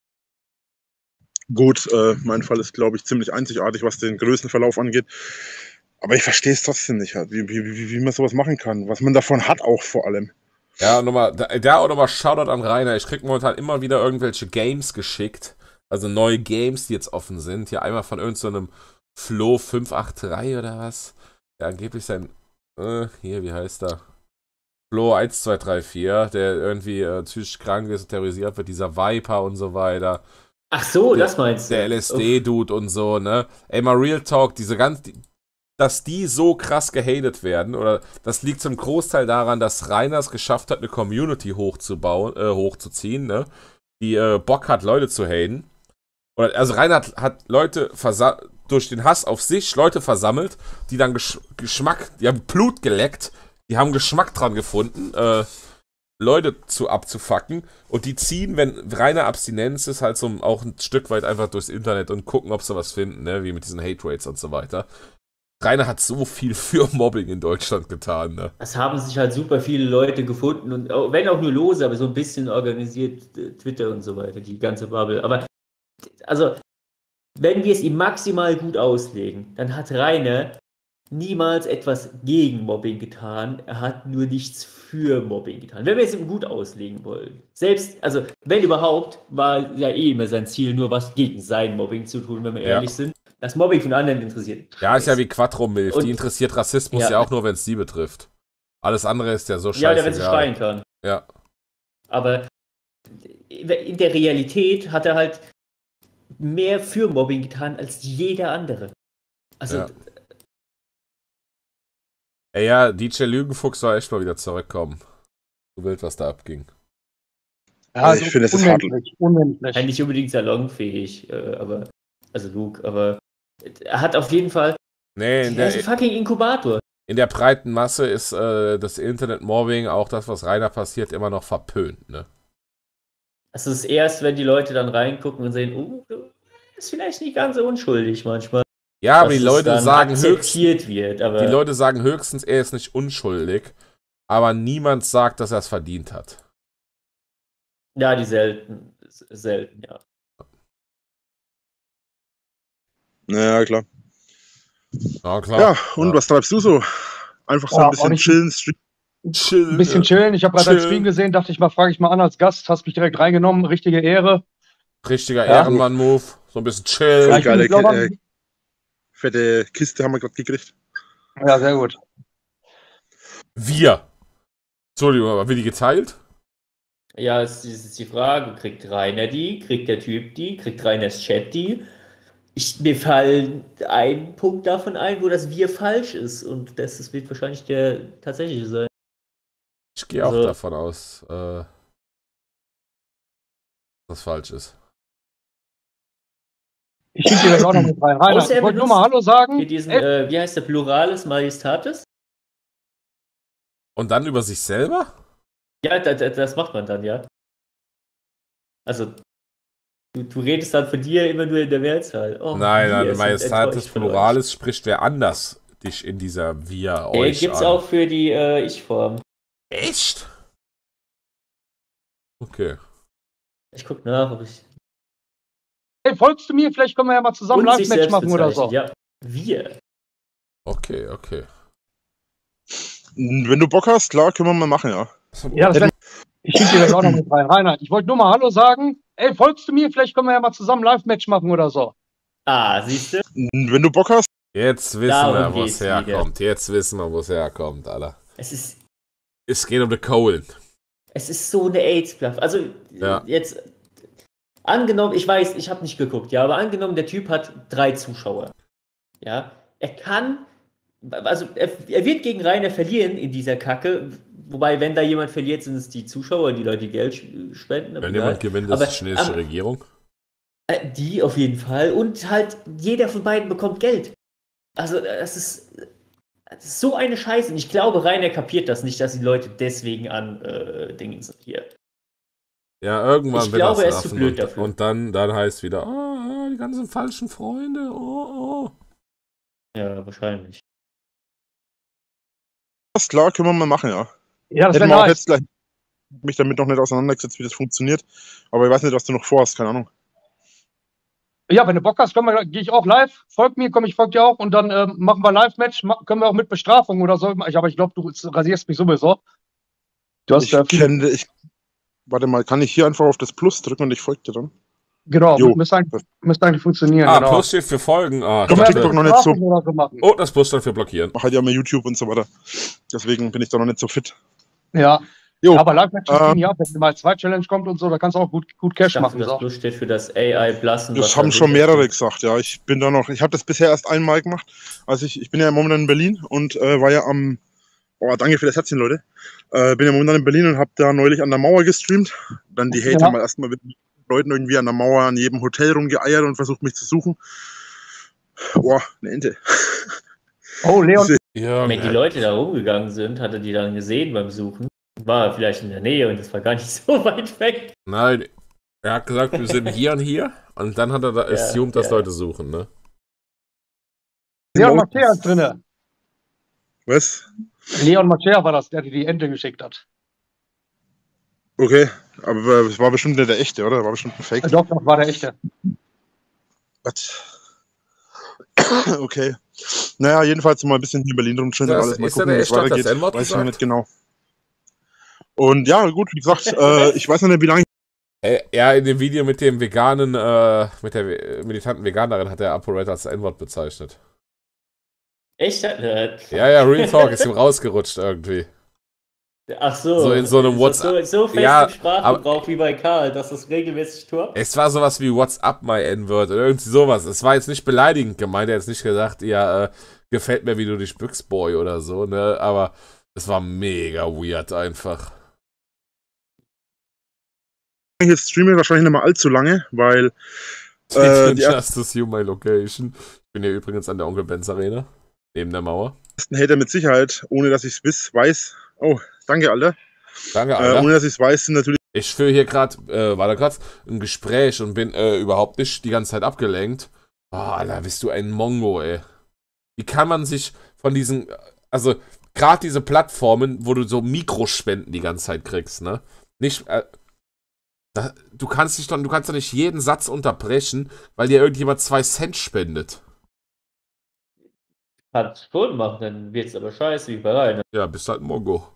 Gut, mein Fall ist, glaube ich, ziemlich einzigartig, was den Größenverlauf angeht. Aber ich verstehe es trotzdem nicht, halt, wie man sowas machen kann. Was man davon hat auch vor allem. Ja, da auch nochmal Shoutout an Rainer. Ich krieg momentan immer wieder irgendwelche Games geschickt. Also neue Games, die jetzt offen sind. Hier einmal von irgendeinem Flo 583 oder was. Der angeblich sein... hier, wie heißt er? Flo 1234, der irgendwie psychisch krank ist, terrorisiert wird, dieser Viper und so weiter. Ach so, das meinst du. Der LSD-Dude und so, ne? Ey, mal Real Talk, dass die so krass gehatet werden, oder das liegt zum Großteil daran, dass Rainer es geschafft hat, eine Community hochzuziehen, ne? Die Bock hat, Leute zu haten. Also Rainer hat Leute durch den Hass auf sich Leute versammelt, die dann die haben Blut geleckt, die haben Geschmack dran gefunden, Leute abzufacken, und die ziehen, wenn reine Abstinenz ist, halt so auch ein Stück weit einfach durchs Internet und gucken, ob sie was finden, ne, wie mit diesen Hate Rates und so weiter. Rainer hat so viel für Mobbing in Deutschland getan, ne. Es haben sich halt super viele Leute gefunden, und wenn auch nur lose, aber so ein bisschen organisiert, Twitter und so weiter, die ganze Bubble. Aber, also, wenn wir es ihm maximal gut auslegen, dann hat Rainer niemals etwas gegen Mobbing getan, er hat nur nichts für Mobbing getan. Wenn wir es ihm gut auslegen wollen. Selbst, also wenn überhaupt, war ja immer sein Ziel, nur was gegen sein Mobbing zu tun, wenn wir ehrlich sind. Das Mobbing von anderen interessiert. Ja, ist ja wie Quattro-Milf, die interessiert Rassismus ja auch nur, wenn es sie betrifft. Alles andere ist ja so scheiße. Ja, wenn sie schreien kann. Ja. Aber in der Realität hat er halt mehr für Mobbing getan als jeder andere. Also... Ja. Ey, ja, DJ Lügenfuchs soll echt mal wieder zurückkommen. So wild, was da abging. Ja, also ich finde, es ist unmännlich. Nicht unbedingt salonfähig, aber, also Luke, aber er hat auf jeden Fall, er ist ein fucking Inkubator. In der breiten Masse ist das Internet-Mobbing, auch das, was Rainer passiert, immer noch verpönt, ne? Es ist erst, wenn die Leute dann reingucken und sehen, ist vielleicht nicht ganz so unschuldig manchmal. Ja, aber dass die es Leute dann sagen akzeptiert wird, aber die Leute sagen höchstens, er ist nicht unschuldig, aber niemand sagt, dass er es verdient hat. ja, die selten, ja. Naja, klar. Ja, klar. Ja, und was treibst du so? Einfach so ein Ja, auch bisschen nicht- chillen, Stream. Ein bisschen chillen. Ich habe gerade einen Chillen. Stream gesehen, dachte ich mal, frage ich mal an als Gast. Hast mich direkt reingenommen, richtige Ehre. Richtiger Ja. Ehrenmann-Move. So ein bisschen chill. Ja, ich bin geile mit Blaumann- fette Kiste haben wir gerade gekriegt. Ja, sehr gut. Wir. Entschuldigung, aber wird die geteilt? Ja, es ist die Frage, kriegt Rainer die, kriegt der Typ die, kriegt Rainers Chat die? Mir fallen ein Punkt davon ein, wo das Wir falsch ist und das wird wahrscheinlich der tatsächliche sein. Ich gehe auch Also- davon aus, dass das falsch ist. Ich schicke dir das auch noch mit rein. Rainer, Außer er ich wollte nur benutzt mal Hallo sagen. Hier diesen, Ey, wie heißt der, Pluralis Majestatis? Und dann über sich selber? Ja, das macht man dann, ja. Also, du redest dann von dir immer nur in der Mehrzahl. Oh, Nein, wir nein, sind Majestatis enttäuscht von euch. Pluralis spricht wer anders dich in dieser Wir Den euch gibt's an. auch für die Ich-Form. Echt? Okay. Ich guck nach, ob ich. ey, folgst du mir? Vielleicht können wir ja mal zusammen Und sich Live-Match selbst machen oder so. bezeichnet, Ja, wir. Okay. Wenn du Bock hast, klar, können wir mal machen, ja. Ja, das wär, ich schicke dir das auch noch mit rein. Rainer, ich wollte nur mal Hallo sagen. Ey, folgst du mir? Vielleicht können wir ja mal zusammen Live-Match machen oder so. Ah, siehst du? Wenn du Bock hast, Jetzt wissen Darum wir, wo geht's es herkommt. Jetzt wissen wir, wo es herkommt, Alter. Es geht um die Kohlen. Es ist so eine AIDS-Bluff. Also, Ja. jetzt. Angenommen, ich weiß, ich habe nicht geguckt, ja, aber angenommen, der Typ hat 3 Zuschauer. Ja, er kann. Also, er wird gegen Rainer verlieren in dieser Kacke. Wobei, wenn da jemand verliert, sind es die Zuschauer, die Leute, die Geld spenden. aber Wenn egal. jemand gewinnt, ist Aber die chinesische am- Regierung. Die auf jeden Fall. Und halt, jeder von beiden bekommt Geld. Also, das ist so eine Scheiße. Und ich glaube, Rainer kapiert das nicht, dass die Leute deswegen an Dingen sind hier. Ja, irgendwann Ich wird glaube, er das ist zu raffen blöd und, dafür. und dann heißt wieder, die ganzen falschen Freunde, Ja, wahrscheinlich. klar, können wir mal machen, ja. Ja, das Hätten wäre wir auch nice. jetzt gleich mich damit noch nicht auseinandergesetzt, wie das funktioniert. Aber ich weiß nicht, was du noch vorhast, keine Ahnung. Ja, wenn du Bock hast, gehe ich auch live. Folg mir, ich folge dir auch und dann machen wir Live-Match. Können wir auch mit Bestrafung oder so. Aber ich glaube, du rasierst mich sowieso. Du hast Warte mal, kann ich hier einfach auf das Plus drücken und ich folge dir dann? Genau, Jo. müsste eigentlich funktionieren. genau. Plus steht für Folgen. Können wir Können wir TikTok noch nicht so. Bestrafung oder so machen. Oh, das Plus steht für blockieren. Mach halt ja mehr YouTube und so weiter. Deswegen bin ich da noch nicht so fit. Ja. Jo. Aber Live-Match gehen ja, wenn mal 2 Challenge kommt und so, da kannst du auch gut Cash Ich dachte, machen. das So. Plus steht für das AI Blassen. Das haben schon mehrere gesagt, ja. Ich bin da noch, ich habe das bisher erst einmal gemacht. Also ich bin ja momentan in Berlin und war ja am, danke für das Herzchen, Leute. Bin ja momentan in Berlin und habe da neulich an der Mauer gestreamt. Dann die Hater Ja. mal erstmal mit Leuten irgendwie an der Mauer, an jedem Hotel rumgeeiert und versucht mich zu suchen. Boah, eine Ente. Oh, Leon. Ja, Wenn die Leute da rumgegangen sind, hat er die dann gesehen beim Suchen. War vielleicht in der Nähe und das war gar nicht so weit weg. Nein, er hat gesagt, wir sind hier und hier. Und dann hat er da assumed, dass Leute suchen, ne? Leon Machea ist drinne. Was? Leon Machea war das, der dir die Ente geschickt hat. Okay, aber es war bestimmt nicht der echte, oder? War bestimmt ein Fake. Doch, das war der echte. Was? Okay. Naja, jedenfalls mal ein bisschen hier in Berlin rumchillen und Das- alles. Mal ist da gucken, der wie es Echte, hat das weitergeht. N-Wort Weiß ich noch gesagt? nicht genau. Und ja, gut, wie gesagt, ich weiß noch nicht, wie lange Ja, in dem Video mit dem veganen, mit der militanten Veganerin hat der ApoRed als N-Wort bezeichnet. Echt? Ja, Real Talk ist ihm rausgerutscht irgendwie. Ach so. So in so einem Ist das WhatsApp. So fest Ja, im Sprachgebrauch wie bei Karl, dass das regelmäßig tut. Es war sowas wie What's up, my N-Word oder irgendwie sowas. Es war jetzt nicht beleidigend gemeint, er hat jetzt nicht gesagt, ja, gefällt mir, wie du dich bückst, Boy oder so, ne? Aber es war mega weird einfach. ich jetzt streame, wahrscheinlich nicht mal allzu lange, weil die Just to see my location. Ich bin hier übrigens an der Onkel Benz Arena, neben der Mauer. ersten Hater mit Sicherheit, ohne dass ich es weiß. Oh, danke, Alter. Danke, Alter. Ohne dass ich es weiß, sind natürlich Ich führe hier gerade, war da gerade ein Gespräch und bin überhaupt nicht die ganze Zeit abgelenkt. Oh, Alter, bist du ein Mongo, ey. Wie kann man sich von diesen, also gerade diese Plattformen, wo du so Mikrospenden die ganze Zeit kriegst, ne? Nicht, du kannst doch nicht jeden Satz unterbrechen, weil dir irgendjemand 2 Cent spendet. Kannst schon machen, dann wird's aber scheiße wie bei Rainer. Ja, bist halt ein Mongo.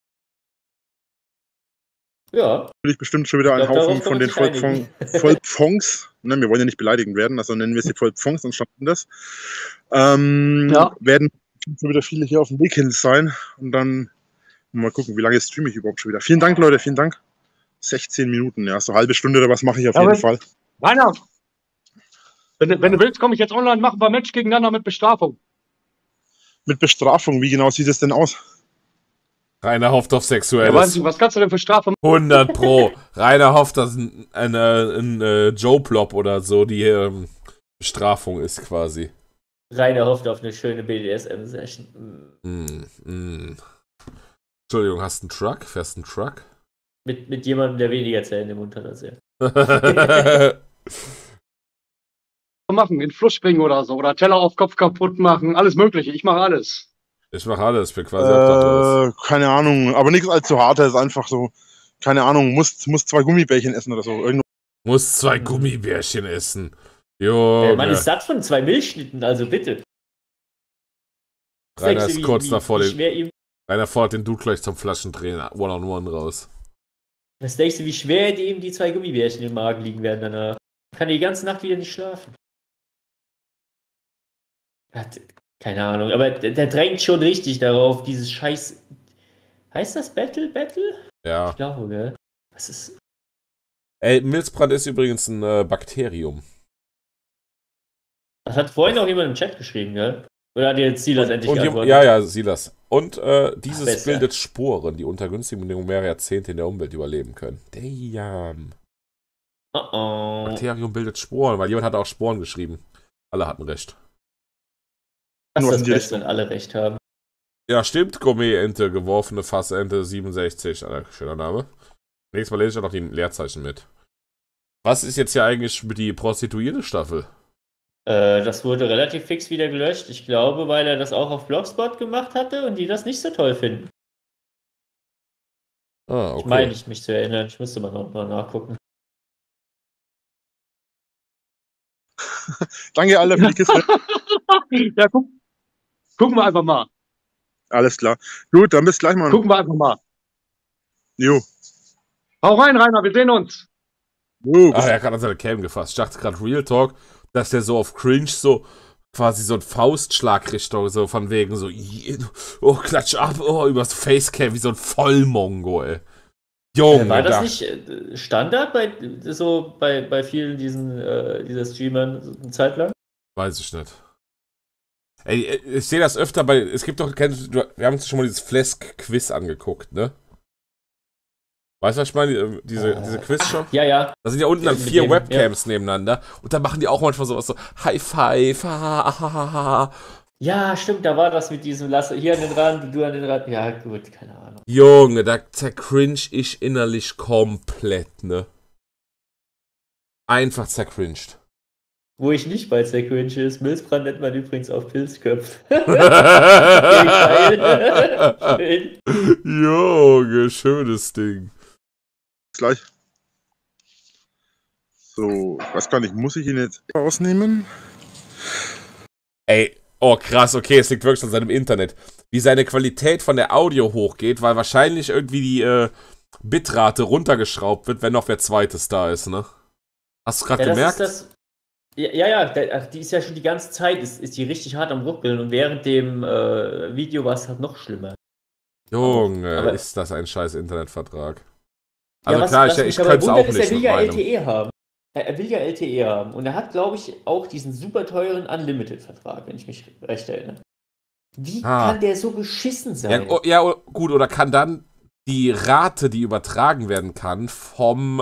Ja. Will ich bestimmt schon wieder einen Haufen von den Vollpfonks, ne, wir wollen ja nicht beleidigend werden, also nennen wir sie Vollpfonks und starten das, werden schon wieder viele hier auf dem Weg hin sein und dann mal gucken, wie lange streame ich überhaupt schon wieder. Vielen Dank, Leute, vielen Dank. 16 Minuten, ja, so eine halbe Stunde oder was mache ich auf jeden Fall. Rainer, wenn du willst, komme ich jetzt online, machen wir Match gegeneinander mit Bestrafung. Mit Bestrafung, wie genau sieht es denn aus? Rainer hofft auf Sexuelles. Ja, weißt du, was kannst du denn für Strafe machen? 100 Pro. Rainer hofft, dass ein Joe-Plop oder so die Bestrafung ist quasi. Rainer hofft auf eine schöne BDSM-Session. Entschuldigung, hast du einen Truck? Fährst du einen Truck? Mit jemandem, der weniger Zellen im Mund hat als er. Machen, in den Fluss springen oder so. Oder Teller auf Kopf kaputt machen. Alles Mögliche. Ich mache alles. Ich mache alles. Bin quasi obdachlos. Keine Ahnung. Aber nichts allzu hartes. Einfach so, keine Ahnung, muss 2 Gummibärchen essen oder so. Muss 2 Gummibärchen essen. Jo. Der Mann ist satt von 2 Milchschnitten, also bitte. Rainer ist kurz davor, Rainer fordert den Dude gleich zum Flaschendrehen One-on-One raus. Was denkst du, wie schwer ihm die 2 Gummibärchen im Magen liegen werden danach? Kann die ganze Nacht wieder nicht schlafen. Keine Ahnung, aber der drängt schon richtig darauf, dieses Scheiß. Heißt das Battle? Ja. Ich glaube, gell? Was ist. Ey, Milzbrand ist übrigens ein Bakterium. Das hat vorhin auch jemand im Chat geschrieben, gell? Oder hat jetzt Silas endlich geantwortet? Ja, Silas. Und dieses bildet Sporen, die unter günstigen Bedingungen mehrere Jahrzehnte in der Umwelt überleben können. Damn. Bakterium bildet Sporen, weil jemand hat auch Sporen geschrieben. Alle hatten recht. Das ist das Beste, wenn alle recht haben. Ja, stimmt. Gourmet-Ente, geworfene Fassente 67. Schöner Name. Nächstes Mal lese ich auch noch die Leerzeichen mit. Was ist jetzt hier eigentlich mit die Prostituierte-Staffel? Das wurde relativ fix wieder gelöscht. Ich glaube, weil er das auch auf Blogspot gemacht hatte und die das nicht so toll finden. Ah, okay. Ich meine, mich zu erinnern. Ich müsste mal noch mal nachgucken. Danke alle für die Kiste. Ja, gucken wir einfach mal. Alles klar. Gut, dann bis gleich mal. Gucken wir einfach mal. Jo. Hau rein, Rainer, wir sehen uns. Er hat gerade an seine Cam gefasst. Ich dachte gerade Real Talk, dass der so auf Cringe so quasi so ein Faustschlag Richtung, so von wegen so, oh, klatsch ab, oh, übers Facecam, wie so ein Vollmongo, ey. Junge, war das nicht Standard bei vielen dieser Streamern eine Zeit lang? Weiß ich nicht. Ey, ich sehe das öfter bei, es gibt doch, wir haben uns schon mal dieses Flesk-Quiz angeguckt, ne? Weißt du, was ich meine? Diese Quiz-Show? Ja. Da sind ja unten dann 4 Webcams nebeneinander und da machen die auch manchmal sowas so, High Five, Ja, stimmt, da war das mit diesem, lass hier an den Rand, du an den Rand. Ja, gut, keine Ahnung. Junge, da zercringe ich innerlich komplett, ne? Einfach zercringed. Wo ich nicht bei zercringe ist, Milzbrand nennt man übrigens auf Pilzköpf. Junge, schönes Ding. Gleich. So, ich weiß gar nicht, muss ich ihn jetzt rausnehmen? Ey, oh krass, okay, es liegt wirklich an seinem Internet. Wie seine Qualität von der Audio hochgeht, weil wahrscheinlich irgendwie die Bitrate runtergeschraubt wird, wenn noch wer Zweites da ist, ne? Hast du gerade gemerkt? Die ist ja schon die ganze Zeit, ist die richtig hart am Ruckeln und während dem Video war es halt noch schlimmer. Junge, aber ist das ein scheiß Internetvertrag. Also ja, klar, ich könnte es auch nicht. Er will ja LTE haben. Er will ja LTE haben. Und er hat, glaube ich, auch diesen super teuren Unlimited-Vertrag, wenn ich mich recht erinnere. Wie kann der so beschissen sein? Ja, gut, oder kann dann die Rate, die übertragen werden kann, vom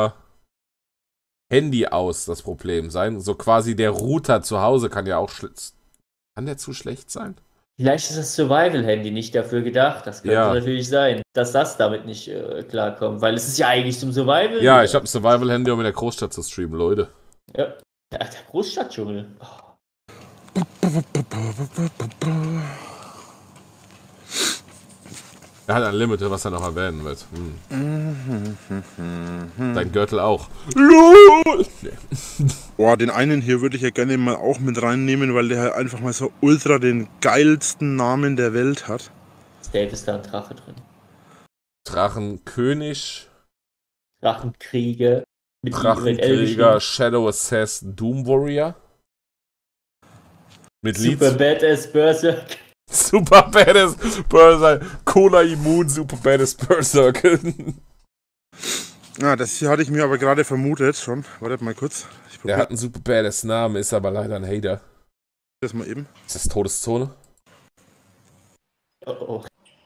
Handy aus das Problem sein? So quasi der Router zu Hause kann ja auch kann der zu schlecht sein? Vielleicht ist das Survival-Handy nicht dafür gedacht. Das könnte Ja. natürlich sein, dass das damit nicht klarkommt. Weil es ist ja eigentlich zum Survival. Ja, ich habe ein Survival-Handy, um in der Großstadt zu streamen, Leute. Ja, der Großstadtdschungel. Oh. Er hat ein Limit, was er noch erwähnen wird. Dein Gürtel auch. Boah, den einen hier würde ich ja gerne mal auch mit reinnehmen, weil der halt einfach mal so ultra den geilsten Namen der Welt hat. Dave ist da ein Drache drin. Drachenkönig. Drachenkrieger. Mit Drachenkrieger, Shadow Assassin, Doom Warrior. Mit Super Badass Berserk. Super Badass Berserk. Cola Immun, Super Badass Berserk. Ja, das hier hatte ich mir aber gerade vermutet schon. Wartet mal kurz. Der hat einen Super Badass Namen, ist aber leider ein Hater. Das mal eben. Ist das Todeszone? Oh.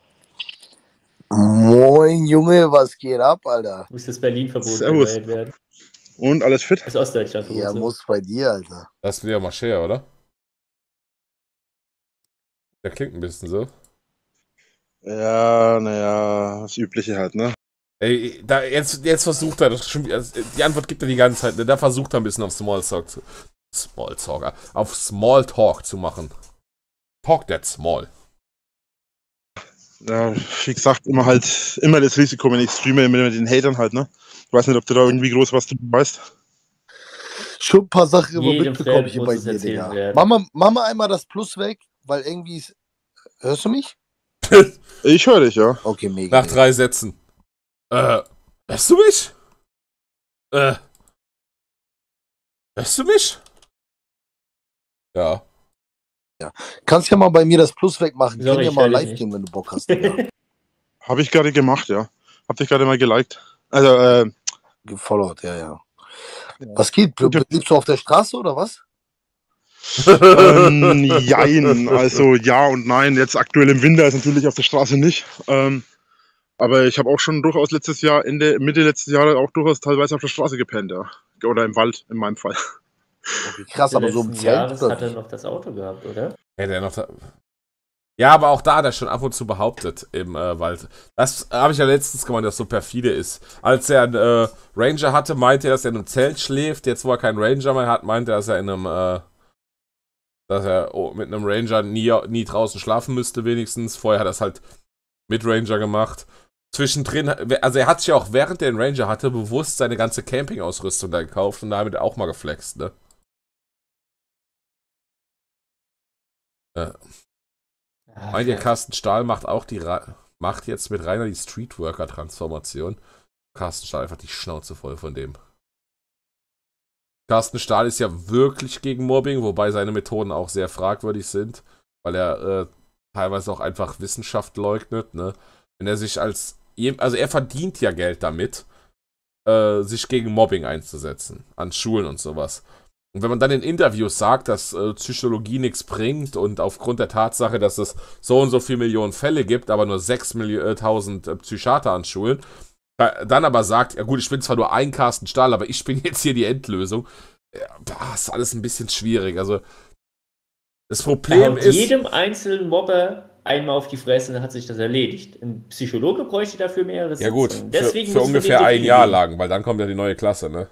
Moin Junge, was geht ab, Alter? Muss das Berlin-Verbot Servus. gewählt werden? Und alles fit? Das Ostdeutschland Ja, muss bei dir, Alter. Das ist wieder Mascher, oder? Der klingt ein bisschen so. Ja, naja, das Übliche halt, ne? Ey, jetzt versucht er das schon. Die Antwort gibt er die ganze Zeit. Ne? Da versucht er ein bisschen auf Smalltalk zu machen. Talk that small. Ja, wie gesagt, immer das Risiko, wenn ich streame, mit den Hatern halt, ne? Ich weiß nicht, ob du da irgendwie groß was drüber weißt. Schon ein paar Sachen immer Jedem mitbekommen Fan hier muss bei es dir, erzählt Digga. werden. Mach mal einmal das Plus weg, weil irgendwie ist... Hörst du mich? Ich höre dich, ja. Okay, mega. Nach 3 Sätzen. Hörst du mich? Hörst du mich? Ja. Ja. Kannst ja mal bei mir das Plus wegmachen. Sorry, Können ja ich mal höre dich live nicht. gehen, wenn du Bock hast, Digga. Habe ich gerade gemacht, ja. Hab dich gerade mal geliked. Also, Gefollowt, ja. Was geht? Lebst du auf der Straße oder was? jein. Also ja und nein. Jetzt aktuell im Winter ist natürlich auf der Straße nicht. Aber ich habe auch schon durchaus Mitte letztes Jahr auch durchaus teilweise auf der Straße gepennt, ja. Oder im Wald, in meinem Fall. Okay, krass, aber so im letzten Zelt Jahres oder hat er wie? noch das Auto gehabt, oder? Ja, aber auch da hat er schon ab und zu behauptet im Wald. Das habe ich ja letztens gemeint, dass so perfide ist. Als er einen Ranger hatte, meinte er, dass er in einem Zelt schläft. Jetzt, wo er keinen Ranger mehr hat, meinte er, dass er in einem mit einem Ranger nie draußen schlafen müsste, wenigstens. Vorher hat er es halt mit Ranger gemacht. Zwischendrin, also er hat sich ja auch, während er einen Ranger hatte, bewusst seine ganze Campingausrüstung da gekauft und damit auch mal geflext, ne? Ja. Meint ihr, Carsten Stahl macht jetzt mit Rainer die Streetworker-Transformation? Carsten Stahl einfach die Schnauze voll von dem. Carsten Stahl ist ja wirklich gegen Mobbing, wobei seine Methoden auch sehr fragwürdig sind, weil er teilweise auch einfach Wissenschaft leugnet, ne? Wenn er sich also er verdient ja Geld damit, sich gegen Mobbing einzusetzen, an Schulen und sowas. Und wenn man dann in Interviews sagt, dass Psychologie nichts bringt und aufgrund der Tatsache, dass es so und so viele Millionen Fälle gibt, aber nur 6.000 Psychiater an Schulen, dann aber sagt, ja gut, ich bin zwar nur ein Carsten Stahl, aber ich bin jetzt hier die Endlösung. Ja, ist alles ein bisschen schwierig. Also das Problem ist... jedem einzelnen Mobber einmal auf die Fresse, dann hat sich das erledigt. Ein Psychologe bräuchte dafür mehrere Ja gut, Sitzungen. Deswegen für muss man ungefähr dem so ein viel Jahr geben. lang, weil dann kommt ja die neue Klasse, ne?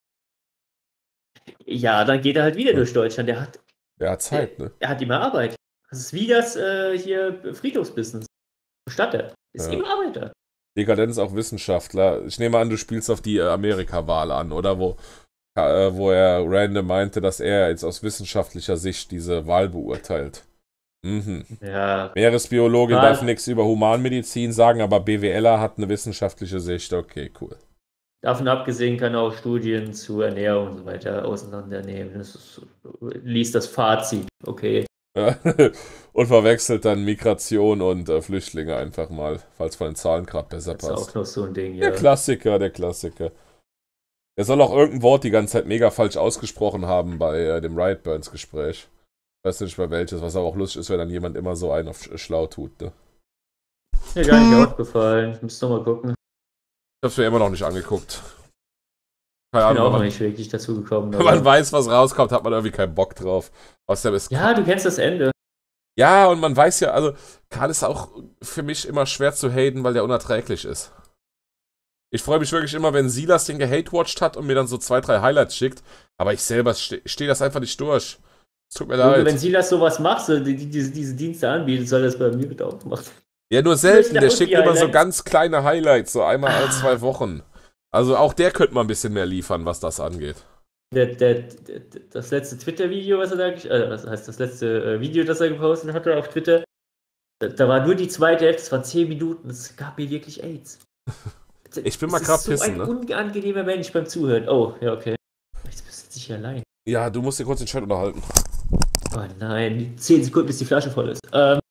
Ja, dann geht er halt wieder durch Deutschland. Der hat Zeit, ne? Er hat immer Arbeit. Das ist wie das hier Friedhofsbusiness. Bestatter. Ist Ja. immer Arbeiter. Dekadenz auch Wissenschaftler. Ich nehme an, du spielst auf die Amerika-Wahl an, oder? Wo er random meinte, dass er jetzt aus wissenschaftlicher Sicht diese Wahl beurteilt. Mhm. Ja. Meeresbiologin Wahl- darf nichts über Humanmedizin sagen, aber BWLer hat eine wissenschaftliche Sicht. Okay, cool. Davon abgesehen kann er auch Studien zu Ernährung und so weiter auseinandernehmen. Liest das Fazit. Okay. Und verwechselt dann Migration und Flüchtlinge einfach mal, falls von den Zahlen gerade besser Das ist passt. auch noch so ein Ding, ja. Der Klassiker. Er soll auch irgendein Wort die ganze Zeit mega falsch ausgesprochen haben bei dem Riot Burns Gespräch. Ich weiß nicht mehr welches, was aber auch lustig ist, wenn dann jemand immer so einen auf schlau tut, ne? Mir gar nicht aufgefallen. Ich muss noch mal gucken. Ich hab's mir immer noch nicht angeguckt. Ich Keine bin auch Ahnung, noch nicht wirklich dazu gekommen. wenn man weiß, was rauskommt, hat man irgendwie keinen Bock drauf. Außerdem ist Ja, du kennst das Ende. Ja, und man weiß ja, also, Karl ist auch für mich immer schwer zu haten, weil der unerträglich ist. Ich freue mich wirklich immer, wenn Silas den gehatewatcht hat und mir dann so 2, 3 Highlights schickt, aber ich selber stehe das einfach nicht durch. Es tut mir leid. Wenn Silas sowas macht, so diese Dienste anbietet, soll das bei mir bitte auch machen. Ja, nur selten. Der schickt immer so ganz kleine Highlights, so einmal alle 2 Wochen. Also auch der könnte mal ein bisschen mehr liefern, was das angeht. Das letzte Twitter-Video, was heißt das letzte Video, das er gepostet hatte auf Twitter, da war nur die zweite Hälfte, es waren 10 Minuten, es gab mir wirklich AIDS. Ich bin mal gerade pissen, ne? So ein unangenehmer Mensch beim Zuhören. Oh, ja, okay. Jetzt bist du hier allein. Ja, du musst dir kurz den Chat unterhalten. Oh nein, 10 Sekunden, bis die Flasche voll ist.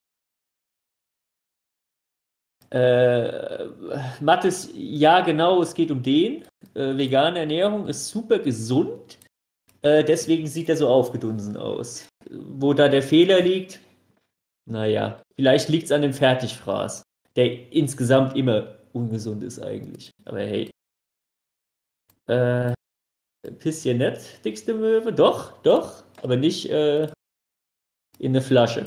Mathis, ja genau, es geht um den. Vegane Ernährung ist super gesund. Deswegen sieht er so aufgedunsen aus. Wo da der Fehler liegt, naja, vielleicht liegt es an dem Fertigfraß, der insgesamt immer ungesund ist eigentlich. Aber hey. Bisschen nett, dickste Möwe. Doch, aber nicht in eine Flasche.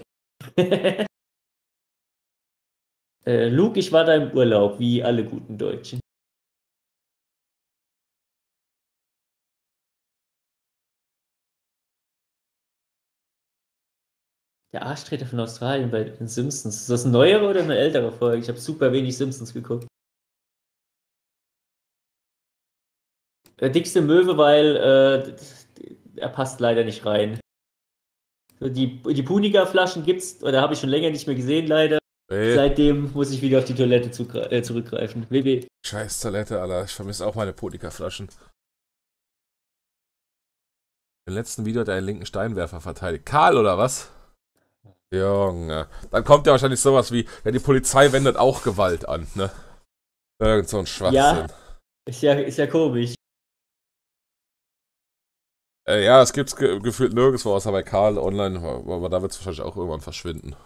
Luke, ich war da im Urlaub, wie alle guten Deutschen. Der Arschtreter von Australien bei den Simpsons. Ist das eine neuere oder eine ältere Folge? Ich habe super wenig Simpsons geguckt. Der dickste Möwe, weil er passt leider nicht rein. Die Punika-Flaschen gibt's, oder habe ich schon länger nicht mehr gesehen, leider. Seitdem muss ich wieder auf die Toilette zurückgreifen. WB. Scheiß Toilette, Alter. Ich vermisse auch meine Punika-Flaschen. Im letzten Video hat er einen linken Steinwerfer verteidigt. Karl, oder was? Junge. Dann kommt ja wahrscheinlich sowas wie, ja, die Polizei wendet auch Gewalt an, ne? Irgend so ein Schwachsinn. Ja, ist ja komisch. Ja, es gibt's gefühlt nirgendwo, außer bei Karl online, aber da wird es wahrscheinlich auch irgendwann verschwinden.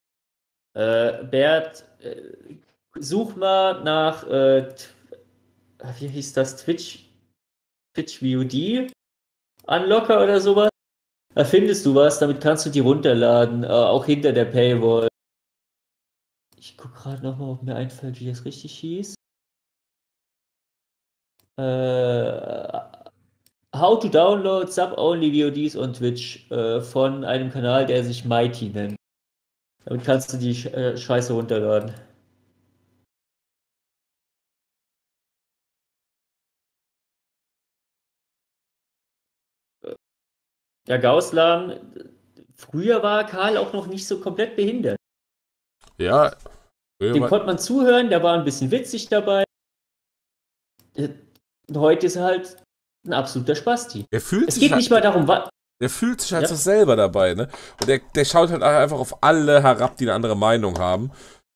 Bert, such mal nach, wie hieß das, Twitch VOD Unlocker oder sowas. Da findest du was, damit kannst du die runterladen, auch hinter der Paywall. Ich guck gerade nochmal, ob mir einfällt, wie das richtig hieß. How to download Sub-Only VODs on Twitch von einem Kanal, der sich Mighty nennt. Damit kannst du die Scheiße runterladen. Ja, Gausslan, früher war Karl auch noch nicht so komplett behindert. Ja. Dem konnte man zuhören, der war ein bisschen witzig dabei. Heute ist er halt ein absoluter Spasti. Es geht nicht mal darum, was. Der fühlt sich halt so selber dabei, ne? Und der schaut halt einfach auf alle herab, die eine andere Meinung haben.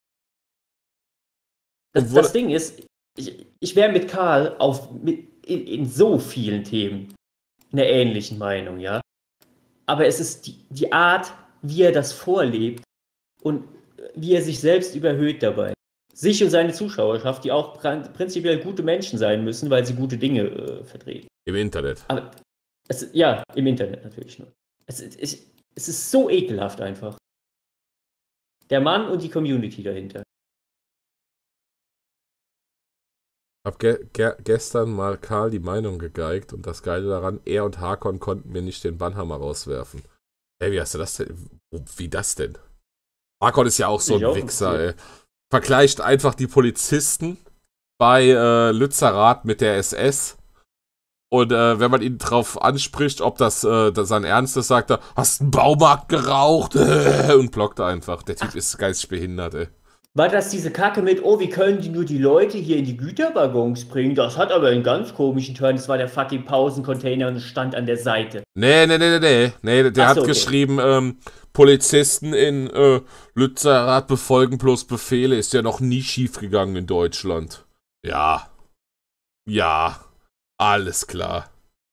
Das Ding ist, ich wäre mit Karl in so vielen Themen einer ähnlichen Meinung, ja. Aber es ist die Art, wie er das vorlebt und wie er sich selbst überhöht dabei. Sich und seine Zuschauerschaft, die auch prinzipiell gute Menschen sein müssen, weil sie gute Dinge vertreten. Im Internet. Aber im Internet natürlich nur. Es ist so ekelhaft einfach. Der Mann und die Community dahinter. Ich habe gestern mal Karl die Meinung gegeigt und das Geile daran, er und Hakon konnten mir nicht den Bannhammer rauswerfen. Ey, wie hast du das denn? Wie das denn? Hakon ist ja auch so ein Wichser, ey. Vergleicht einfach die Polizisten bei Lützerath mit der SS. Und wenn man ihn drauf anspricht, ob das sein Ernst ist, sagt er, hast einen Baumarkt geraucht und blockt einfach. Der Typ ist geistig behindert, ey. War das diese Kacke mit, wie können die nur die Leute hier in die Güterwaggons bringen? Das hat aber einen ganz komischen Turn. Das war der fucking Pausencontainer und stand an der Seite. Nee, der hat geschrieben, Polizisten in Lützerath befolgen bloß Befehle. Ist ja noch nie schief gegangen in Deutschland. Ja. Alles klar.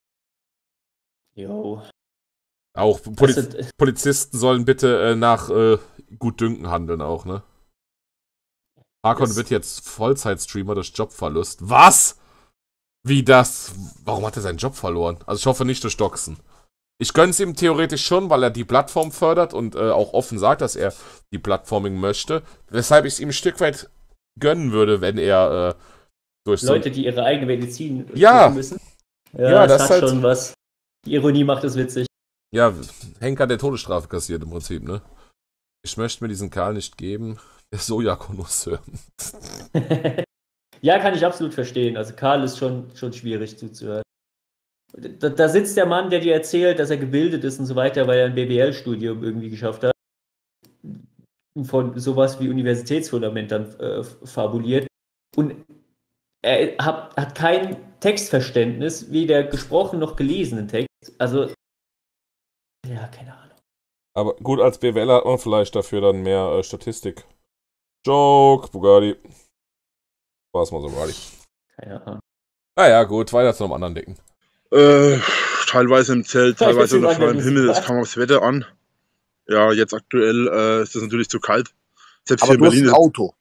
Jo. Auch Polizisten sollen bitte nach Gutdünken handeln auch, ne? Hakon wird jetzt Vollzeitstreamer durch Jobverlust. Was? Wie das? Warum hat er seinen Job verloren? Also ich hoffe nicht durch Doxen. Ich gönn's ihm theoretisch schon, weil er die Plattform fördert und auch offen sagt, dass er die Plattforming möchte. Weshalb ich es ihm ein Stück weit gönnen würde, wenn er durch Leute, die ihre eigene Medizin ja müssen. Ja, das hat halt schon was. Die Ironie macht es witzig. Ja, Henker der Todesstrafe kassiert im Prinzip, ne? Ich möchte mir diesen Karl nicht geben, der Sojakonnoisseur. Ja, kann ich absolut verstehen. Also Karl ist schon schwierig zuzuhören. Da sitzt der Mann, der dir erzählt, dass er gebildet ist und so weiter, weil er ein BWL-Studium irgendwie geschafft hat. Von sowas wie Universitätsfundament dann fabuliert. Und er hat kein Textverständnis, weder gesprochen noch gelesenen Text. Also, ja, keine Ahnung. Aber gut, als BWLer hat man vielleicht dafür dann mehr Statistik. Joke, Bugatti. War's mal so, Bugatti. Keine Ahnung. Naja, gut, weiter zu einem anderen Dicken. Teilweise im Zelt, teilweise unter freiem Himmel, das kam aufs Wetter an. Ja, jetzt aktuell ist es natürlich zu kalt. Selbst Aber hier in du hast Berlin. ein Auto.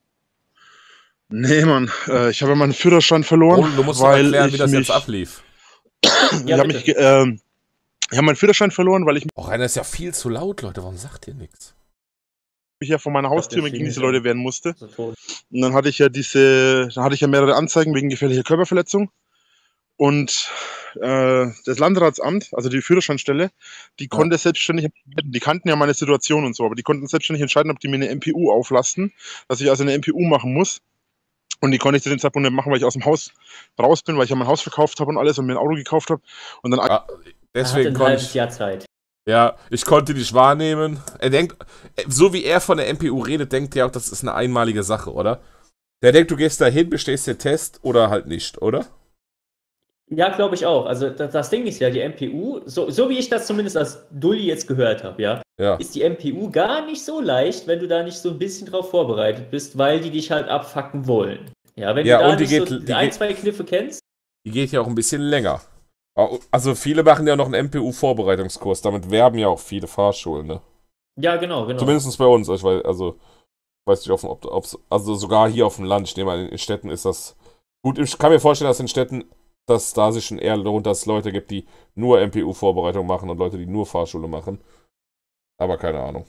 Nee, Mann, ich habe ja meinen Führerschein verloren. Du musst doch weil erklären, ich wie das mich, jetzt ablief. ich habe meinen Führerschein verloren, weil ich Oh, Rainer ist ja viel zu laut, Leute. Warum sagt ihr nichts? mich ja von meiner Haustür der gegen diese Film ist Leute wehren musste. so tot. Und dann hatte ich ja mehrere Anzeigen wegen gefährlicher Körperverletzung. Und das Landratsamt, also die Führerscheinstelle, die konnte selbstständig entscheiden. Die kannten ja meine Situation und so, aber die konnten selbstständig entscheiden, ob die mir eine MPU auflasten, dass ich also eine MPU machen muss. Und die konnte ich zu dem Zeitpunkt nicht machen, weil ich aus dem Haus raus bin, weil ich ja mein Haus verkauft habe und alles und mir ein Auto gekauft habe. Und dann Deswegen er hat ein konnte halbes ich. Jahr Zeit. Ja, ich konnte dich wahrnehmen. Er denkt, so wie er von der MPU redet, denkt er auch, das ist eine einmalige Sache, oder? Der denkt, du gehst da hin, bestehst den Test oder halt nicht, oder? Ja, glaube ich auch. Also das Ding ist ja, die MPU, so wie ich das zumindest als Dulli jetzt gehört habe, ja, ist die MPU gar nicht so leicht, wenn du da nicht so ein bisschen drauf vorbereitet bist, weil die dich halt abfacken wollen. Ja, wenn du da nicht so zwei Kniffe kennst. Die geht ja auch ein bisschen länger. Also viele machen ja noch einen MPU-Vorbereitungskurs, damit werben ja auch viele Fahrschulen, ne? Ja, genau. Zumindest bei uns. Ich weiß nicht, also sogar hier auf dem Land, ich nehme an, in Städten ist das gut. Ich kann mir vorstellen, dass in Städten, dass da sich schon eher lohnt, dass es Leute gibt, die nur MPU-Vorbereitung machen und Leute, die nur Fahrschule machen. Aber keine Ahnung.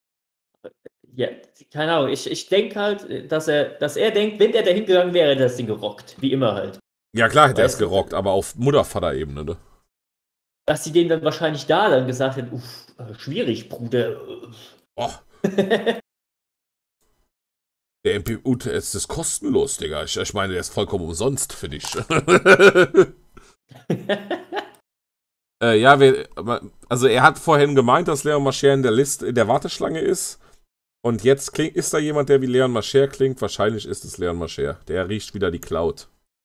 Ja, keine Ahnung. Ich denke halt, dass er denkt, wenn er da hingegangen wäre, hätte er das Ding gerockt. Wie immer halt. Ja, klar hätte er es gerockt, aber auf Mutter-Vater-Ebene, ne? Dass sie denen dann wahrscheinlich da dann gesagt hätten, schwierig, Bruder. Oh. Der MPU-Test ist kostenlos, Digga. Ich meine, der ist vollkommen umsonst für dich. Also er hat vorhin gemeint, dass Leon Mascher in der Warteschlange ist. Und jetzt ist da jemand, der wie Leon Mascher klingt. Wahrscheinlich ist es Leon Mascher. Der riecht wieder die Cloud.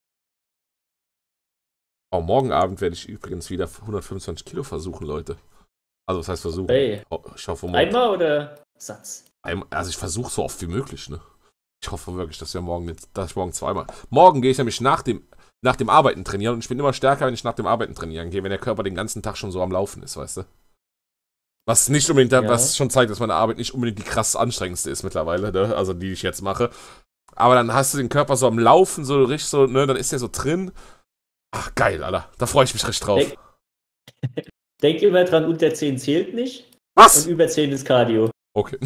Oh, morgen Abend werde ich übrigens wieder 125 Kilo versuchen, Leute. Also, was heißt versuchen? Hey. Ich hoffe, einmal oder Satz? Also, ich versuche so oft wie möglich, ne? Ich hoffe wirklich, dass ich morgen zweimal. Morgen gehe ich nämlich nach dem Arbeiten trainieren und ich bin immer stärker, wenn ich nach dem Arbeiten trainieren gehe, wenn der Körper den ganzen Tag schon so am Laufen ist, weißt du? Was nicht unbedingt, was schon zeigt, dass meine Arbeit nicht unbedingt die krass anstrengendste ist mittlerweile, ne? Also die ich jetzt mache. Aber dann hast du den Körper so am Laufen, so richtig so, ne? Dann ist der so drin. Ach, geil, Alter. Da freue ich mich richtig drauf. Denk immer dran, unter 10 zählt nicht. Was? Und über 10 ist Cardio. Okay.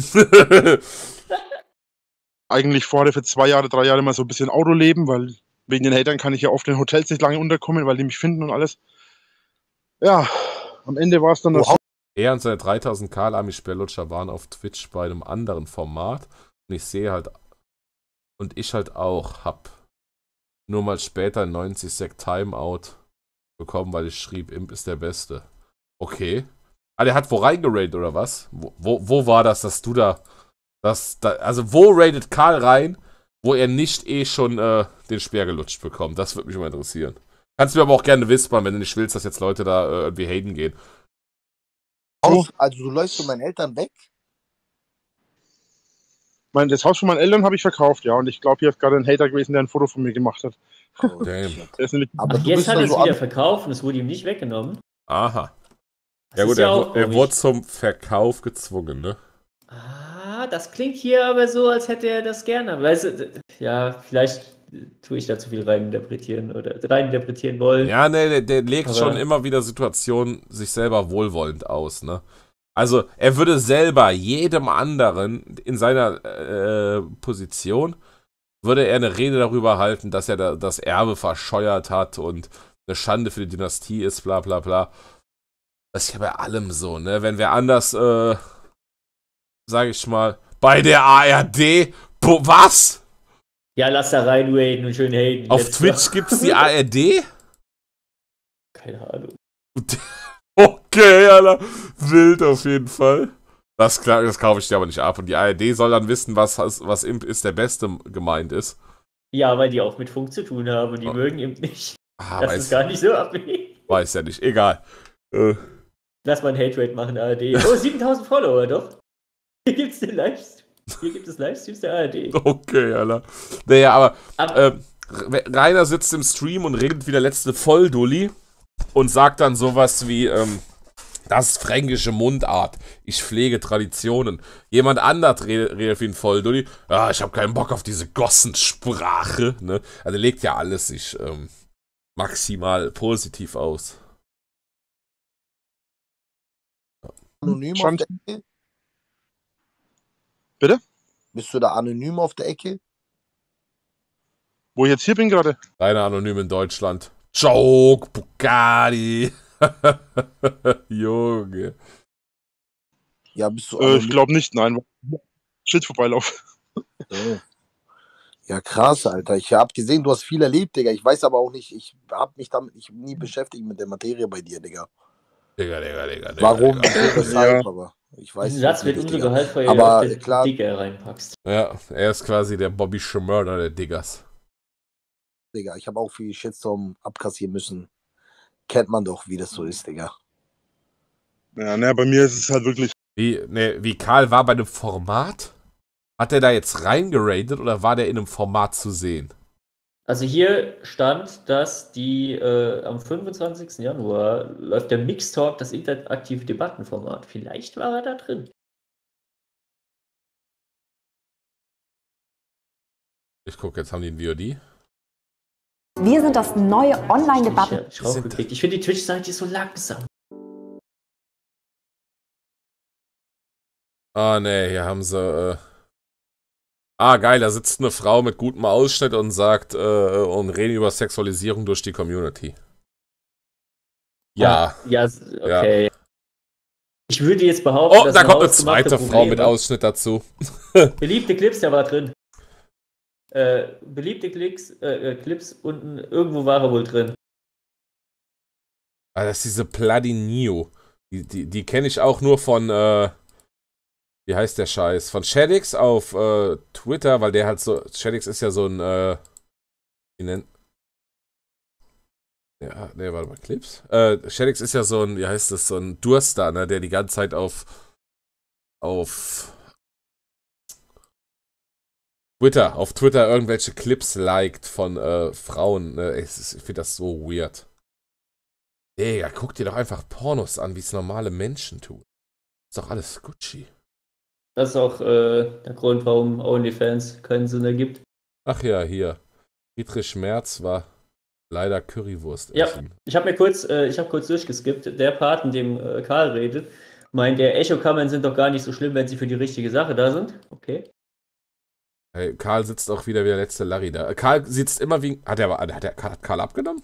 Eigentlich vorher für 2 Jahre, 3 Jahre mal so ein bisschen Auto leben, weil wegen den Hatern kann ich ja oft in Hotels nicht lange unterkommen, weil die mich finden und alles. Ja, am Ende war es dann das. Er und seine 3000 Karl Amish Berlutscher waren auf Twitch bei einem anderen Format. Und ich sehe halt, und ich halt auch, hab nur mal später 90 Sek Timeout bekommen, weil ich schrieb, Imp ist der Beste. Okay. Ah, der hat wo reingeratet oder was? Wo war das, dass du also wo rated Karl rein, wo er nicht schon den Speer gelutscht bekommt? Das würde mich mal interessieren. Kannst du mir aber auch gerne wispern, wenn du nicht willst, dass jetzt Leute da irgendwie haten gehen. Also du läufst von meinen Eltern weg? Das Haus von meinen Eltern habe ich verkauft, ja. Und ich glaube, hier ist gerade ein Hater gewesen, der ein Foto von mir gemacht hat. Oh, damn. Aber jetzt hat er es wieder verkauft und es wurde ihm nicht weggenommen. Aha. Das ja gut, ja er wurde zum Verkauf gezwungen, ne? Das klingt hier aber so, als hätte er das gerne. Weißt du, ja, vielleicht tue ich da zu viel reininterpretieren wollen. Ja, ne, der legt Aber- schon immer wieder Situationen sich selber wohlwollend aus, ne? Also, er würde selber jedem anderen in seiner Position, würde er eine Rede darüber halten, dass er das Erbe verscheuert hat und eine Schande für die Dynastie ist, bla bla bla. Das ist ja bei allem so, ne? Wenn wer anders, sag ich mal, bei der ARD, was? Ja, lass da rein, Wayne, und schön haten. Auf Jetzt Twitch noch. gibt's die ARD? Keine Ahnung. Okay, Alter. Wild auf jeden Fall. Das kaufe ich dir aber nicht ab. Und die ARD soll dann wissen, was Imp ist der Beste gemeint ist. Ja, weil die auch mit Funk zu tun haben und die Oh. mögen eben nicht. Ah, Das ist gar nicht so abwegig. weiß ja nicht. Egal. Lass mal ein Hate-Rate machen, ARD. Oh, 7000 Follower, doch. Hier gibt es Livestreams der ARD. Okay, Alter. Naja, aber Aber- Rainer sitzt im Stream und redet wie der letzte Volldulli und sagt dann sowas wie, das ist fränkische Mundart. Ich pflege Traditionen. Jemand anders redet wie ein Volldulli. Ja, ich habe keinen Bock auf diese Gossensprache. Ne? Also legt ja alles sich maximal positiv aus. Anonym auf Stand- der Ecke? Bitte? Bist du da anonym auf der Ecke? Wo ich jetzt hier bin gerade? Rainer anonym in Deutschland. Joke, Bugatti. Junge. Ja, bist du Ich anonym? glaube nicht, nein. Shit vorbeilaufen. Ja, krass, Alter. Ich habe gesehen, du hast viel erlebt, Digga. Ich weiß aber auch nicht, ich habe mich damit nie beschäftigt mit der Materie bei dir, Digga. Digga. Warum? Digga. Weshalb, aber ich weiß Diesen Satz nicht, wird umso Digga. gehaltvoller, Aber je klar, dicker reinpackst. Ja, er ist quasi der Bobby Shmurda der Diggers. Digga, ich habe auch viel Shitstorm abkassieren müssen. Kennt man doch, wie das so ist, Digga. Ja, ne, bei mir ist es halt wirklich. Wie Karl war bei einem Format? Hat der da jetzt reingeradet oder war der in einem Format zu sehen? Also hier stand, dass am 25. Januar läuft der Mixtalk, das interaktive Debattenformat. Vielleicht war er da drin. Ich gucke, jetzt haben die ein VOD. Wir sind das neue Online-Debatten. Ich raufgeklickt. Ich finde die Twitch-Seite so langsam. Ah, ne, hier haben sie. Geil, da sitzt eine Frau mit gutem Ausschnitt und sagt, und reden über Sexualisierung durch die Community. Ja. Ja, okay. Ja. Ich würde jetzt behaupten, Oh, dass da kommt eine hausgemachte zweite Frau Probleme- mit Ausschnitt dazu. Beliebte Clips, der war drin. Beliebte Clips unten, irgendwo war er wohl drin. Das ist diese Pladinio. Die kenne ich auch nur von, wie heißt der Scheiß? Von Shadix auf Twitter, weil der halt so, Shadix ist ja so ein, wie nennt... Ja, ne, warte mal, Clips? Shadix ist ja so ein, wie heißt das, so ein Durster, ne, der die ganze Zeit auf Twitter irgendwelche Clips liked von Frauen. Ne? Ich finde das so weird. Digga, guck dir doch einfach Pornos an, wie es normale Menschen tun. Ist doch alles Gucci. Das ist auch der Grund, warum OnlyFans keinen Sinn ergibt. Ach ja, hier. Friedrich Merz war leider Currywurst Ja, essen. ich habe kurz durchgeskippt. Der Part, in dem Karl redet, meint, der Echo-Kammern sind doch gar nicht so schlimm, wenn sie für die richtige Sache da sind. Okay. Hey, Karl sitzt auch wieder wie der letzte Larry da. Karl sitzt immer wie... Hat Karl abgenommen?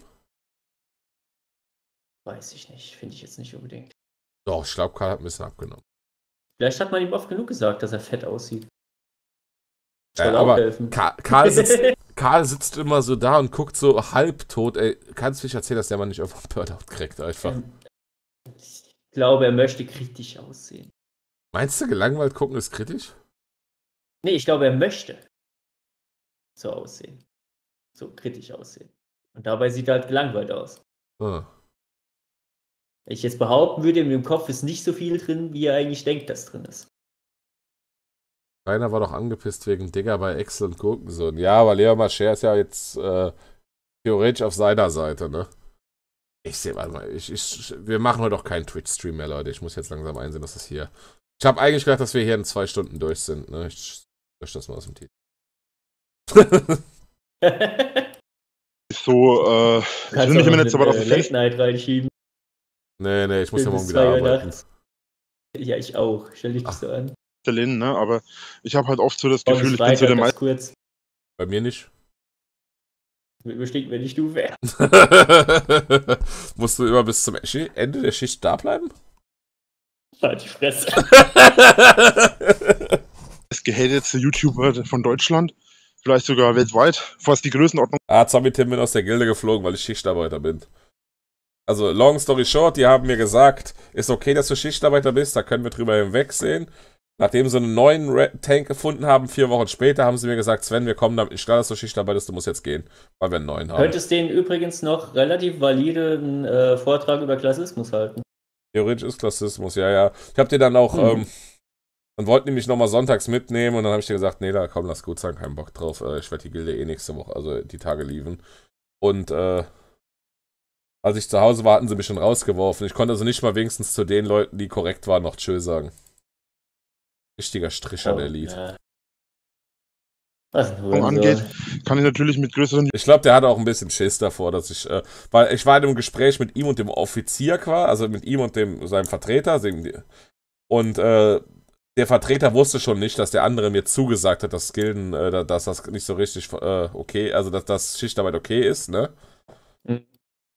Weiß ich nicht. Finde ich jetzt nicht unbedingt. Doch, ich glaube, Karl hat ein bisschen abgenommen. Vielleicht hat man ihm oft genug gesagt, dass er fett aussieht. Soll Ja, auch aber helfen. Karl sitzt immer so da und guckt so halbtot. Ey, kannst du nicht erzählen, dass der Mann nicht auf Burnout kriegt, einfach. Ich glaube, er möchte kritisch aussehen. Meinst du, gelangweilt gucken ist kritisch? Nee, ich glaube, er möchte so aussehen. So kritisch aussehen. Und dabei sieht er halt gelangweilt aus. Ah. Wenn ich jetzt behaupten würde, in dem Kopf ist nicht so viel drin, wie er eigentlich denkt, dass drin ist. Rainer war doch angepisst wegen Digger bei Excel und Gurkensohn. Ja, aber Leo Mascher ist ja jetzt theoretisch auf seiner Seite, ne? Ich sehe, warte mal, wir machen heute doch keinen Twitch-Stream mehr, Leute. Ich muss jetzt langsam einsehen, dass das hier... Ich habe eigentlich gedacht, dass wir hier in 2 Stunden durch sind, ne? Ich lösche das mal aus dem Titel. So, ich will Kannst mich auch immer noch nicht so weit aus eine dem Late Fenster. Night reinschieben. Nee, ich muss ja Bis morgen wieder 2 Uhr arbeiten. nachts. Ja, ich auch. Stell dich nicht so an. Lehnen, ne? Aber ich habe halt oft so das Morgen Gefühl, ist ich bin so der Freitag, Meister. ganz kurz. Bei mir nicht. Überstinkt, wenn ich du wär. Musst du immer bis zum Ende der Schicht da bleiben? Halt die Fresse. Das gehatetste YouTuber von Deutschland, vielleicht sogar weltweit, fast die Größenordnung. Zombie Tim bin aus der Gilde geflogen, weil ich Schichtarbeiter bin. Also, long story short, die haben mir gesagt, ist okay, dass du Schichtarbeiter bist, da können wir drüber hinwegsehen. Nachdem sie einen neuen Tank gefunden haben, 4 Wochen später, haben sie mir gesagt, Sven, wir kommen damit nicht klar, dass du Schichtarbeit bist, du musst jetzt gehen, weil wir einen neuen haben. Könntest denen übrigens noch relativ validen Vortrag über Klassismus halten. Theoretisch ist Klassismus, ja. Ich hab dir dann auch, dann wollten die mich nochmal sonntags mitnehmen und dann habe ich dir gesagt, nee, da komm, lass gut sein, keinen Bock drauf. Ich werde die Gilde nächste Woche, also die Tage lieben. Und als ich zu Hause war, hatten sie mich schon rausgeworfen. Ich konnte also nicht mal wenigstens zu den Leuten, die korrekt waren, noch Tschö sagen. Richtiger Stricher, der Lied. Ja. Was angeht, kann ich natürlich mit größeren... Ich glaube, der hatte auch ein bisschen Schiss davor, dass ich... weil ich war in einem Gespräch mit ihm und dem Offizier quasi, also mit ihm und seinem Vertreter. Und der Vertreter wusste schon nicht, dass der andere mir zugesagt hat, dass Gilden, dass das nicht so richtig okay, also dass das Schichtarbeit okay ist, ne? Mhm.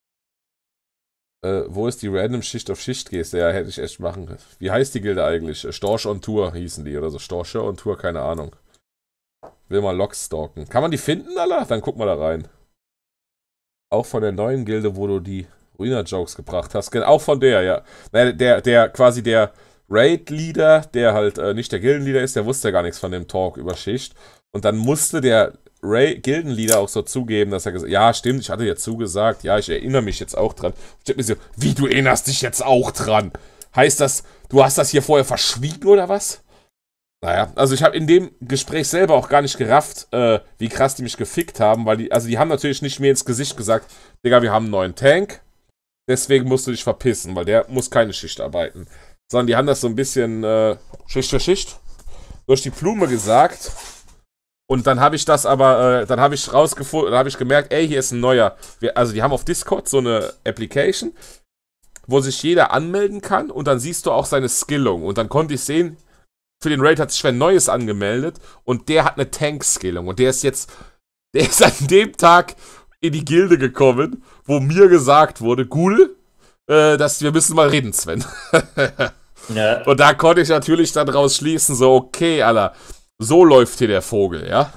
Wo ist die random Schicht auf Schicht gehst? Ja, hätte ich echt machen. Wie heißt die Gilde eigentlich? Storch on Tour hießen die oder so. Storche on Tour, keine Ahnung. Will mal Logs stalken. Kann man die finden, Alter? Dann guck mal da rein. Auch von der neuen Gilde, wo du die Ruiner-Jokes gebracht hast. Auch von der, ja. Der quasi der Raid-Leader, der halt nicht der Gildenleader ist, der wusste ja gar nichts von dem Talk über Schicht. Und dann musste der Gildenleader auch so zugeben, dass er gesagt hat, ja, stimmt, ich hatte ja zugesagt, ja, ich erinnere mich jetzt auch dran. Ich denke mir so, wie, du erinnerst dich jetzt auch dran? Heißt das, du hast das hier vorher verschwiegen oder was? Naja, also ich habe in dem Gespräch selber auch gar nicht gerafft, wie krass die mich gefickt haben, weil die haben natürlich nicht mir ins Gesicht gesagt, Digga, wir haben einen neuen Tank, deswegen musst du dich verpissen, weil der muss keine Schicht arbeiten. Sondern die haben das so ein bisschen Schicht für Schicht durch die Blume gesagt. Und dann habe ich das aber, dann habe ich rausgefunden, dann habe ich gemerkt, ey, hier ist ein neuer, also die haben auf Discord so eine Application, wo sich jeder anmelden kann und dann siehst du auch seine Skillung. Und dann konnte ich sehen, für den Raid hat sich ein neues angemeldet und der hat eine Tank-Skillung. Und der ist an dem Tag in die Gilde gekommen, wo mir gesagt wurde, Ghoul, wir müssen mal reden, Sven. Ja. Und da konnte ich natürlich dann raus schließen, so, okay, Alter, so läuft hier der Vogel, ja?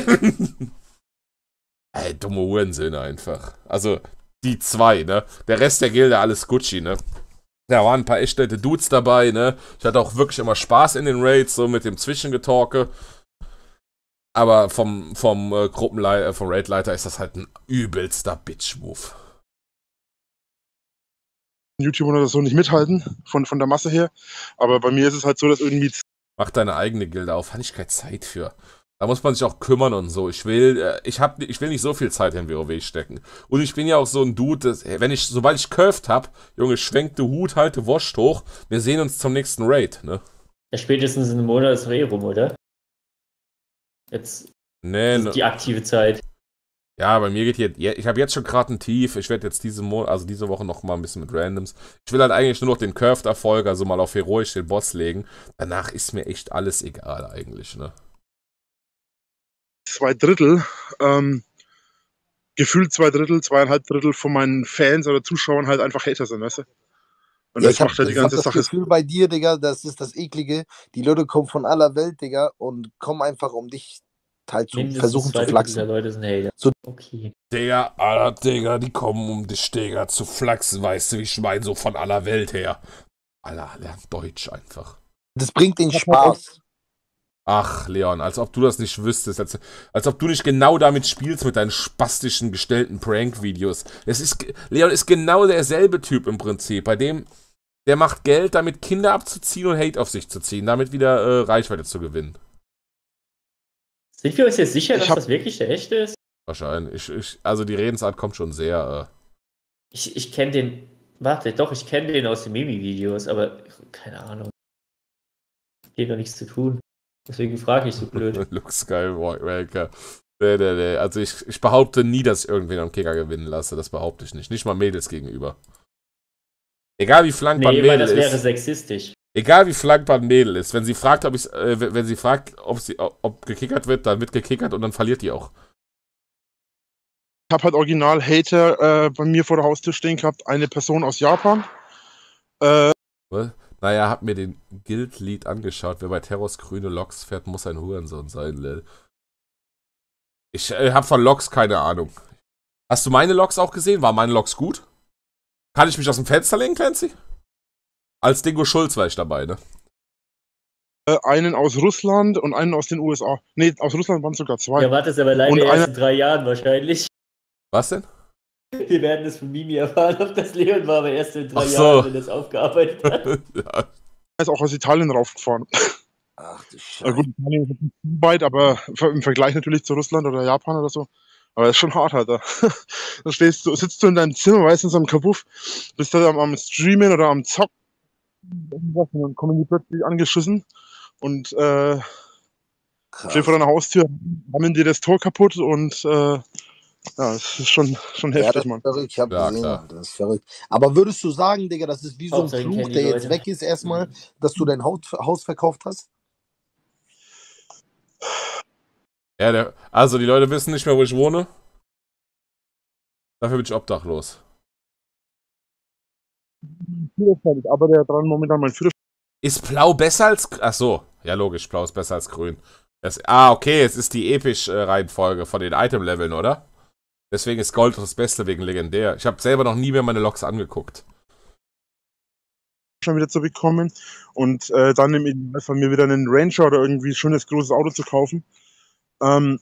Ey, dumme Hurensöhne einfach. Also, die 2, ne? Der Rest der Gilde, alles Gucci, ne? Da waren ein paar echt nette Dudes dabei, ne? Ich hatte auch wirklich immer Spaß in den Raids, so mit dem Zwischengetalke. Aber vom Raidleiter ist das halt ein übelster Bitch-Move. YouTuber oder so nicht mithalten, von der Masse her. Aber bei mir ist es halt so, dass irgendwie... Mach deine eigene Gilde auf, hatte ich keine Zeit für. Da muss man sich auch kümmern und so. Ich will nicht so viel Zeit in WoW stecken. Und ich bin ja auch so ein Dude, sobald ich curved hab, Junge, schwenk den Hut, halte Wurst hoch, wir sehen uns zum nächsten Raid, ne? Ja, spätestens in einem Monat ist rum, oder? Jetzt ist die aktive Zeit. Ja, bei mir geht hier, ich habe jetzt schon gerade ein Tief, ich werde jetzt diese Woche noch mal ein bisschen mit Randoms. Ich will halt eigentlich nur noch den Curved-Erfolg, also mal auf heroisch den Boss legen. Danach ist mir echt alles egal eigentlich, ne? 2/3, gefühlt 2/3, 2,5 von meinen Fans oder Zuschauern halt einfach Hater sind, weißt du? Und Ja, das macht halt die ganze das Sache. Gefühl bei dir, Digga, das ist das Eklige. Die Leute kommen von aller Welt, Digga, und kommen einfach, um dich halt zu versuchen zu flachsen. Leute sind Hater. So, okay. Digga, Alter, Digga, die kommen, um dich, Digga, zu flachsen, weißt du, ich meine so von aller Welt her. Alter, lern Deutsch einfach. das bringt den Spaß. Ach, Leon, als ob du das nicht wüsstest, als ob du nicht genau damit spielst mit deinen spastischen, gestellten Prank-Videos. Leon ist genau derselbe Typ im Prinzip, bei dem, der macht Geld, damit Kinder abzuziehen und Hate auf sich zu ziehen, damit wieder Reichweite zu gewinnen. Sind wir uns jetzt sicher, dass das wirklich der echte ist? Wahrscheinlich. Also die Redensart kommt schon sehr, Ich kenne den, ich kenne den aus den Mimi-Videos, aber keine Ahnung. Geht doch nichts zu tun. Deswegen frage ich so blöd. Luke Skywalker. Nee. Also ich behaupte nie, dass ich irgendwen am Kicker gewinnen lasse. Das behaupte ich nicht. Nicht mal Mädels gegenüber. Egal wie flankbar ein Nee, weil Mädel das wäre ist. sexistisch. Egal wie flankbar ein Mädel ist. Wenn sie fragt, ob gekickert wird, dann wird gekickert und dann verliert die auch. Ich habe halt Original-Hater bei mir vor der Haustür stehen gehabt. Eine Person aus Japan. Naja, hab mir den Guild-Lied angeschaut. Wer bei Terrors grüne Loks fährt, muss ein Hurensohn sein, Lil. Ich hab von Loks keine Ahnung. Hast du meine Loks auch gesehen? Waren meine Loks gut? Kann ich mich aus dem Fenster legen, Clancy? Als Dingo Schulz war ich dabei, ne? Einen aus Russland und einen aus den USA. Nee, aus Russland waren es sogar zwei. Ja, warte, ist aber leider Und erst in 3 Jahren wahrscheinlich. Was denn? Wir werden es von Mimi erfahren, ob das Leon war, aber erst in 3 Ach so. Jahren, wenn er es aufgearbeitet hat. Ja. Er ist auch aus Italien raufgefahren. Ach du Scheiße. Gut, Italien ist nicht so weit, aber im Vergleich natürlich zu Russland oder Japan oder so. Aber das ist schon hart, Alter. Da sitzt du in deinem Zimmer, weißt du, in so einem Kabuff, bist da am Streamen oder am Zocken. Und dann kommen die plötzlich angeschissen und stehen vor deiner Haustür, rammen dir das Tor kaputt und ja, das ist schon heftig, das Mann. ist verrückt. Ich hab Ja, gesehen, klar. Alter, das ist verrückt. Aber würdest du sagen, Digga, das ist wie so ein Hauptsache, Fluch, kennen die der jetzt Leute. weg ist erstmal, dass du dein Haus verkauft hast? Ja, also die Leute wissen nicht mehr, wo ich wohne. Dafür bin ich obdachlos. Ich arbeite dran momentan mein Führerschein. Ist Blau besser als... Ach so, ja logisch, Blau ist besser als Grün. Okay, es ist die Episch-Reihenfolge von den Item-Leveln, oder? Deswegen ist Gold das Beste wegen Legendär. Ich habe selber noch nie mehr meine Loks angeguckt. Schon wieder zu bekommen und dann im Idealfall mir wieder einen Ranger oder irgendwie ein schönes großes Auto zu kaufen. Dann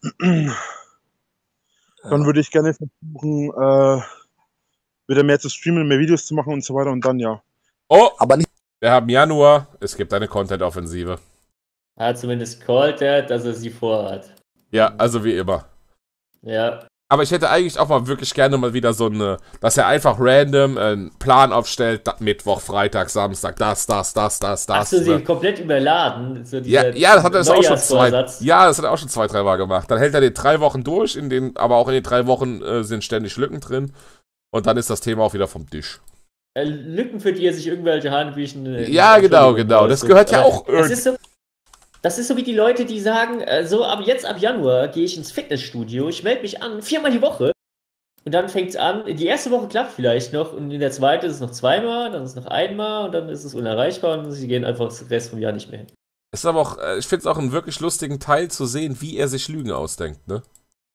würde ich gerne versuchen, wieder mehr zu streamen, mehr Videos zu machen und so weiter und dann ja. Oh, Aber nicht. wir haben Januar. Es gibt eine Content-Offensive. Er hat zumindest called er, dass er sie vorhat. Ja, also wie immer. Ja. Aber ich hätte eigentlich auch mal wirklich gerne mal wieder so eine, dass er einfach random einen Plan aufstellt, Mittwoch, Freitag, Samstag, das. Hast du sie komplett überladen? So Ja, das hat er auch schon das hat er auch schon 2, 3 Mal gemacht. Dann hält er den 3 Wochen durch, aber auch in den 3 Wochen sind ständig Lücken drin. Und dann ist das Thema auch wieder vom Tisch. Lücken, für die er sich irgendwelche Hanebüchen... Ja, genau. Das gehört ja auch irgendwie. Das ist so wie die Leute, die sagen, ab Januar gehe ich ins Fitnessstudio, ich melde mich an, 4-mal die Woche. Und dann fängt es an, die erste Woche klappt vielleicht noch und in der zweiten ist es noch 2-mal, dann ist es noch 1-mal und dann ist es unerreichbar und sie gehen einfach das Rest vom Jahr nicht mehr hin. Es ist aber auch, ich finde es auch einen wirklich lustigen Teil zu sehen, wie er sich Lügen ausdenkt, ne?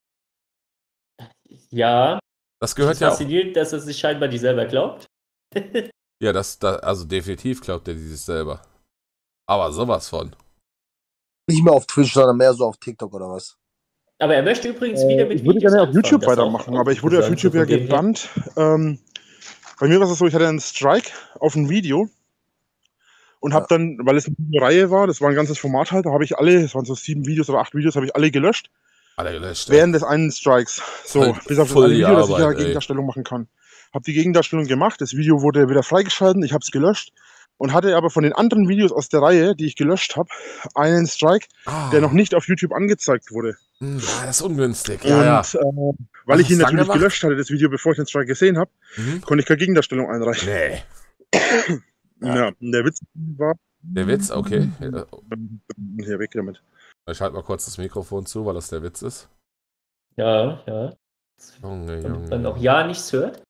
Ja. Das gehört ja auch. Faszinierend, dass er sich scheinbar die selber glaubt. Ja, also definitiv glaubt er die sich selber. Aber sowas von. Nicht mehr auf Twitch, sondern mehr so auf TikTok oder was? Aber er möchte übrigens wieder mit Ich würde Videos gerne auf anfangen, YouTube das weitermachen, auch aber ich wurde auf YouTube ja gebannt. Bei mir war es so, ich hatte einen Strike auf ein Video und habe dann, weil es eine Reihe war, das war ein ganzes Format halt, da habe ich es waren so 7 Videos oder 8 Videos, habe ich alle gelöscht. Während des einen Strikes. So, bis auf das eine Video, dass ich ja Gegendarstellung machen kann. Habe die Gegendarstellung gemacht, das Video wurde wieder freigeschalten, ich habe es gelöscht und hatte aber von den anderen Videos aus der Reihe, die ich gelöscht habe, einen Strike, der noch nicht auf YouTube angezeigt wurde. Ja, das ist ungünstig. Und weil ich ihn natürlich gelöscht hatte, das Video, bevor ich den Strike gesehen habe, konnte ich keine Gegendarstellung einreichen. Nee. Ja, der Witz war... Der Witz, okay. Hier, weg damit. Ich halte mal kurz das Mikrofon zu, weil das der Witz ist. Ja. Junge. Dann auch ja nichts hört.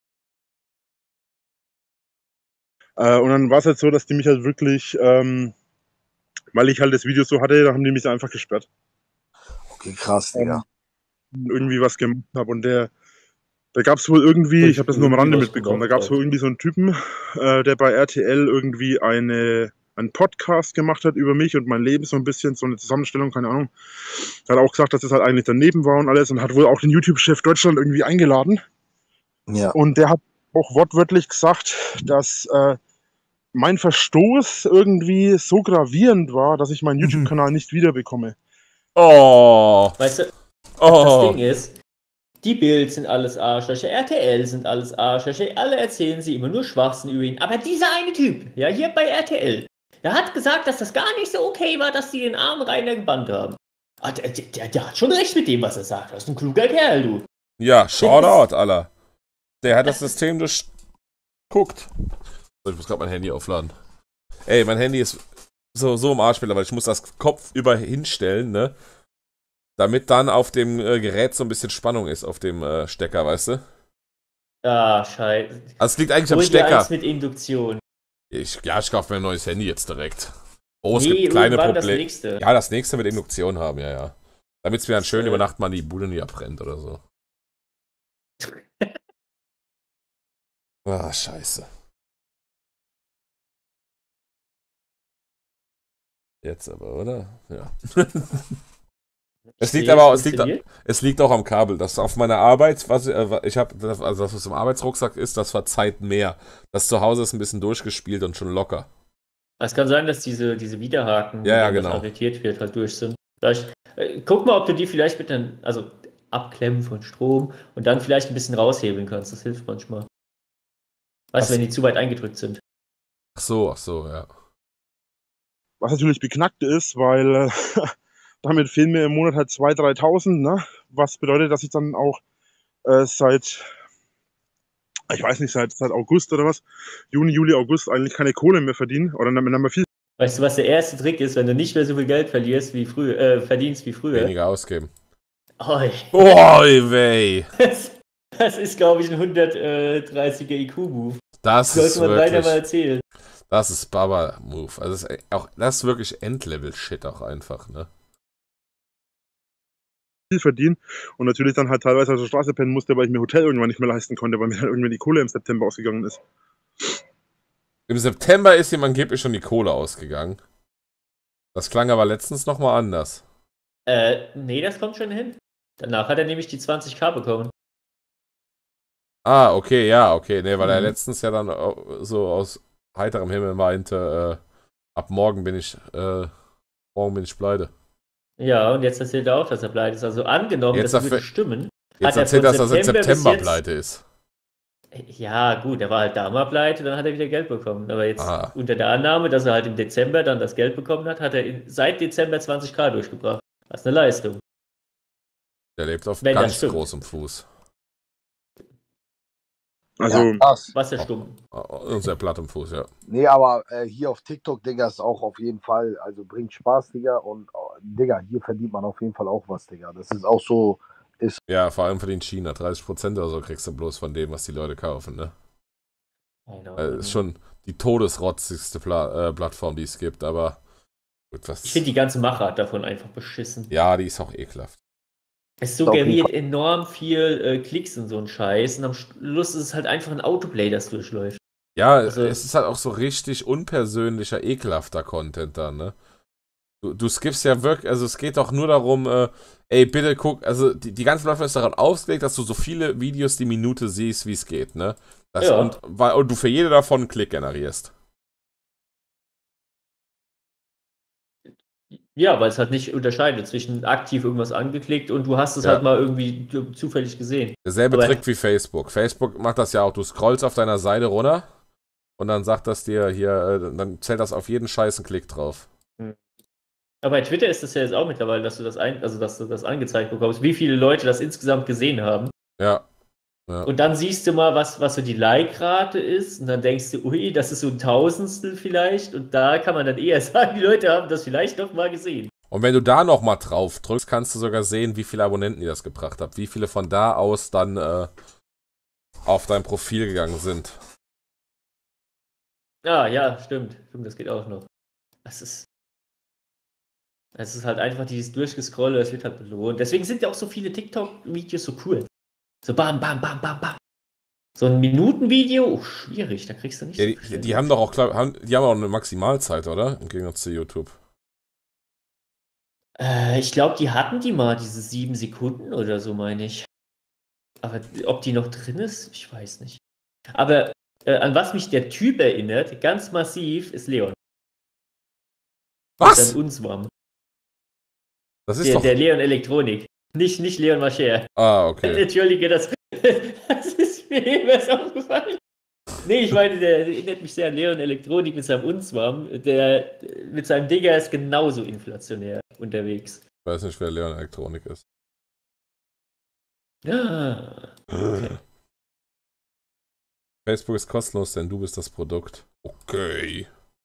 Und dann war es halt so, dass die mich halt wirklich, weil ich halt das Video so hatte, da haben die mich einfach gesperrt. Okay, krass, Digga. Irgendwie was gemacht habe und da gab es wohl irgendwie, ich habe das nur am Rande mitbekommen, da gab es wohl irgendwie so einen Typen, der bei RTL irgendwie einen Podcast gemacht hat über mich und mein Leben, so ein bisschen, so eine Zusammenstellung, keine Ahnung. Der hat auch gesagt, dass das halt eigentlich daneben war und alles und hat wohl auch den YouTube-Chef Deutschland irgendwie eingeladen. Ja. Und der hat auch wortwörtlich gesagt, dass mein Verstoß irgendwie so gravierend war, dass ich meinen YouTube-Kanal nicht wiederbekomme. Oh. Weißt du, das Ding ist, die Bild sind alles Arschlöcher, RTL sind alles Arschlöcher, alle erzählen sie immer nur Schwachsinn über ihn. Aber dieser eine Typ, ja, hier bei RTL, der hat gesagt, dass das gar nicht so okay war, dass die den armen Rainer gebannt haben. Der hat schon recht mit dem, was er sagt. Das ist ein kluger Kerl, du. Ja, Shoutout, Alter. Der hat das System durchguckt. So, ich muss gerade mein Handy aufladen. Ey, mein Handy ist so im Arsch mittlerweile. Ich muss das Kopf über hinstellen, ne? Damit dann auf dem Gerät so ein bisschen Spannung ist, auf dem Stecker, weißt du? Ah, scheiße. Also es liegt eigentlich am Hol dir Stecker. eins mit Induktion. Ich kaufe mir ein neues Handy jetzt direkt. Oh, es Nee, gibt kleine irgendwann das Probleme. nächste. Ja, das nächste wird Induktion haben, ja. Damit es mir dann schön über Nacht mal die Bude nie abbrennt oder so. Ah, scheiße. Jetzt aber, oder? Ja. Es liegt aber es liegt auch am Kabel. Das auf meiner Arbeit, was ich habe, also das was im Arbeitsrucksack ist, das verzeiht mehr. Das zu Hause ist ein bisschen durchgespielt und schon locker. Es kann sein, dass diese Widerhaken, ja, wenn genau, das arretiert wird, halt durch sind. Vielleicht, guck mal, ob du die vielleicht mit einem, also abklemmen von Strom und dann vielleicht ein bisschen raushebeln kannst. Das hilft manchmal. Weißt du, wenn die zu weit eingedrückt sind. Ach so, ja. Was natürlich beknackt ist, weil damit fehlen mir im Monat halt 2.000, 3.000, ne? Was bedeutet, dass ich dann auch seit August oder was, Juni, Juli, August eigentlich keine Kohle mehr verdiene oder dann mehr viel. Weißt du, was der erste Trick ist, wenn du nicht mehr so viel Geld verdienst wie früher? Weniger ausgeben. Oi. Oi, wei. Das ist, glaube ich, ein 130er IQ-Move. Das sollte man leider mal erzählen. Das ist Baba-Move. Also das ist wirklich Endlevel-Shit auch einfach, ne? Viel verdienen und natürlich dann halt teilweise auf der Straße pennen musste, weil ich mir Hotel irgendwann nicht mehr leisten konnte, weil mir dann irgendwann die Kohle im September ausgegangen ist. Im September ist ihm angeblich schon die Kohle ausgegangen. Das klang aber letztens nochmal anders. Nee, das kommt schon hin. Danach hat er nämlich die 20k bekommen. Ah, okay, ja, okay. Nee, weil er letztens ja dann so aus heiterem Himmel meinte, ab morgen bin ich pleite. Ja, und jetzt erzählt er auch, dass er pleite ist. Also angenommen, jetzt das würde stimmen. Jetzt erzählt er, dass er im September pleite ist. Ja, gut, er war halt da mal pleite, dann hat er wieder Geld bekommen. Aber jetzt unter der Annahme, dass er halt im Dezember dann das Geld bekommen hat, hat er seit Dezember 20k durchgebracht. Das ist eine Leistung. Der lebt auf ganz großem Fuß. Also, was ist stumm? Sehr platt im Fuß, ja. Nee, aber hier auf TikTok, Digga, ist auch auf jeden Fall, also bringt Spaß, Digga. Und, Digga, hier verdient man auf jeden Fall auch was, Digga. Das ist auch so. Ja, vor allem verdient China. 30% oder so kriegst du bloß von dem, was die Leute kaufen, ne? Ist schon die todesrotzigste Plattform, die es gibt, aber gut, was. Ich finde die ganze Machart davon einfach beschissen. Ja, die ist auch ekelhaft. Es suggeriert enorm viel Klicks und so ein Scheiß und am Schluss ist es halt einfach ein Autoplay, das durchläuft. Ja, also, es ist halt auch so richtig unpersönlicher, ekelhafter Content dann, ne? Du skippst ja wirklich, also es geht doch nur darum, ey, bitte guck, also die ganze Plattform ist daran ausgelegt, dass du so viele Videos die Minute siehst, wie es geht, ne? Und du für jede davon einen Klick generierst. Ja, weil es halt nicht unterscheidet zwischen aktiv irgendwas angeklickt und du hast es halt mal irgendwie zufällig gesehen. Derselbe Trick wie Facebook. Facebook macht das ja auch, du scrollst auf deiner Seite runter und dann sagt das dir hier, dann zählt das auf jeden Scheiß einen Klick drauf. Aber bei Twitter ist das ja jetzt auch mittlerweile, dass du das angezeigt bekommst, wie viele Leute das insgesamt gesehen haben. Ja. Und dann siehst du mal, was so die Like-Rate ist und dann denkst du, ui, das ist so ein Tausendstel vielleicht und da kann man dann eher sagen, die Leute haben das vielleicht doch mal gesehen. Und wenn du da nochmal drauf drückst, kannst du sogar sehen, wie viele Abonnenten die das gebracht haben, wie viele von da aus dann auf dein Profil gegangen sind. Ah, ja, stimmt, das geht auch noch. Es ist halt einfach dieses Durchgescrolle, es wird halt belohnt. Deswegen sind ja auch so viele TikTok-Videos so cool. So bam, bam, bam, bam, bam. So ein Minutenvideo, schwierig, da kriegst du nicht so viel. Die haben doch auch, die haben auch eine Maximalzeit, oder? Im Gegensatz zu YouTube. Ich glaube, die hatten die mal, diese 7 Sekunden oder so, meine ich. Aber ob die noch drin ist, ich weiß nicht. Aber an was mich der Typ erinnert, ganz massiv, ist Leon. Was? Unswarm. Das ist doch... Der Leon Elektronik. Nicht Leon Mascher. Ah, okay. Entschuldige, das ist mir eben aufgefallen. Nee, ich meine, der erinnert mich sehr an Leon Elektronik mit seinem Unswarm. Der mit seinem Digger ist genauso inflationär unterwegs. weiß nicht, wer Leon Elektronik ist. Ja. Okay. Facebook ist kostenlos, denn du bist das Produkt. Okay.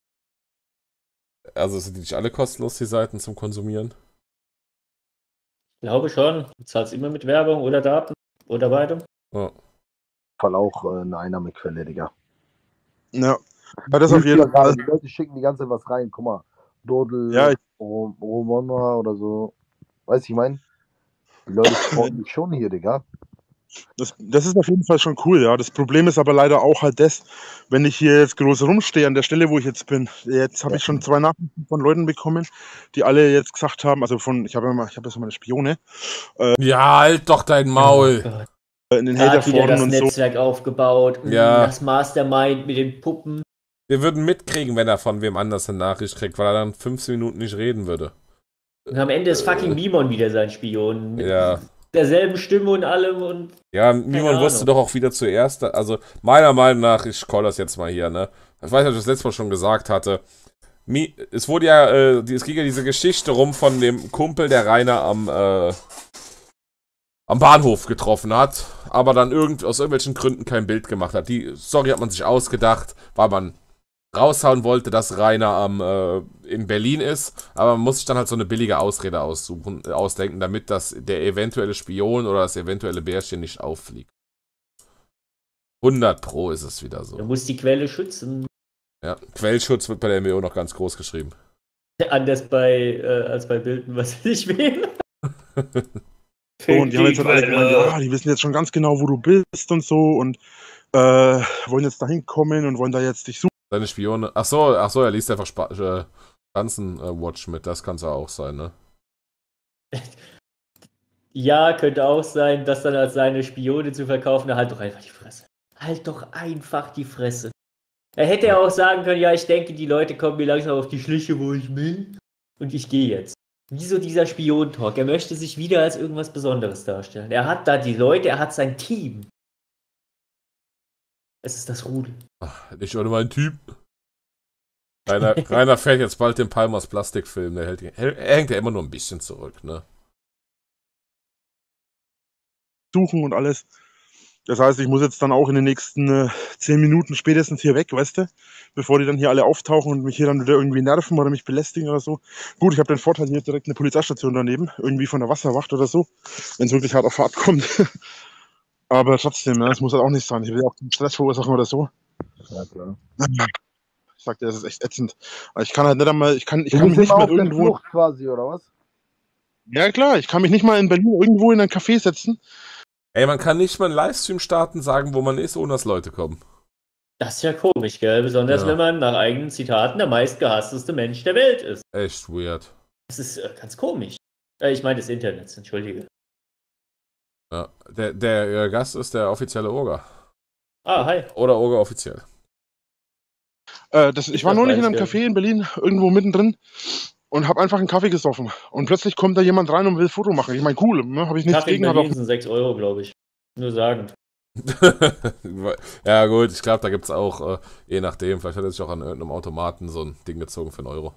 Also sind die nicht alle kostenlos, die Seiten zum Konsumieren? Ich glaube schon. Du zahlst immer mit Werbung oder Daten oder beidem. Ja. Fall auch eine Einnahmequelle, Digga. Ja, das auf jeden Fall. Die Leute schicken die ganze Zeit was rein. Guck mal, Dodel, Ja, Romana oder so. Weißt du, ich meine? Die Leute freuen mich schon hier, Digga. Das ist auf jeden Fall schon cool, ja. Das Problem ist aber leider auch halt das, wenn ich hier jetzt groß rumstehe an der Stelle, wo ich jetzt bin. Jetzt habe ich schon 2 Nachrichten von Leuten bekommen, die alle jetzt gesagt haben, also ich habe ja so meine Spione. Ja, halt doch dein Maul. In den Da hat wieder Haterforen das und Netzwerk aufgebaut. Ja. Das Mastermind mit den Puppen. Wir würden mitkriegen, wenn er von wem anders eine Nachricht kriegt, weil er dann 15 Minuten nicht reden würde. Und am Ende ist fucking Mimon wieder sein Spion. Mit Ja. derselben Stimme und allem und. Ja, niemand wusste doch auch wieder zuerst, also meiner Meinung nach, ich call das jetzt mal hier, ne? Ich weiß nicht, ob ich das letzte Mal schon gesagt hatte. Es wurde ja, es ging ja diese Geschichte rum von dem Kumpel, der Rainer am Bahnhof getroffen hat, aber dann aus irgendwelchen Gründen kein Bild gemacht hat. Die Story hat man sich ausgedacht, weil man raushauen wollte, dass Rainer in Berlin ist, aber man muss sich dann halt so eine billige Ausrede ausdenken, damit der eventuelle Spion oder das eventuelle Bärchen nicht auffliegt. 100 Pro ist es wieder so. Du musst die Quelle schützen. Ja, Quellschutz wird bei der MWO noch ganz groß geschrieben. Anders als bei Bilden, was ich will. So, und die haben jetzt halt alle gemeint, ja, die wissen jetzt schon ganz genau, wo du bist und so und wollen jetzt da hinkommen und wollen da jetzt dich suchen. Deine Spione. Achso, er liest einfach Watch mit, das kann es ja auch sein, ne? Ja, könnte auch sein, das dann als seine Spione zu verkaufen. Halt doch einfach die Fresse. Halt doch einfach die Fresse. Er hätte ja auch sagen können, ja, ich denke, die Leute kommen mir langsam auf die Schliche, wo ich bin. Und ich gehe jetzt. Wieso dieser Spion-Talk? Er möchte sich wieder als irgendwas Besonderes darstellen. Er hat da die Leute, er hat sein Team. Es ist das Rudel. Ach, nicht ohne meinen Typ. Rainer fährt jetzt bald den Palmers Plastikfilm. Er hängt ja immer nur ein bisschen zurück, ne? Suchen und alles. Das heißt, ich muss jetzt dann auch in den nächsten 10 Minuten spätestens hier weg, weißt du? Bevor die dann hier alle auftauchen und mich hier dann wieder irgendwie nerven oder mich belästigen oder so. Gut, ich habe den Vorteil, hier ist direkt eine Polizeistation daneben. Irgendwie von der Wasserwacht oder so. Wenn es wirklich hart auf Fahrt kommt. Aber trotzdem, ne, das muss halt auch nicht sein. Ich will ja auch den Stress verursachen oder so. Ja, klar. Ich sagte, das ist echt ätzend. Ich kann halt nicht einmal, ich kann mich Du bist nicht immer mal auf der irgendwo. Flucht quasi, oder was? Ja klar, ich kann mich nicht mal in Berlin irgendwo in ein Café setzen. Ey, man kann nicht mal einen Livestream starten, sagen, wo man ist, ohne dass Leute kommen. Das ist ja komisch, gell? Besonders Ja. wenn man nach eigenen Zitaten der meistgehassteste Mensch der Welt ist. Echt weird. Das ist ganz komisch. Ich meine des Internets, entschuldige. Ja. Der Gast ist der offizielle Orga. Ah, hi. Oder Orga offiziell. Ich war neulich in einem Café in Berlin, irgendwo mittendrin, und habe einfach einen Kaffee gesoffen. Und plötzlich kommt da jemand rein und will ein Foto machen. Ich meine, cool, ne? Habe ich nichts Kaffee in gegen. Aber Berlin sind 6 Euro, glaube ich. Nur sagen. Ja gut, ich glaube, da gibt es auch, je nachdem, vielleicht hat er sich auch an irgendeinem Automaten so ein Ding gezogen für 1 Euro.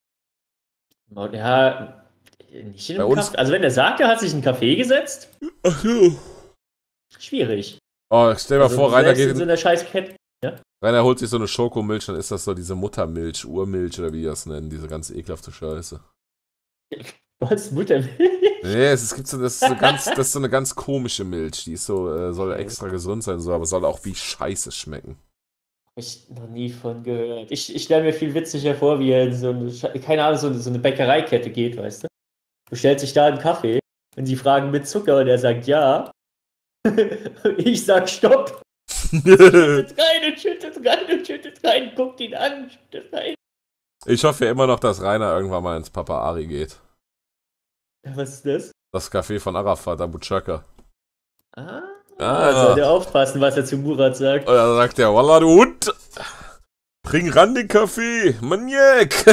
Ja, nicht in Bei einem uns- Kaffee. Also wenn er sagt, er hat sich einen Kaffee gesetzt, Ach so. schwierig. Oh, stell dir mal Also vor, du Rainer selbst in geht. so einer scheiß Kette. Ja? Rainer holt sich so eine Schokomilch, dann ist das so diese Muttermilch, Urmilch oder wie die das nennen, diese ganz ekelhafte Scheiße. Was? Muttermilch? Nee, es gibt so, das ist so eine ganz komische Milch, die ist so, soll extra gesund sein, so, aber soll auch wie Scheiße schmecken. Hab ich noch nie von gehört. Ich stelle mir viel witziger vor, wie er in so eine, keine Ahnung, so eine Bäckereikette geht, weißt du? Bestellt sich da einen Kaffee und sie fragen mit Zucker und er sagt ja. Ich sag Stopp. Schüttet rein, guckt ihn an, schüttet rein. Ich hoffe ja immer noch, dass Rainer irgendwann mal ins Papa Ari geht. Was ist das? Das Café von Arafat, Abu Chaka. Soll der aufpassen, was er zu Murat sagt. Und dann sagt er, Wallah, du Hund! Bring ran den Kaffee, Maniak!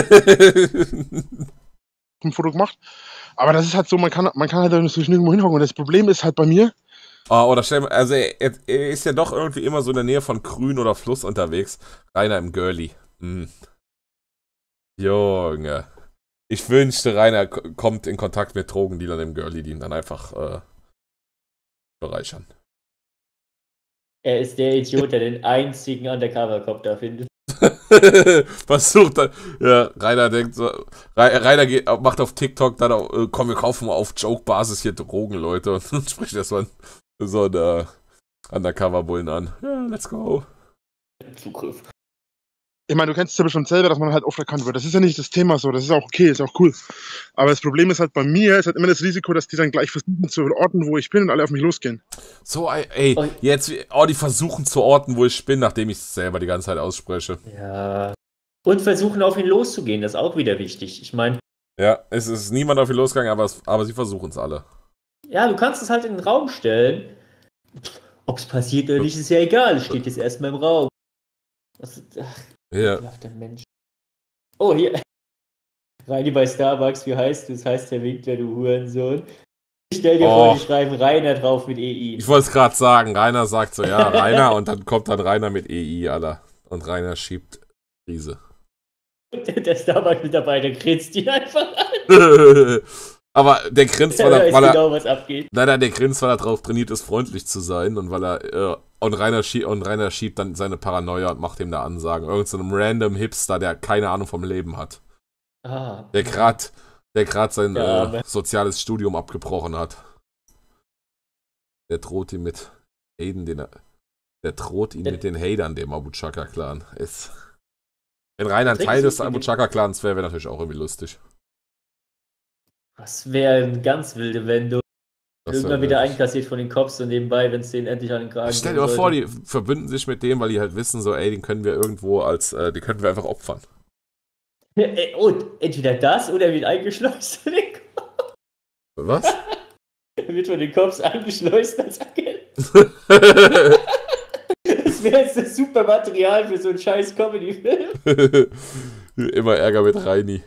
ein Foto gemacht. Aber das ist halt so, man kann halt natürlich nirgendwo hinhocken. Und das Problem ist halt bei mir. Oder stell mal, also er ist ja doch irgendwie immer so in der Nähe von Grün oder Fluss unterwegs. Rainer im Girlie. Junge. Ich wünschte, Rainer kommt in Kontakt mit Drogendealern im Girlie, die ihn dann einfach bereichern. Er ist der Idiot, der den einzigen Undercover-Cop da findet. Versucht dann, ja, Rainer denkt so, Rainer macht auf TikTok dann auch, komm, wir kaufen mal auf Joke-Basis hier Drogen, Leute, und dann spricht er so ein Undercover-Bullen an. Ja, let's go. Zugriff. Ich meine, du kennst es ja bestimmt selber, dass man halt oft erkannt wird. Das ist ja nicht das Thema so, das ist auch okay, ist auch cool. Aber das Problem ist halt bei mir, ist halt immer das Risiko, dass die dann gleich versuchen zu orten, wo ich bin und alle auf mich losgehen. So, ey, jetzt, die versuchen zu orten, wo ich bin, nachdem ich es selber die ganze Zeit ausspreche. Ja. Und versuchen auf ihn loszugehen, das ist auch wieder wichtig. Ich meine. Ja, es ist niemand auf ihn losgegangen, aber sie versuchen es alle. Ja, du kannst es halt in den Raum stellen. Ob es passiert oder nicht, ist ja egal. Es steht jetzt erstmal im Raum. Ja. Der Mensch. Oh, hier. Reini bei Starbucks, wie heißt du? Das heißt der Winkler, du Hurensohn. Stell dir vor, die schreiben Rainer drauf mit EI. Ich wollte es gerade sagen, Rainer sagt so, ja, Rainer, und dann kommt dann Rainer mit EI, Alter. Und Rainer schiebt Krise. Der Starbucks-Mitarbeiter grinst ihn einfach an. Aber der grinst, weil er genau, was abgeht. Nein, der grinst, weil er darauf trainiert ist, freundlich zu sein und weil er und Rainer schiebt dann seine Paranoia und macht ihm da Ansagen. Irgend so einem random Hipster, der keine Ahnung vom Leben hat. Der gerade sein soziales Studium abgebrochen hat. Der droht ihm mit Aiden, der droht ihn mit den Hatern, dem Abu Chaka-Clan. Wenn Rainer ein Teil des Abu Chaka-Clans wäre natürlich auch irgendwie lustig. Das wäre eine ganz wilde Wendung. Irgendwann wieder einkassiert von den Cops und nebenbei, wenn es denen endlich an den Kragen geht. Stell dir mal vor, die verbünden sich mit dem, weil die halt wissen, so, ey, den können wir irgendwo die können wir einfach opfern. Und entweder das oder er wird eingeschleust von den Cops. Was? Er wird von den Cops eingeschleust als Agent. Das wäre jetzt das super Material für so einen scheiß Comedy-Film. Immer Ärger mit Reini.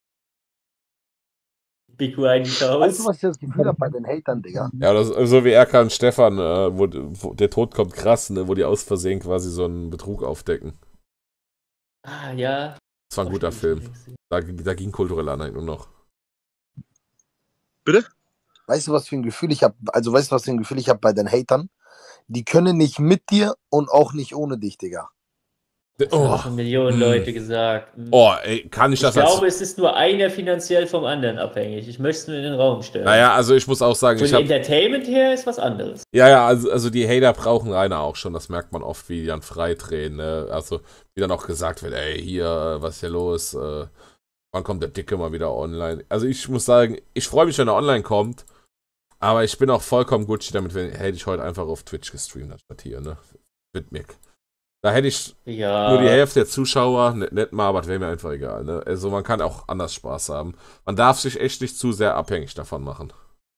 Big Reini Chaos. Weißt du, was ich das Gefühl habe bei den Hatern, Digga? Ja, das, so wie Erkan und Stefan, wo der Tod kommt krass, ne, wo die aus Versehen quasi so einen Betrug aufdecken. Ah, ja. Das war ein guter Film. Da ging kulturelle Aneignung noch. Bitte? Weißt du, was für ein Gefühl ich habe? Also, weißt du, was für ein Gefühl ich habe bei den Hatern? Die können nicht mit dir und auch nicht ohne dich, Digga. Das haben schon Millionen Leute gesagt. Oh, ey, kann ich das Ich glaube, es ist nur einer finanziell vom anderen abhängig. Ich möchte es nur in den Raum stellen. Naja, also ich muss auch sagen, von Entertainment her ist was anderes. Ja, also die Hater brauchen Rainer auch schon. Das merkt man oft, wie die dann freidrehen. Ne? Also, wie dann auch gesagt wird, ey, hier, was ist hier los? Wann kommt der Dicke mal wieder online? Also ich muss sagen, ich freue mich, wenn er online kommt. Aber ich bin auch vollkommen Gucci damit, hätte ich heute einfach auf Twitch gestreamt, anstatt hier, ne? Mit Mick. Da hätte ich nur die Hälfte der Zuschauer, nicht mal, aber das wäre mir einfach egal, ne? Also man kann auch anders Spaß haben. Man darf sich echt nicht zu sehr abhängig davon machen.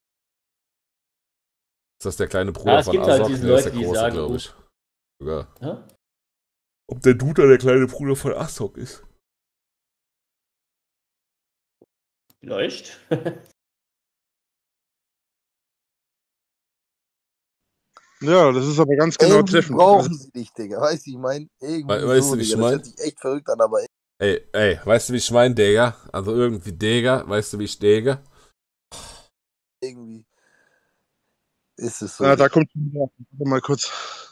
Ist das der kleine Bruder von Azok? Halt diese Leute, ist der große, glaube ich. Sogar. Ja? Ob der Duda der kleine Bruder von Azok ist? Vielleicht. Ja, das ist aber ganz genau treffend. Brauchen sie dich, Digga. Weißt du, ich meine? Weißt du, wie ich meine? Das hört sich echt verrückt an, aber Ey, weißt du, wie ich meine, Digga? Also irgendwie Digga, weißt du, wie ich Digga? Irgendwie ist es so. Ja, da kommt mal kurz.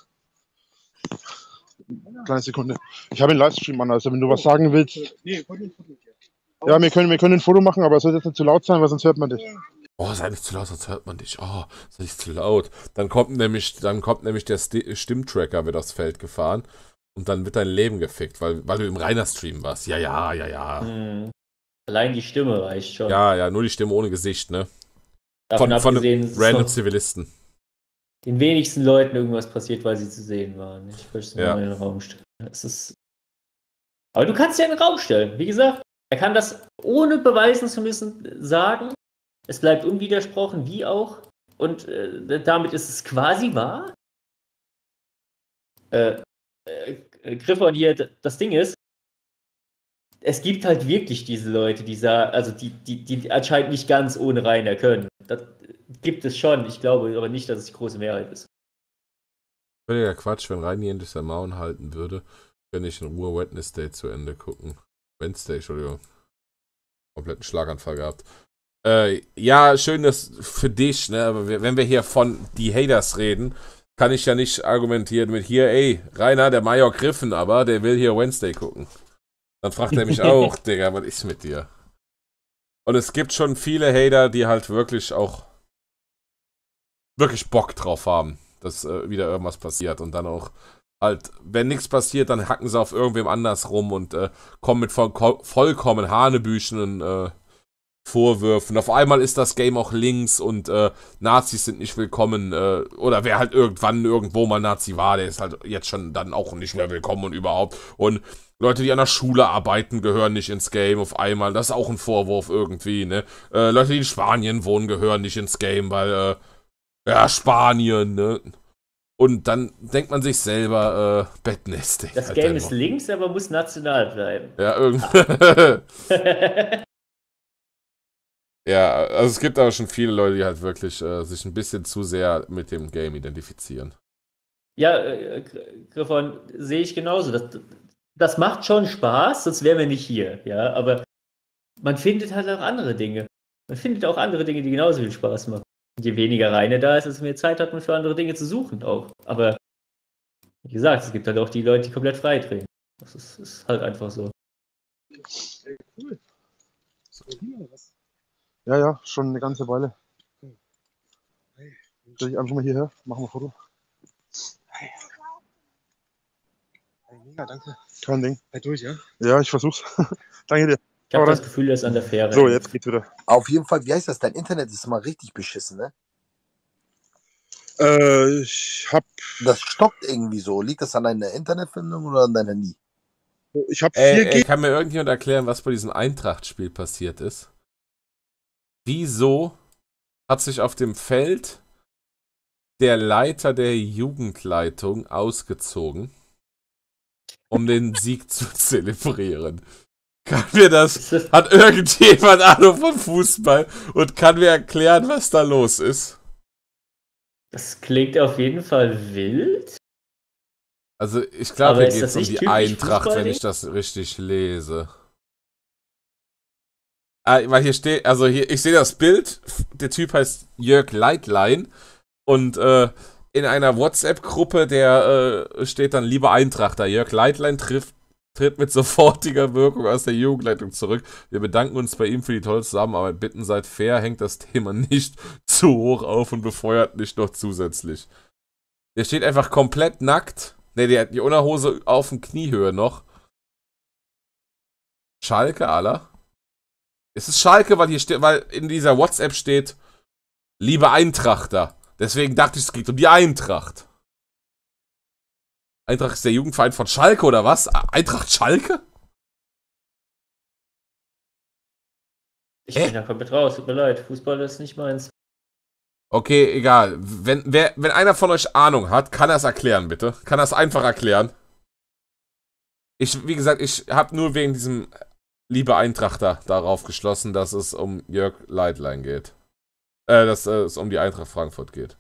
Kleine Sekunde. Ich habe einen Livestream an, also wenn du was sagen willst. Ja, wir können ein Foto machen, aber es soll jetzt nicht zu laut sein, weil sonst hört man dich. Oh, sei nicht zu laut, sonst hört man dich. Oh, sei nicht zu laut. Dann kommt nämlich der Stimmtracker wird aufs Feld gefahren und dann wird dein Leben gefickt, weil du im Rainer-Stream warst. Ja. Allein die Stimme reicht schon. Ja, nur die Stimme ohne Gesicht, ne? Von random Zivilisten. Den wenigsten Leuten irgendwas passiert, weil sie zu sehen waren. Ich möchte es mal in den Raum stellen. Aber du kannst ja in den Raum stellen. Wie gesagt, er kann das ohne beweisen zu müssen sagen. Es bleibt unwidersprochen, wie auch. Und damit ist es quasi wahr. Griffer, und hier das Ding ist, es gibt halt wirklich diese Leute, die anscheinend nicht ganz ohne Rainer können. Das gibt es schon. Ich glaube aber nicht, dass es die große Mehrheit ist. Völliger Quatsch, wenn Reini endlich sein Maul halten würde, könnte ich in Ruhe Wednesday zu Ende gucken. Wednesday, Entschuldigung. kompletten Schlaganfall gehabt. Ja, schön, dass für dich, ne? Aber wenn wir hier von die Haters reden, kann ich ja nicht argumentieren mit hier, ey, Rainer, der Major Griffin, aber der will hier Wednesday gucken. Dann fragt er mich auch, Digga, was ist mit dir? Und es gibt schon viele Hater, die halt wirklich auch wirklich Bock drauf haben, dass wieder irgendwas passiert. Und dann auch halt, wenn nichts passiert, dann hacken sie auf irgendwem anders rum und kommen mit vollkommen hanebüchenen Vorwürfen. Auf einmal ist das Game auch links und Nazis sind nicht willkommen. Oder wer halt irgendwo mal Nazi war, der ist halt jetzt schon dann auch nicht mehr willkommen und überhaupt. Und Leute, die an der Schule arbeiten, gehören nicht ins Game auf einmal. Das ist auch ein Vorwurf irgendwie, ne? Leute, die in Spanien wohnen, gehören nicht ins Game, weil, ja, Spanien, ne? Und dann denkt man sich selber, Bettnästig. Das Game ist links, aber muss national bleiben. Ja, irgendwie. Ja, also es gibt aber schon viele Leute, die halt wirklich sich ein bisschen zu sehr mit dem Game identifizieren. Ja, Griffon, sehe ich genauso. Das macht schon Spaß, sonst wären wir nicht hier, ja. Aber man findet halt auch andere Dinge. Man findet auch andere Dinge, die genauso viel Spaß machen. Je weniger Reine da ist, desto mehr Zeit hat man für andere Dinge zu suchen auch. Aber wie gesagt, es gibt halt auch die Leute, die komplett frei drehen. Das ist halt einfach so. Ey, cool. Ist das oder was? Ja, schon eine ganze Weile. Stell dich einfach mal hierher, machen wir ein Foto. Hey, mega, danke. Kein Ding. Halt durch, ja? Ja, ich versuch's. Danke dir. Ich habe das Gefühl, er ist an der Fähre. So, jetzt geht's wieder. Auf jeden Fall, wie heißt das? Dein Internet ist mal richtig beschissen, ne? Ich hab. Das stockt irgendwie so. Liegt das an deiner Internetverbindung oder an deinem Handy? Ich hab 4G. Kann mir irgendjemand erklären, was bei diesem Eintracht-Spiel passiert ist? Wieso hat sich auf dem Feld der Leiter der Jugendleitung ausgezogen, um den Sieg zu zelebrieren? Kann mir das... Hat irgendjemand Ahnung von Fußball und kann mir erklären, was da los ist? Das klingt auf jeden Fall wild. Also ich glaube, hier geht es um die Eintracht, wenn ich das richtig lese. Weil hier steht, also hier, ich sehe das Bild, der Typ heißt Jörg Leitlein und in einer WhatsApp-Gruppe, der steht dann, lieber Eintrachter, Jörg Leitlein tritt mit sofortiger Wirkung aus der Jugendleitung zurück. Wir bedanken uns bei ihm für die tolle Zusammenarbeit. Bitten, seid fair, hängt das Thema nicht zu hoch auf und befeuert nicht noch zusätzlich. Der steht einfach komplett nackt. Ne, der hat die Unterhose auf dem Kniehöhe noch. Schalke, Alter. Es ist Schalke, weil in dieser WhatsApp steht, liebe Eintrachter. Deswegen dachte ich, es geht um die Eintracht. Eintracht ist der Jugendverein von Schalke, oder was? Eintracht Schalke? Ich bin da komplett raus, tut mir leid. Fußball ist nicht meins. Okay, egal. Wenn einer von euch Ahnung hat, kann er es erklären, bitte. Kann er es einfach erklären. Wie gesagt, ich habe nur wegen diesem liebe Eintrachter darauf geschlossen, dass es um Jörg Leitlein geht. Dass es um die Eintracht Frankfurt geht.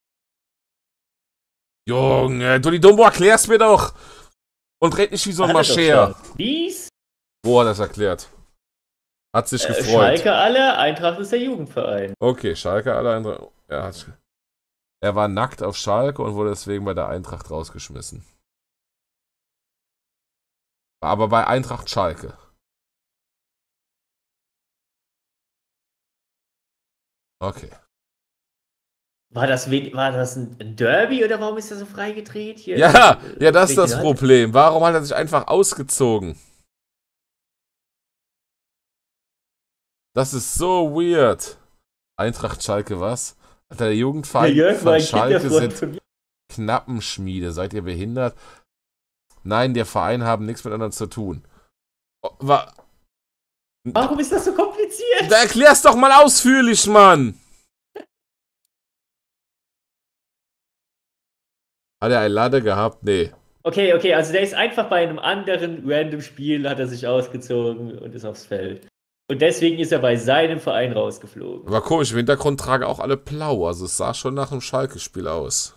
Junge, du die Dumbo, erklär's mir doch! Und red nicht wie so ein Marschär. Wies? Wo hat er das erklärt? Hat sich gefreut. Schalke alle, Eintracht ist der Jugendverein. Okay, Schalke alle, Eintracht. Er war nackt auf Schalke und wurde deswegen bei der Eintracht rausgeschmissen. Aber bei Eintracht Schalke. Okay. War das ein Derby oder warum ist er so freigedreht? Hier? Ja, das ist das Problem. Warum hat er sich einfach ausgezogen? Das ist so weird. Eintracht Schalke, was? Alter, der Jugendverein von Schalke sind Knappenschmiede. Seid ihr behindert? Nein, der Verein haben nichts miteinander zu tun. Warum ist das so kompliziert? Da erklär's doch mal ausführlich, Mann! Hat er ein Lade gehabt? Nee. Okay, also der ist einfach bei einem anderen random Spiel, hat er sich ausgezogen und ist aufs Feld. Und deswegen ist er bei seinem Verein rausgeflogen. Aber komisch, im Hintergrund tragen auch alle blau. Also es sah schon nach einem Schalke-Spiel aus.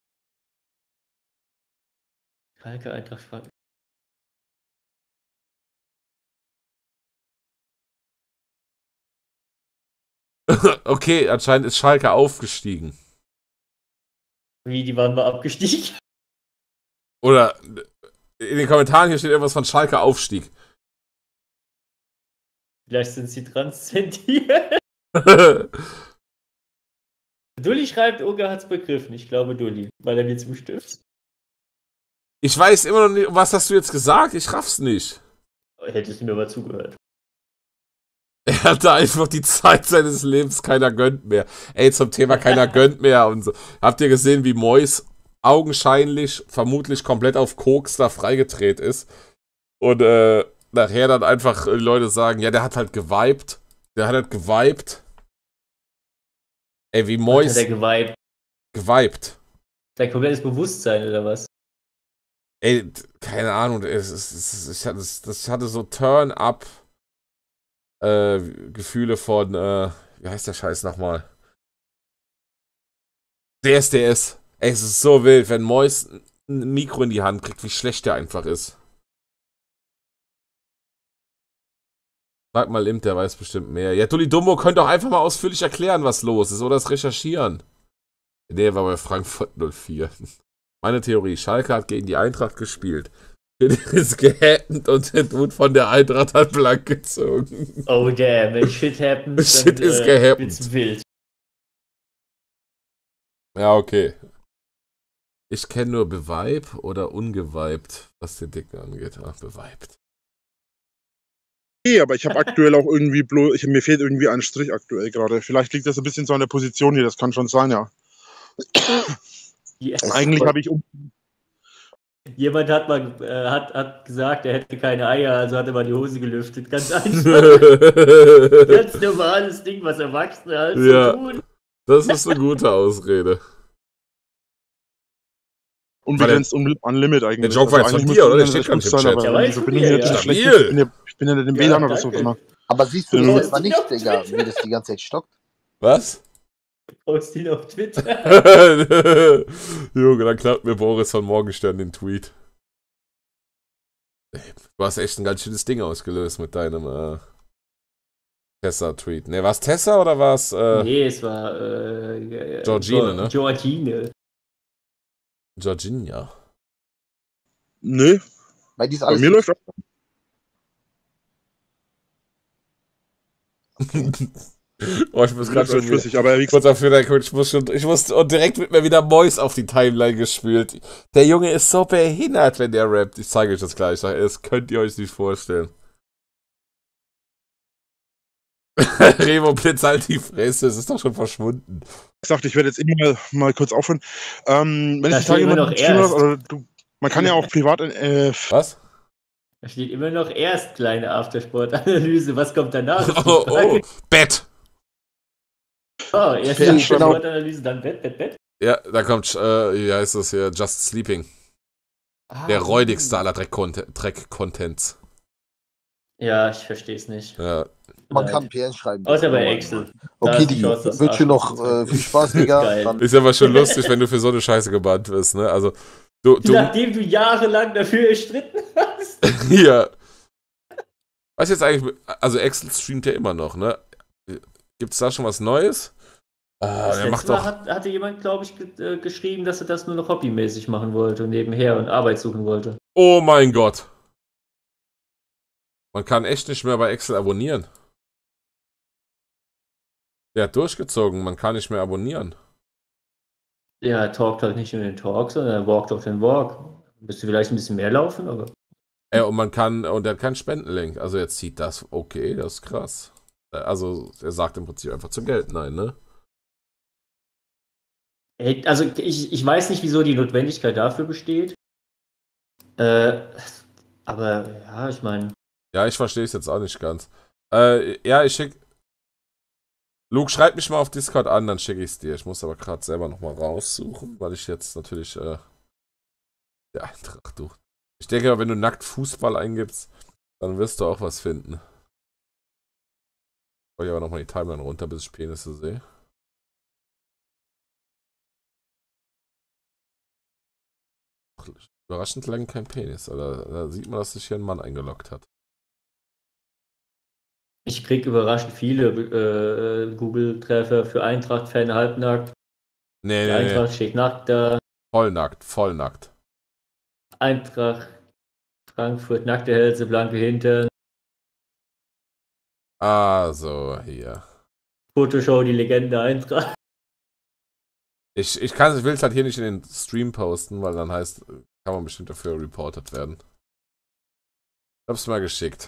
Schalke, Eintracht, Okay, anscheinend ist Schalke aufgestiegen. Wie, die waren mal abgestiegen? Oder in den Kommentaren hier steht irgendwas von Schalke Aufstieg. Vielleicht sind sie transzendiert. Dulli schreibt, Uga hat's begriffen. Ich glaube Dulli, weil er mir zustimmt. Ich weiß immer noch nicht, was hast du jetzt gesagt? Ich raff's nicht. Hättest du mir aber zugehört. Er hatte einfach die Zeit seines Lebens, keiner gönnt mehr. Ey, zum Thema keiner gönnt mehr und so. Habt ihr gesehen, wie Mois augenscheinlich, vermutlich komplett auf Koks da freigedreht ist? Und nachher dann einfach Leute sagen, ja, der hat halt geweibt. Der hat halt geweibt. Ey, wie Mois... Hat er geweibt? Geweibt. Sein komplettes Bewusstsein, oder was? Ey, keine Ahnung, ich hatte so Turn-up Gefühle von, wie heißt der Scheiß nochmal? DSDS. Ey, es ist so wild, wenn Mois ein Mikro in die Hand kriegt, wie schlecht der einfach ist. Sag mal Imp, der weiß bestimmt mehr. Ja, Dulli Dumbo könnte auch einfach mal ausführlich erklären, was los ist, oder das recherchieren. Der war bei Frankfurt 04. Meine Theorie, Schalke hat gegen die Eintracht gespielt. Ist gehappened und der Dude von der Eintracht hat blank gezogen. Oh damn, wenn shit happens, Shit dann ist gehappened. wird's wild. Ja, okay. Ich kenne nur beweib oder ungeweibt, was den Dicken angeht. Ach, beweibt. Nee, aber ich habe aktuell auch irgendwie mir fehlt irgendwie ein Strich aktuell gerade. Vielleicht liegt das ein bisschen so an der Position hier, das kann schon sein, ja. Yes. Eigentlich habe ich Jemand hat mal hat gesagt, er hätte keine Eier, also hat er mal die Hose gelüftet. Ganz einfach. Ganz normales Ding, was Erwachsene halt so tun. Das ist eine gute Ausrede. unbegrenzt unlimit eigentlich. Der Joke war jetzt von dir, oder? Der steht gar nicht im Chat. Ich bin ja nicht im WLAN oder so drin. Aber siehst du das etwa nicht, Digga, wie das die ganze Zeit stockt? Was? Post ihn auf Twitter. Junge, dann klappt mir Boris von Morgenstern den Tweet. Du hast echt ein ganz schönes Ding ausgelöst mit deinem Tessa-Tweet. Ne, war es Tessa oder war es... Nee, es war Georgine, ne? Georgina. Nö. Bei Bei mir läuft Oh, ich muss gerade schon flüssig, aber kurz dafür, ich muss direkt mit mir wieder Mois auf die Timeline gespült. Der Junge ist so behindert, wenn der rappt. Ich zeige euch das gleich. Das könnt ihr euch nicht vorstellen. Revo Blitz, halt die Fresse, es ist doch schon verschwunden. Ich sagte, ich werde jetzt immer mal kurz aufhören. Wenn Da ich die Tage steht immer noch erst. oder man kann ja auch privat was? Da steht immer noch erst kleine Aftersport-Analyse. Was kommt danach? Oh, Bett. Oh, erst die Aftersport-Analyse, dann Bett. Ja, da kommt, wie heißt das hier, Just Sleeping. Der räudigste aller Dreck-Contents. Ja, ich verstehe es nicht. Ja. Man kann PN schreiben. Außer bei Excel. Okay, die wünsche dir noch viel Spaß, Digga. Ist aber schon lustig, wenn du für so eine Scheiße gebannt wirst, ne? Also, nachdem du jahrelang dafür erstritten hast. Ja. Was jetzt eigentlich, also Excel streamt ja immer noch, ne? Gibt's da schon was Neues? Das letzte Mal hatte jemand, glaube ich, geschrieben, dass er das nur noch hobbymäßig machen wollte und nebenher und Arbeit suchen wollte. Oh mein Gott. Man kann echt nicht mehr bei Excel abonnieren. Der hat durchgezogen, man kann nicht mehr abonnieren. Ja, er talkt halt nicht nur den Talk, sondern er walkt auch den Walk. Müsste vielleicht ein bisschen mehr laufen, aber. Ja, und er hat keinen Spendenlink. Also jetzt sieht das, okay, das ist krass. Also er sagt im Prinzip einfach zum Geld nein, ne? Also ich weiß nicht, wieso die Notwendigkeit dafür besteht. Aber ja, ich meine. Ja, ich verstehe es jetzt auch nicht ganz. Ja, ich schicke. Luke, schreib mich mal auf Discord an, dann schicke ich es dir. Ich muss aber gerade selber nochmal raussuchen, weil ich jetzt natürlich der Eintracht durch. Ich denke, wenn du nackt Fußball eingibst, dann wirst du auch was finden. Ich aber nochmal die Timeline runter, bis ich Penisse sehe. Überraschend lang kein Penis, oder da sieht man, dass sich hier ein Mann eingeloggt hat. Ich krieg überraschend viele Google-Treffer für Eintracht-Fan halbnackt. Nee, Die Eintracht steht nackt da. Vollnackt, vollnackt. Eintracht Frankfurt, nackte Hälse, blanke Hintern. Also, hier. Fotoshow, die Legende Eintracht. Ich will es halt hier nicht in den Stream posten, weil dann heißt, kann man bestimmt dafür reported werden. Ich hab's mal geschickt.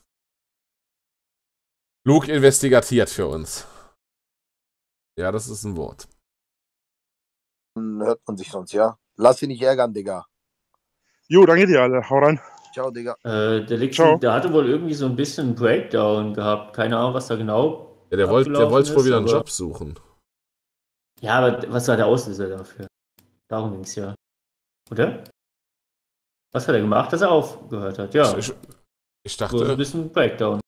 Luke investigatiert für uns. Ja, das ist ein Wort. Dann hört man sich sonst, ja? Lass dich nicht ärgern, Digga. Jo, danke dir, alle. Hau rein. Ciao, Digga. Der Lixi, der hatte wohl irgendwie so ein bisschen einen Breakdown gehabt. Keine Ahnung, was da genau. Ja, der wollte wohl wieder einen Job suchen. Ja, aber was war der Auslöser dafür? Darum ging es ja. Oder? Was hat er gemacht, dass er aufgehört hat? Ja. Ich dachte. So ein bisschen Breakdown.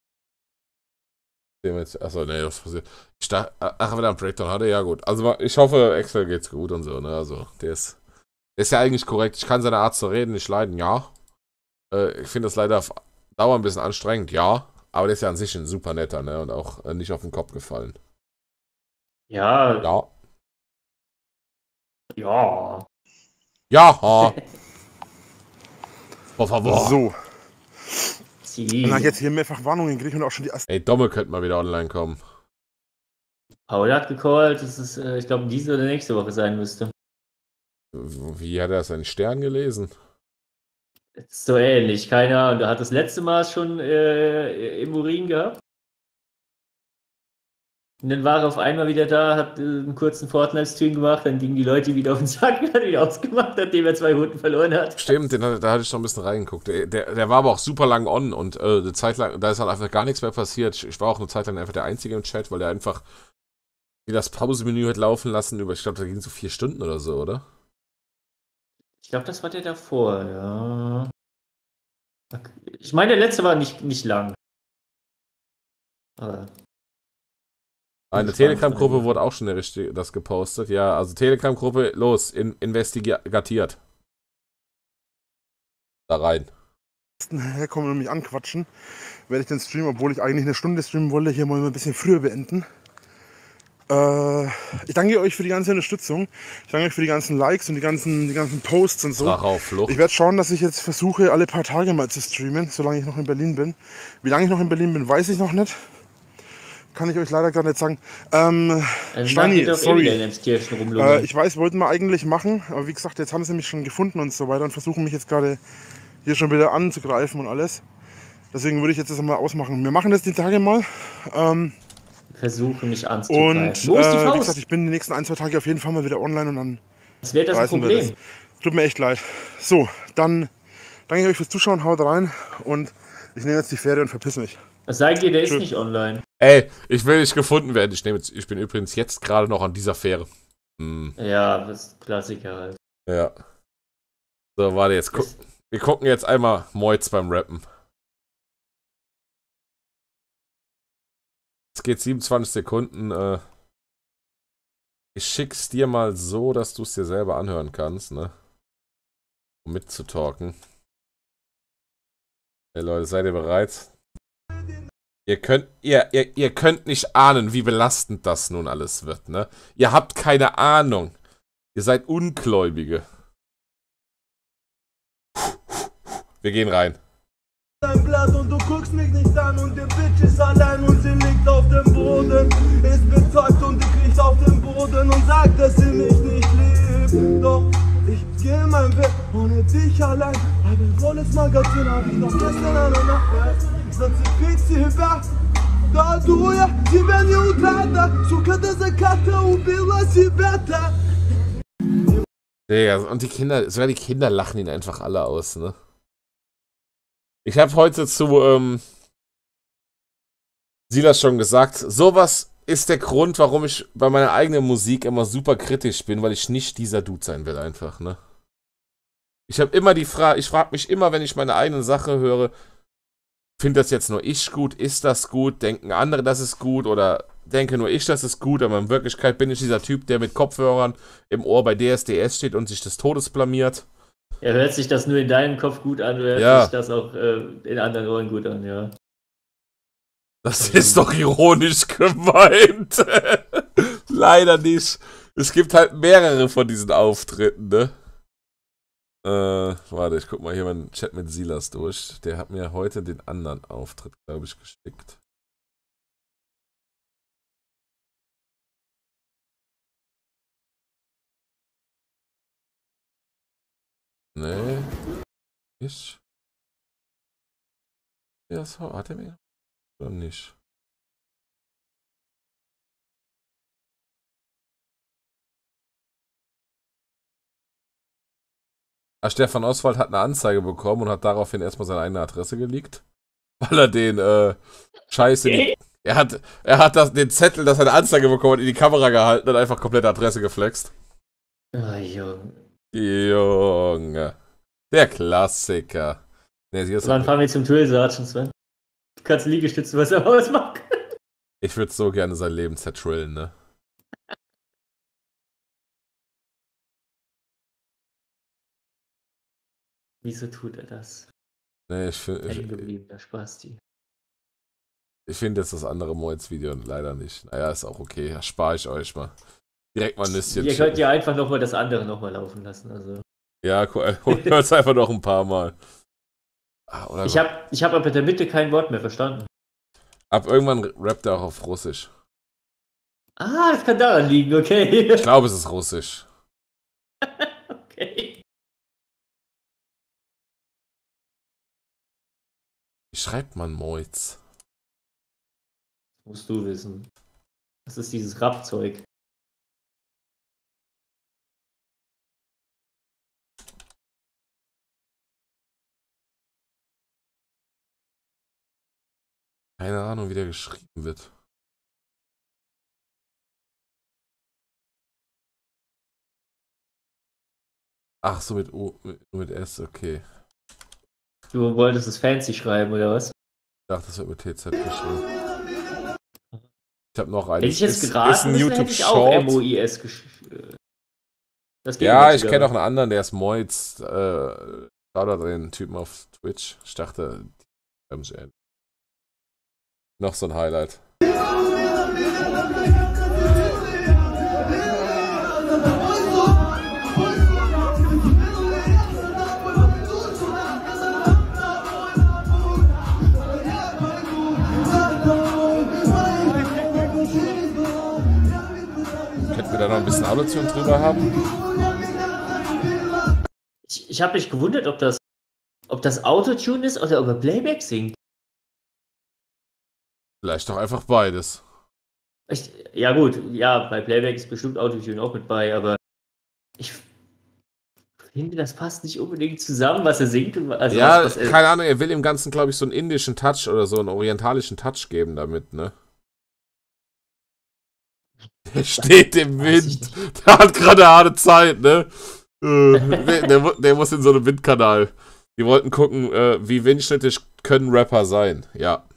Achso, nee, was passiert? Ich dachte, ach, wenn er einen Breakdown hatte, ja gut. Also ich hoffe, Axel geht's gut und so, ne? Also, der ist ja eigentlich korrekt. Ich kann seine Art zu reden nicht leiden, ja. Ich finde das leider auf Dauer ein bisschen anstrengend, ja. Aber der ist ja an sich ein super netter, ne? Und auch nicht auf den Kopf gefallen. Ja. Ja. Ja. Ja. Por favor. So. Und dann jetzt hier mehrfach Warnungen gekriegt und auch schon die ersten. Ey, Domme könnte mal wieder online kommen. Paul hat gecallt, dass es, ich glaube, diese oder nächste Woche sein müsste. Wie hat er seinen Stern gelesen? So ähnlich, keine Ahnung. Der hat das letzte Mal schon im Urin gehabt. Und dann war er auf einmal wieder da, hat einen kurzen Fortnite-Stream gemacht, dann gingen die Leute wieder auf den Sack und hat wieder ausgemacht, nachdem er 2 Runden verloren hat. Stimmt, da hatte ich schon ein bisschen reingeguckt. Der war aber auch super lang on und eine Zeit lang, da ist halt einfach gar nichts mehr passiert. Ich war auch eine Zeit lang einfach der Einzige im Chat, weil der einfach wie das Pause-Menü hat laufen lassen über, ich glaube, da ging so 4 Stunden oder so, oder? Ich glaube, das war der davor, ja. Ich meine, der letzte war nicht lang. Aber eine Telegram-Gruppe wurde auch schon das gepostet. Ja, also Telegram-Gruppe, los, investigatiert. Da rein. Herkommen und mich anquatschen, werde ich den Stream, obwohl ich eigentlich eine Stunde streamen wollte, hier mal ein bisschen früher beenden. Ich danke euch für die ganze Unterstützung. Ich danke euch für die ganzen Likes und die ganzen Posts und so. Ich werde schauen, dass ich jetzt versuche, alle paar Tage mal zu streamen, solange ich noch in Berlin bin. Wie lange ich noch in Berlin bin, weiß ich noch nicht. Kann ich euch leider gar nicht sagen. Steini, sorry. Ich weiß, wollten wir eigentlich machen, aber wie gesagt, jetzt haben sie mich schon gefunden und so weiter und versuchen mich jetzt gerade hier schon wieder anzugreifen und alles. Deswegen würde ich jetzt das mal ausmachen. Wir machen das die Tage mal. Versuche mich anzugreifen. Und wie gesagt, ich bin die nächsten 1-2 Tage auf jeden Fall mal wieder online und dann. Was wäre das Problem? Tut mir echt leid. So, dann danke ich euch fürs Zuschauen, haut rein und ich nehme jetzt die Fähre und verpiss mich. Was sagt ihr, der ist nicht online? Ey, ich will nicht gefunden werden. Ich bin übrigens jetzt gerade noch an dieser Fähre. Ja, das ist Klassiker halt. Ja. So, warte, jetzt wir gucken jetzt einmal Moitz beim Rappen. Es geht 27 Sekunden. Ich schick's dir mal so, dass du es dir selber anhören kannst, ne? Um mitzutalken. Hey Leute, seid ihr bereit? Ihr könnt nicht ahnen, wie belastend das nun alles wird, ne? Ihr habt keine Ahnung. Ihr seid Ungläubige. Wir gehen rein. Dein Blatt und du guckst mich nicht an und der Bitch ist allein und sie liegt auf dem Boden. Ist betäubt und die kriegt auf den Boden und sagt, dass sie mich nicht liebt. Doch ich geh mein Weg ohne dich allein. Aber volles Magazin hab ich noch gestern an der Nacht. Sonst kriegst sie über. Da du ja, тебя не утрата. Сука, да заката убила себя-то. Ja, und die Kinder, sogar die Kinder lachen ihn einfach alle aus, ne? Ich habe heute zu Silas schon gesagt, sowas ist der Grund, warum ich bei meiner eigenen Musik immer super kritisch bin, weil ich nicht dieser Dude sein will einfach, ne? Ich habe immer ich frage mich immer, wenn ich meine eigene Sache höre, finde das jetzt nur ich gut, ist das gut, denken andere, das ist gut oder denke nur ich, das ist gut, aber in Wirklichkeit bin ich dieser Typ, der mit Kopfhörern im Ohr bei DSDS steht und sich des Todes blamiert. Ja, hört sich das nur in deinem Kopf gut an, oder hört sich das auch in anderen Ohren gut an, ja. Das ist doch ironisch gemeint. Leider nicht. Es gibt halt mehrere von diesen Auftritten, ne? Warte, ich guck mal hier meinen Chat mit Silas durch. Der hat mir heute den anderen Auftritt, glaube ich, geschickt. Nee. Ich. Ja, so, hat er mir? Oder nicht? Stefan Oswald hat eine Anzeige bekommen und hat daraufhin erstmal seine eigene Adresse geleakt. Weil er den Scheiße. Er hat den Zettel, dass er eine Anzeige bekommen hat, in die Kamera gehalten und einfach komplette Adresse geflext. Ah, Junge. Junge. Der Klassiker. Nee, Wann fahren wir zum Drill-Sergeant, Sven? Du kannst Liegestützen, was er ausmacht. Ich würde so gerne sein Leben zertrillen, ne? Wieso tut er das? Nee, ich finde jetzt das andere Moiz-Video leider nicht. Naja, ist auch okay. Ja, spare ich euch mal. Direkt mal ein Nüsschen. Ihr könnt ja einfach nochmal das andere nochmal laufen lassen. Also. Ja, cool. Hört es einfach noch ein paar Mal. Ich hab aber in der Mitte kein Wort mehr verstanden. Ab irgendwann rappt er auch auf Russisch. Ah, das kann daran liegen, okay. Ich glaube, es ist Russisch. Okay. Wie schreibt man Moiz? Musst du wissen. Das ist dieses Rap-Zeug. Keine Ahnung, wie der geschrieben wird. Ach so, mit S, okay. Du wolltest es fancy schreiben, oder was? Ich dachte, das wird mit TZ geschrieben. Ich habe noch einen. Hätte ich jetzt geraten, ist ein YouTube-Short. MOIS geschrieben. Ja, ich kenne auch einen anderen, der ist Moiz. Schau da den Typen auf Twitch. Ich dachte, noch so ein Highlight. Könnten wir da noch ein bisschen Autotune drüber haben? Ich habe mich gewundert, ob das Autotune ist oder ob er Playback singt. Vielleicht doch einfach beides. Ja gut, ja, bei Playback ist bestimmt Autotune auch mit bei, aber ich finde, das passt nicht unbedingt zusammen, was er singt. Und also ja, was keine Ahnung, er will im Ganzen, glaube ich, so einen indischen Touch oder so einen orientalischen Touch geben damit, ne? Der steht im Wind. Der hat gerade harte Zeit, ne? Der muss in so einem Windkanal. Die wollten gucken, wie windschnittig können Rapper sein. Ja.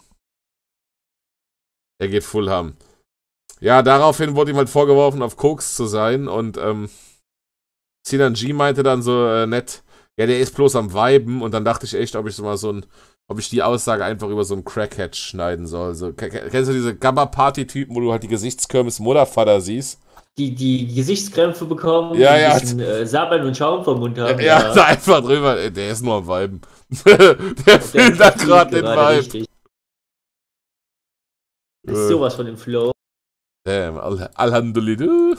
Er geht Fulham. Ja, daraufhin wurde ihm halt vorgeworfen, auf Koks zu sein. Und Sinan G meinte dann so nett, ja, der ist bloß am Viben. Und dann dachte ich echt, ob ich die Aussage einfach über so einen Crackhead schneiden soll. So, kennst du diese Gamma-Party-Typen, wo du halt die Gesichtskirmes Muttervater siehst? Die Gesichtskrämpfe bekommen, ja, ja. ein bisschen Sabbern und Schaum vom Mund haben. Ja, da einfach drüber. Der ist nur am Viben. der fühlt da gerade den Vibe. Richtig. Ist sowas von dem Flow. Damn, Alhamdulillah.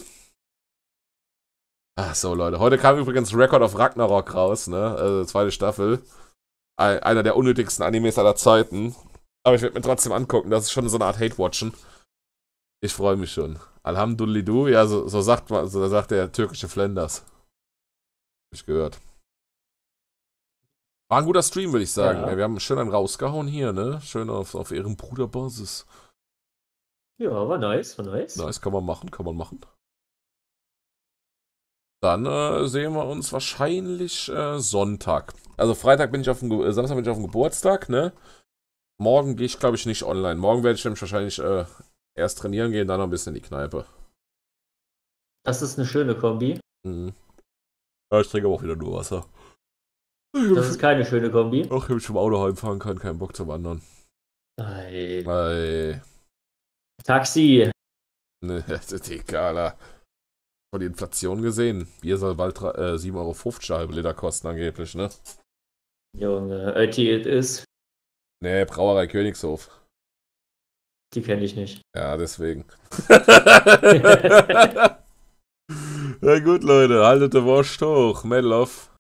Ach so, Leute. Heute kam übrigens Record of Ragnarok raus, ne? Also, zweite Staffel. Einer der unnötigsten Animes aller Zeiten. Aber ich werde mir trotzdem angucken. Das ist schon so eine Art Hate-Watchen. Ich freue mich schon. Alhamdulillah. Ja, so sagt der türkische Flenders. Hab ich gehört. War ein guter Stream, würde ich sagen. Ja. Wir haben schön einen rausgehauen hier, ne? Schön auf Ehrenbruderbasis. Ja, war nice, Nice, kann man machen. Dann sehen wir uns wahrscheinlich Sonntag. Also Freitag bin ich Samstag bin ich auf dem Geburtstag, ne? Morgen gehe ich, glaube ich, nicht online. Morgen werde ich nämlich wahrscheinlich erst trainieren gehen, dann noch ein bisschen in die Kneipe. Das ist eine schöne Kombi. Mhm. Ja, ich trinke aber auch wieder nur Wasser. Das ist keine schöne Kombi. Ach, ich will schon im Auto heimfahren kann, keinen Bock zum anderen. Ei. Taxi. Ne, das ist egal. Von die Inflation gesehen. Bier soll bald 7,50 € halbe Liter kosten angeblich, ne? Junge, Ötti ist. Ne, Brauerei Königshof. Die kenne ich nicht. Ja, deswegen. Na gut, Leute, haltet die Wurst hoch. Medal auf.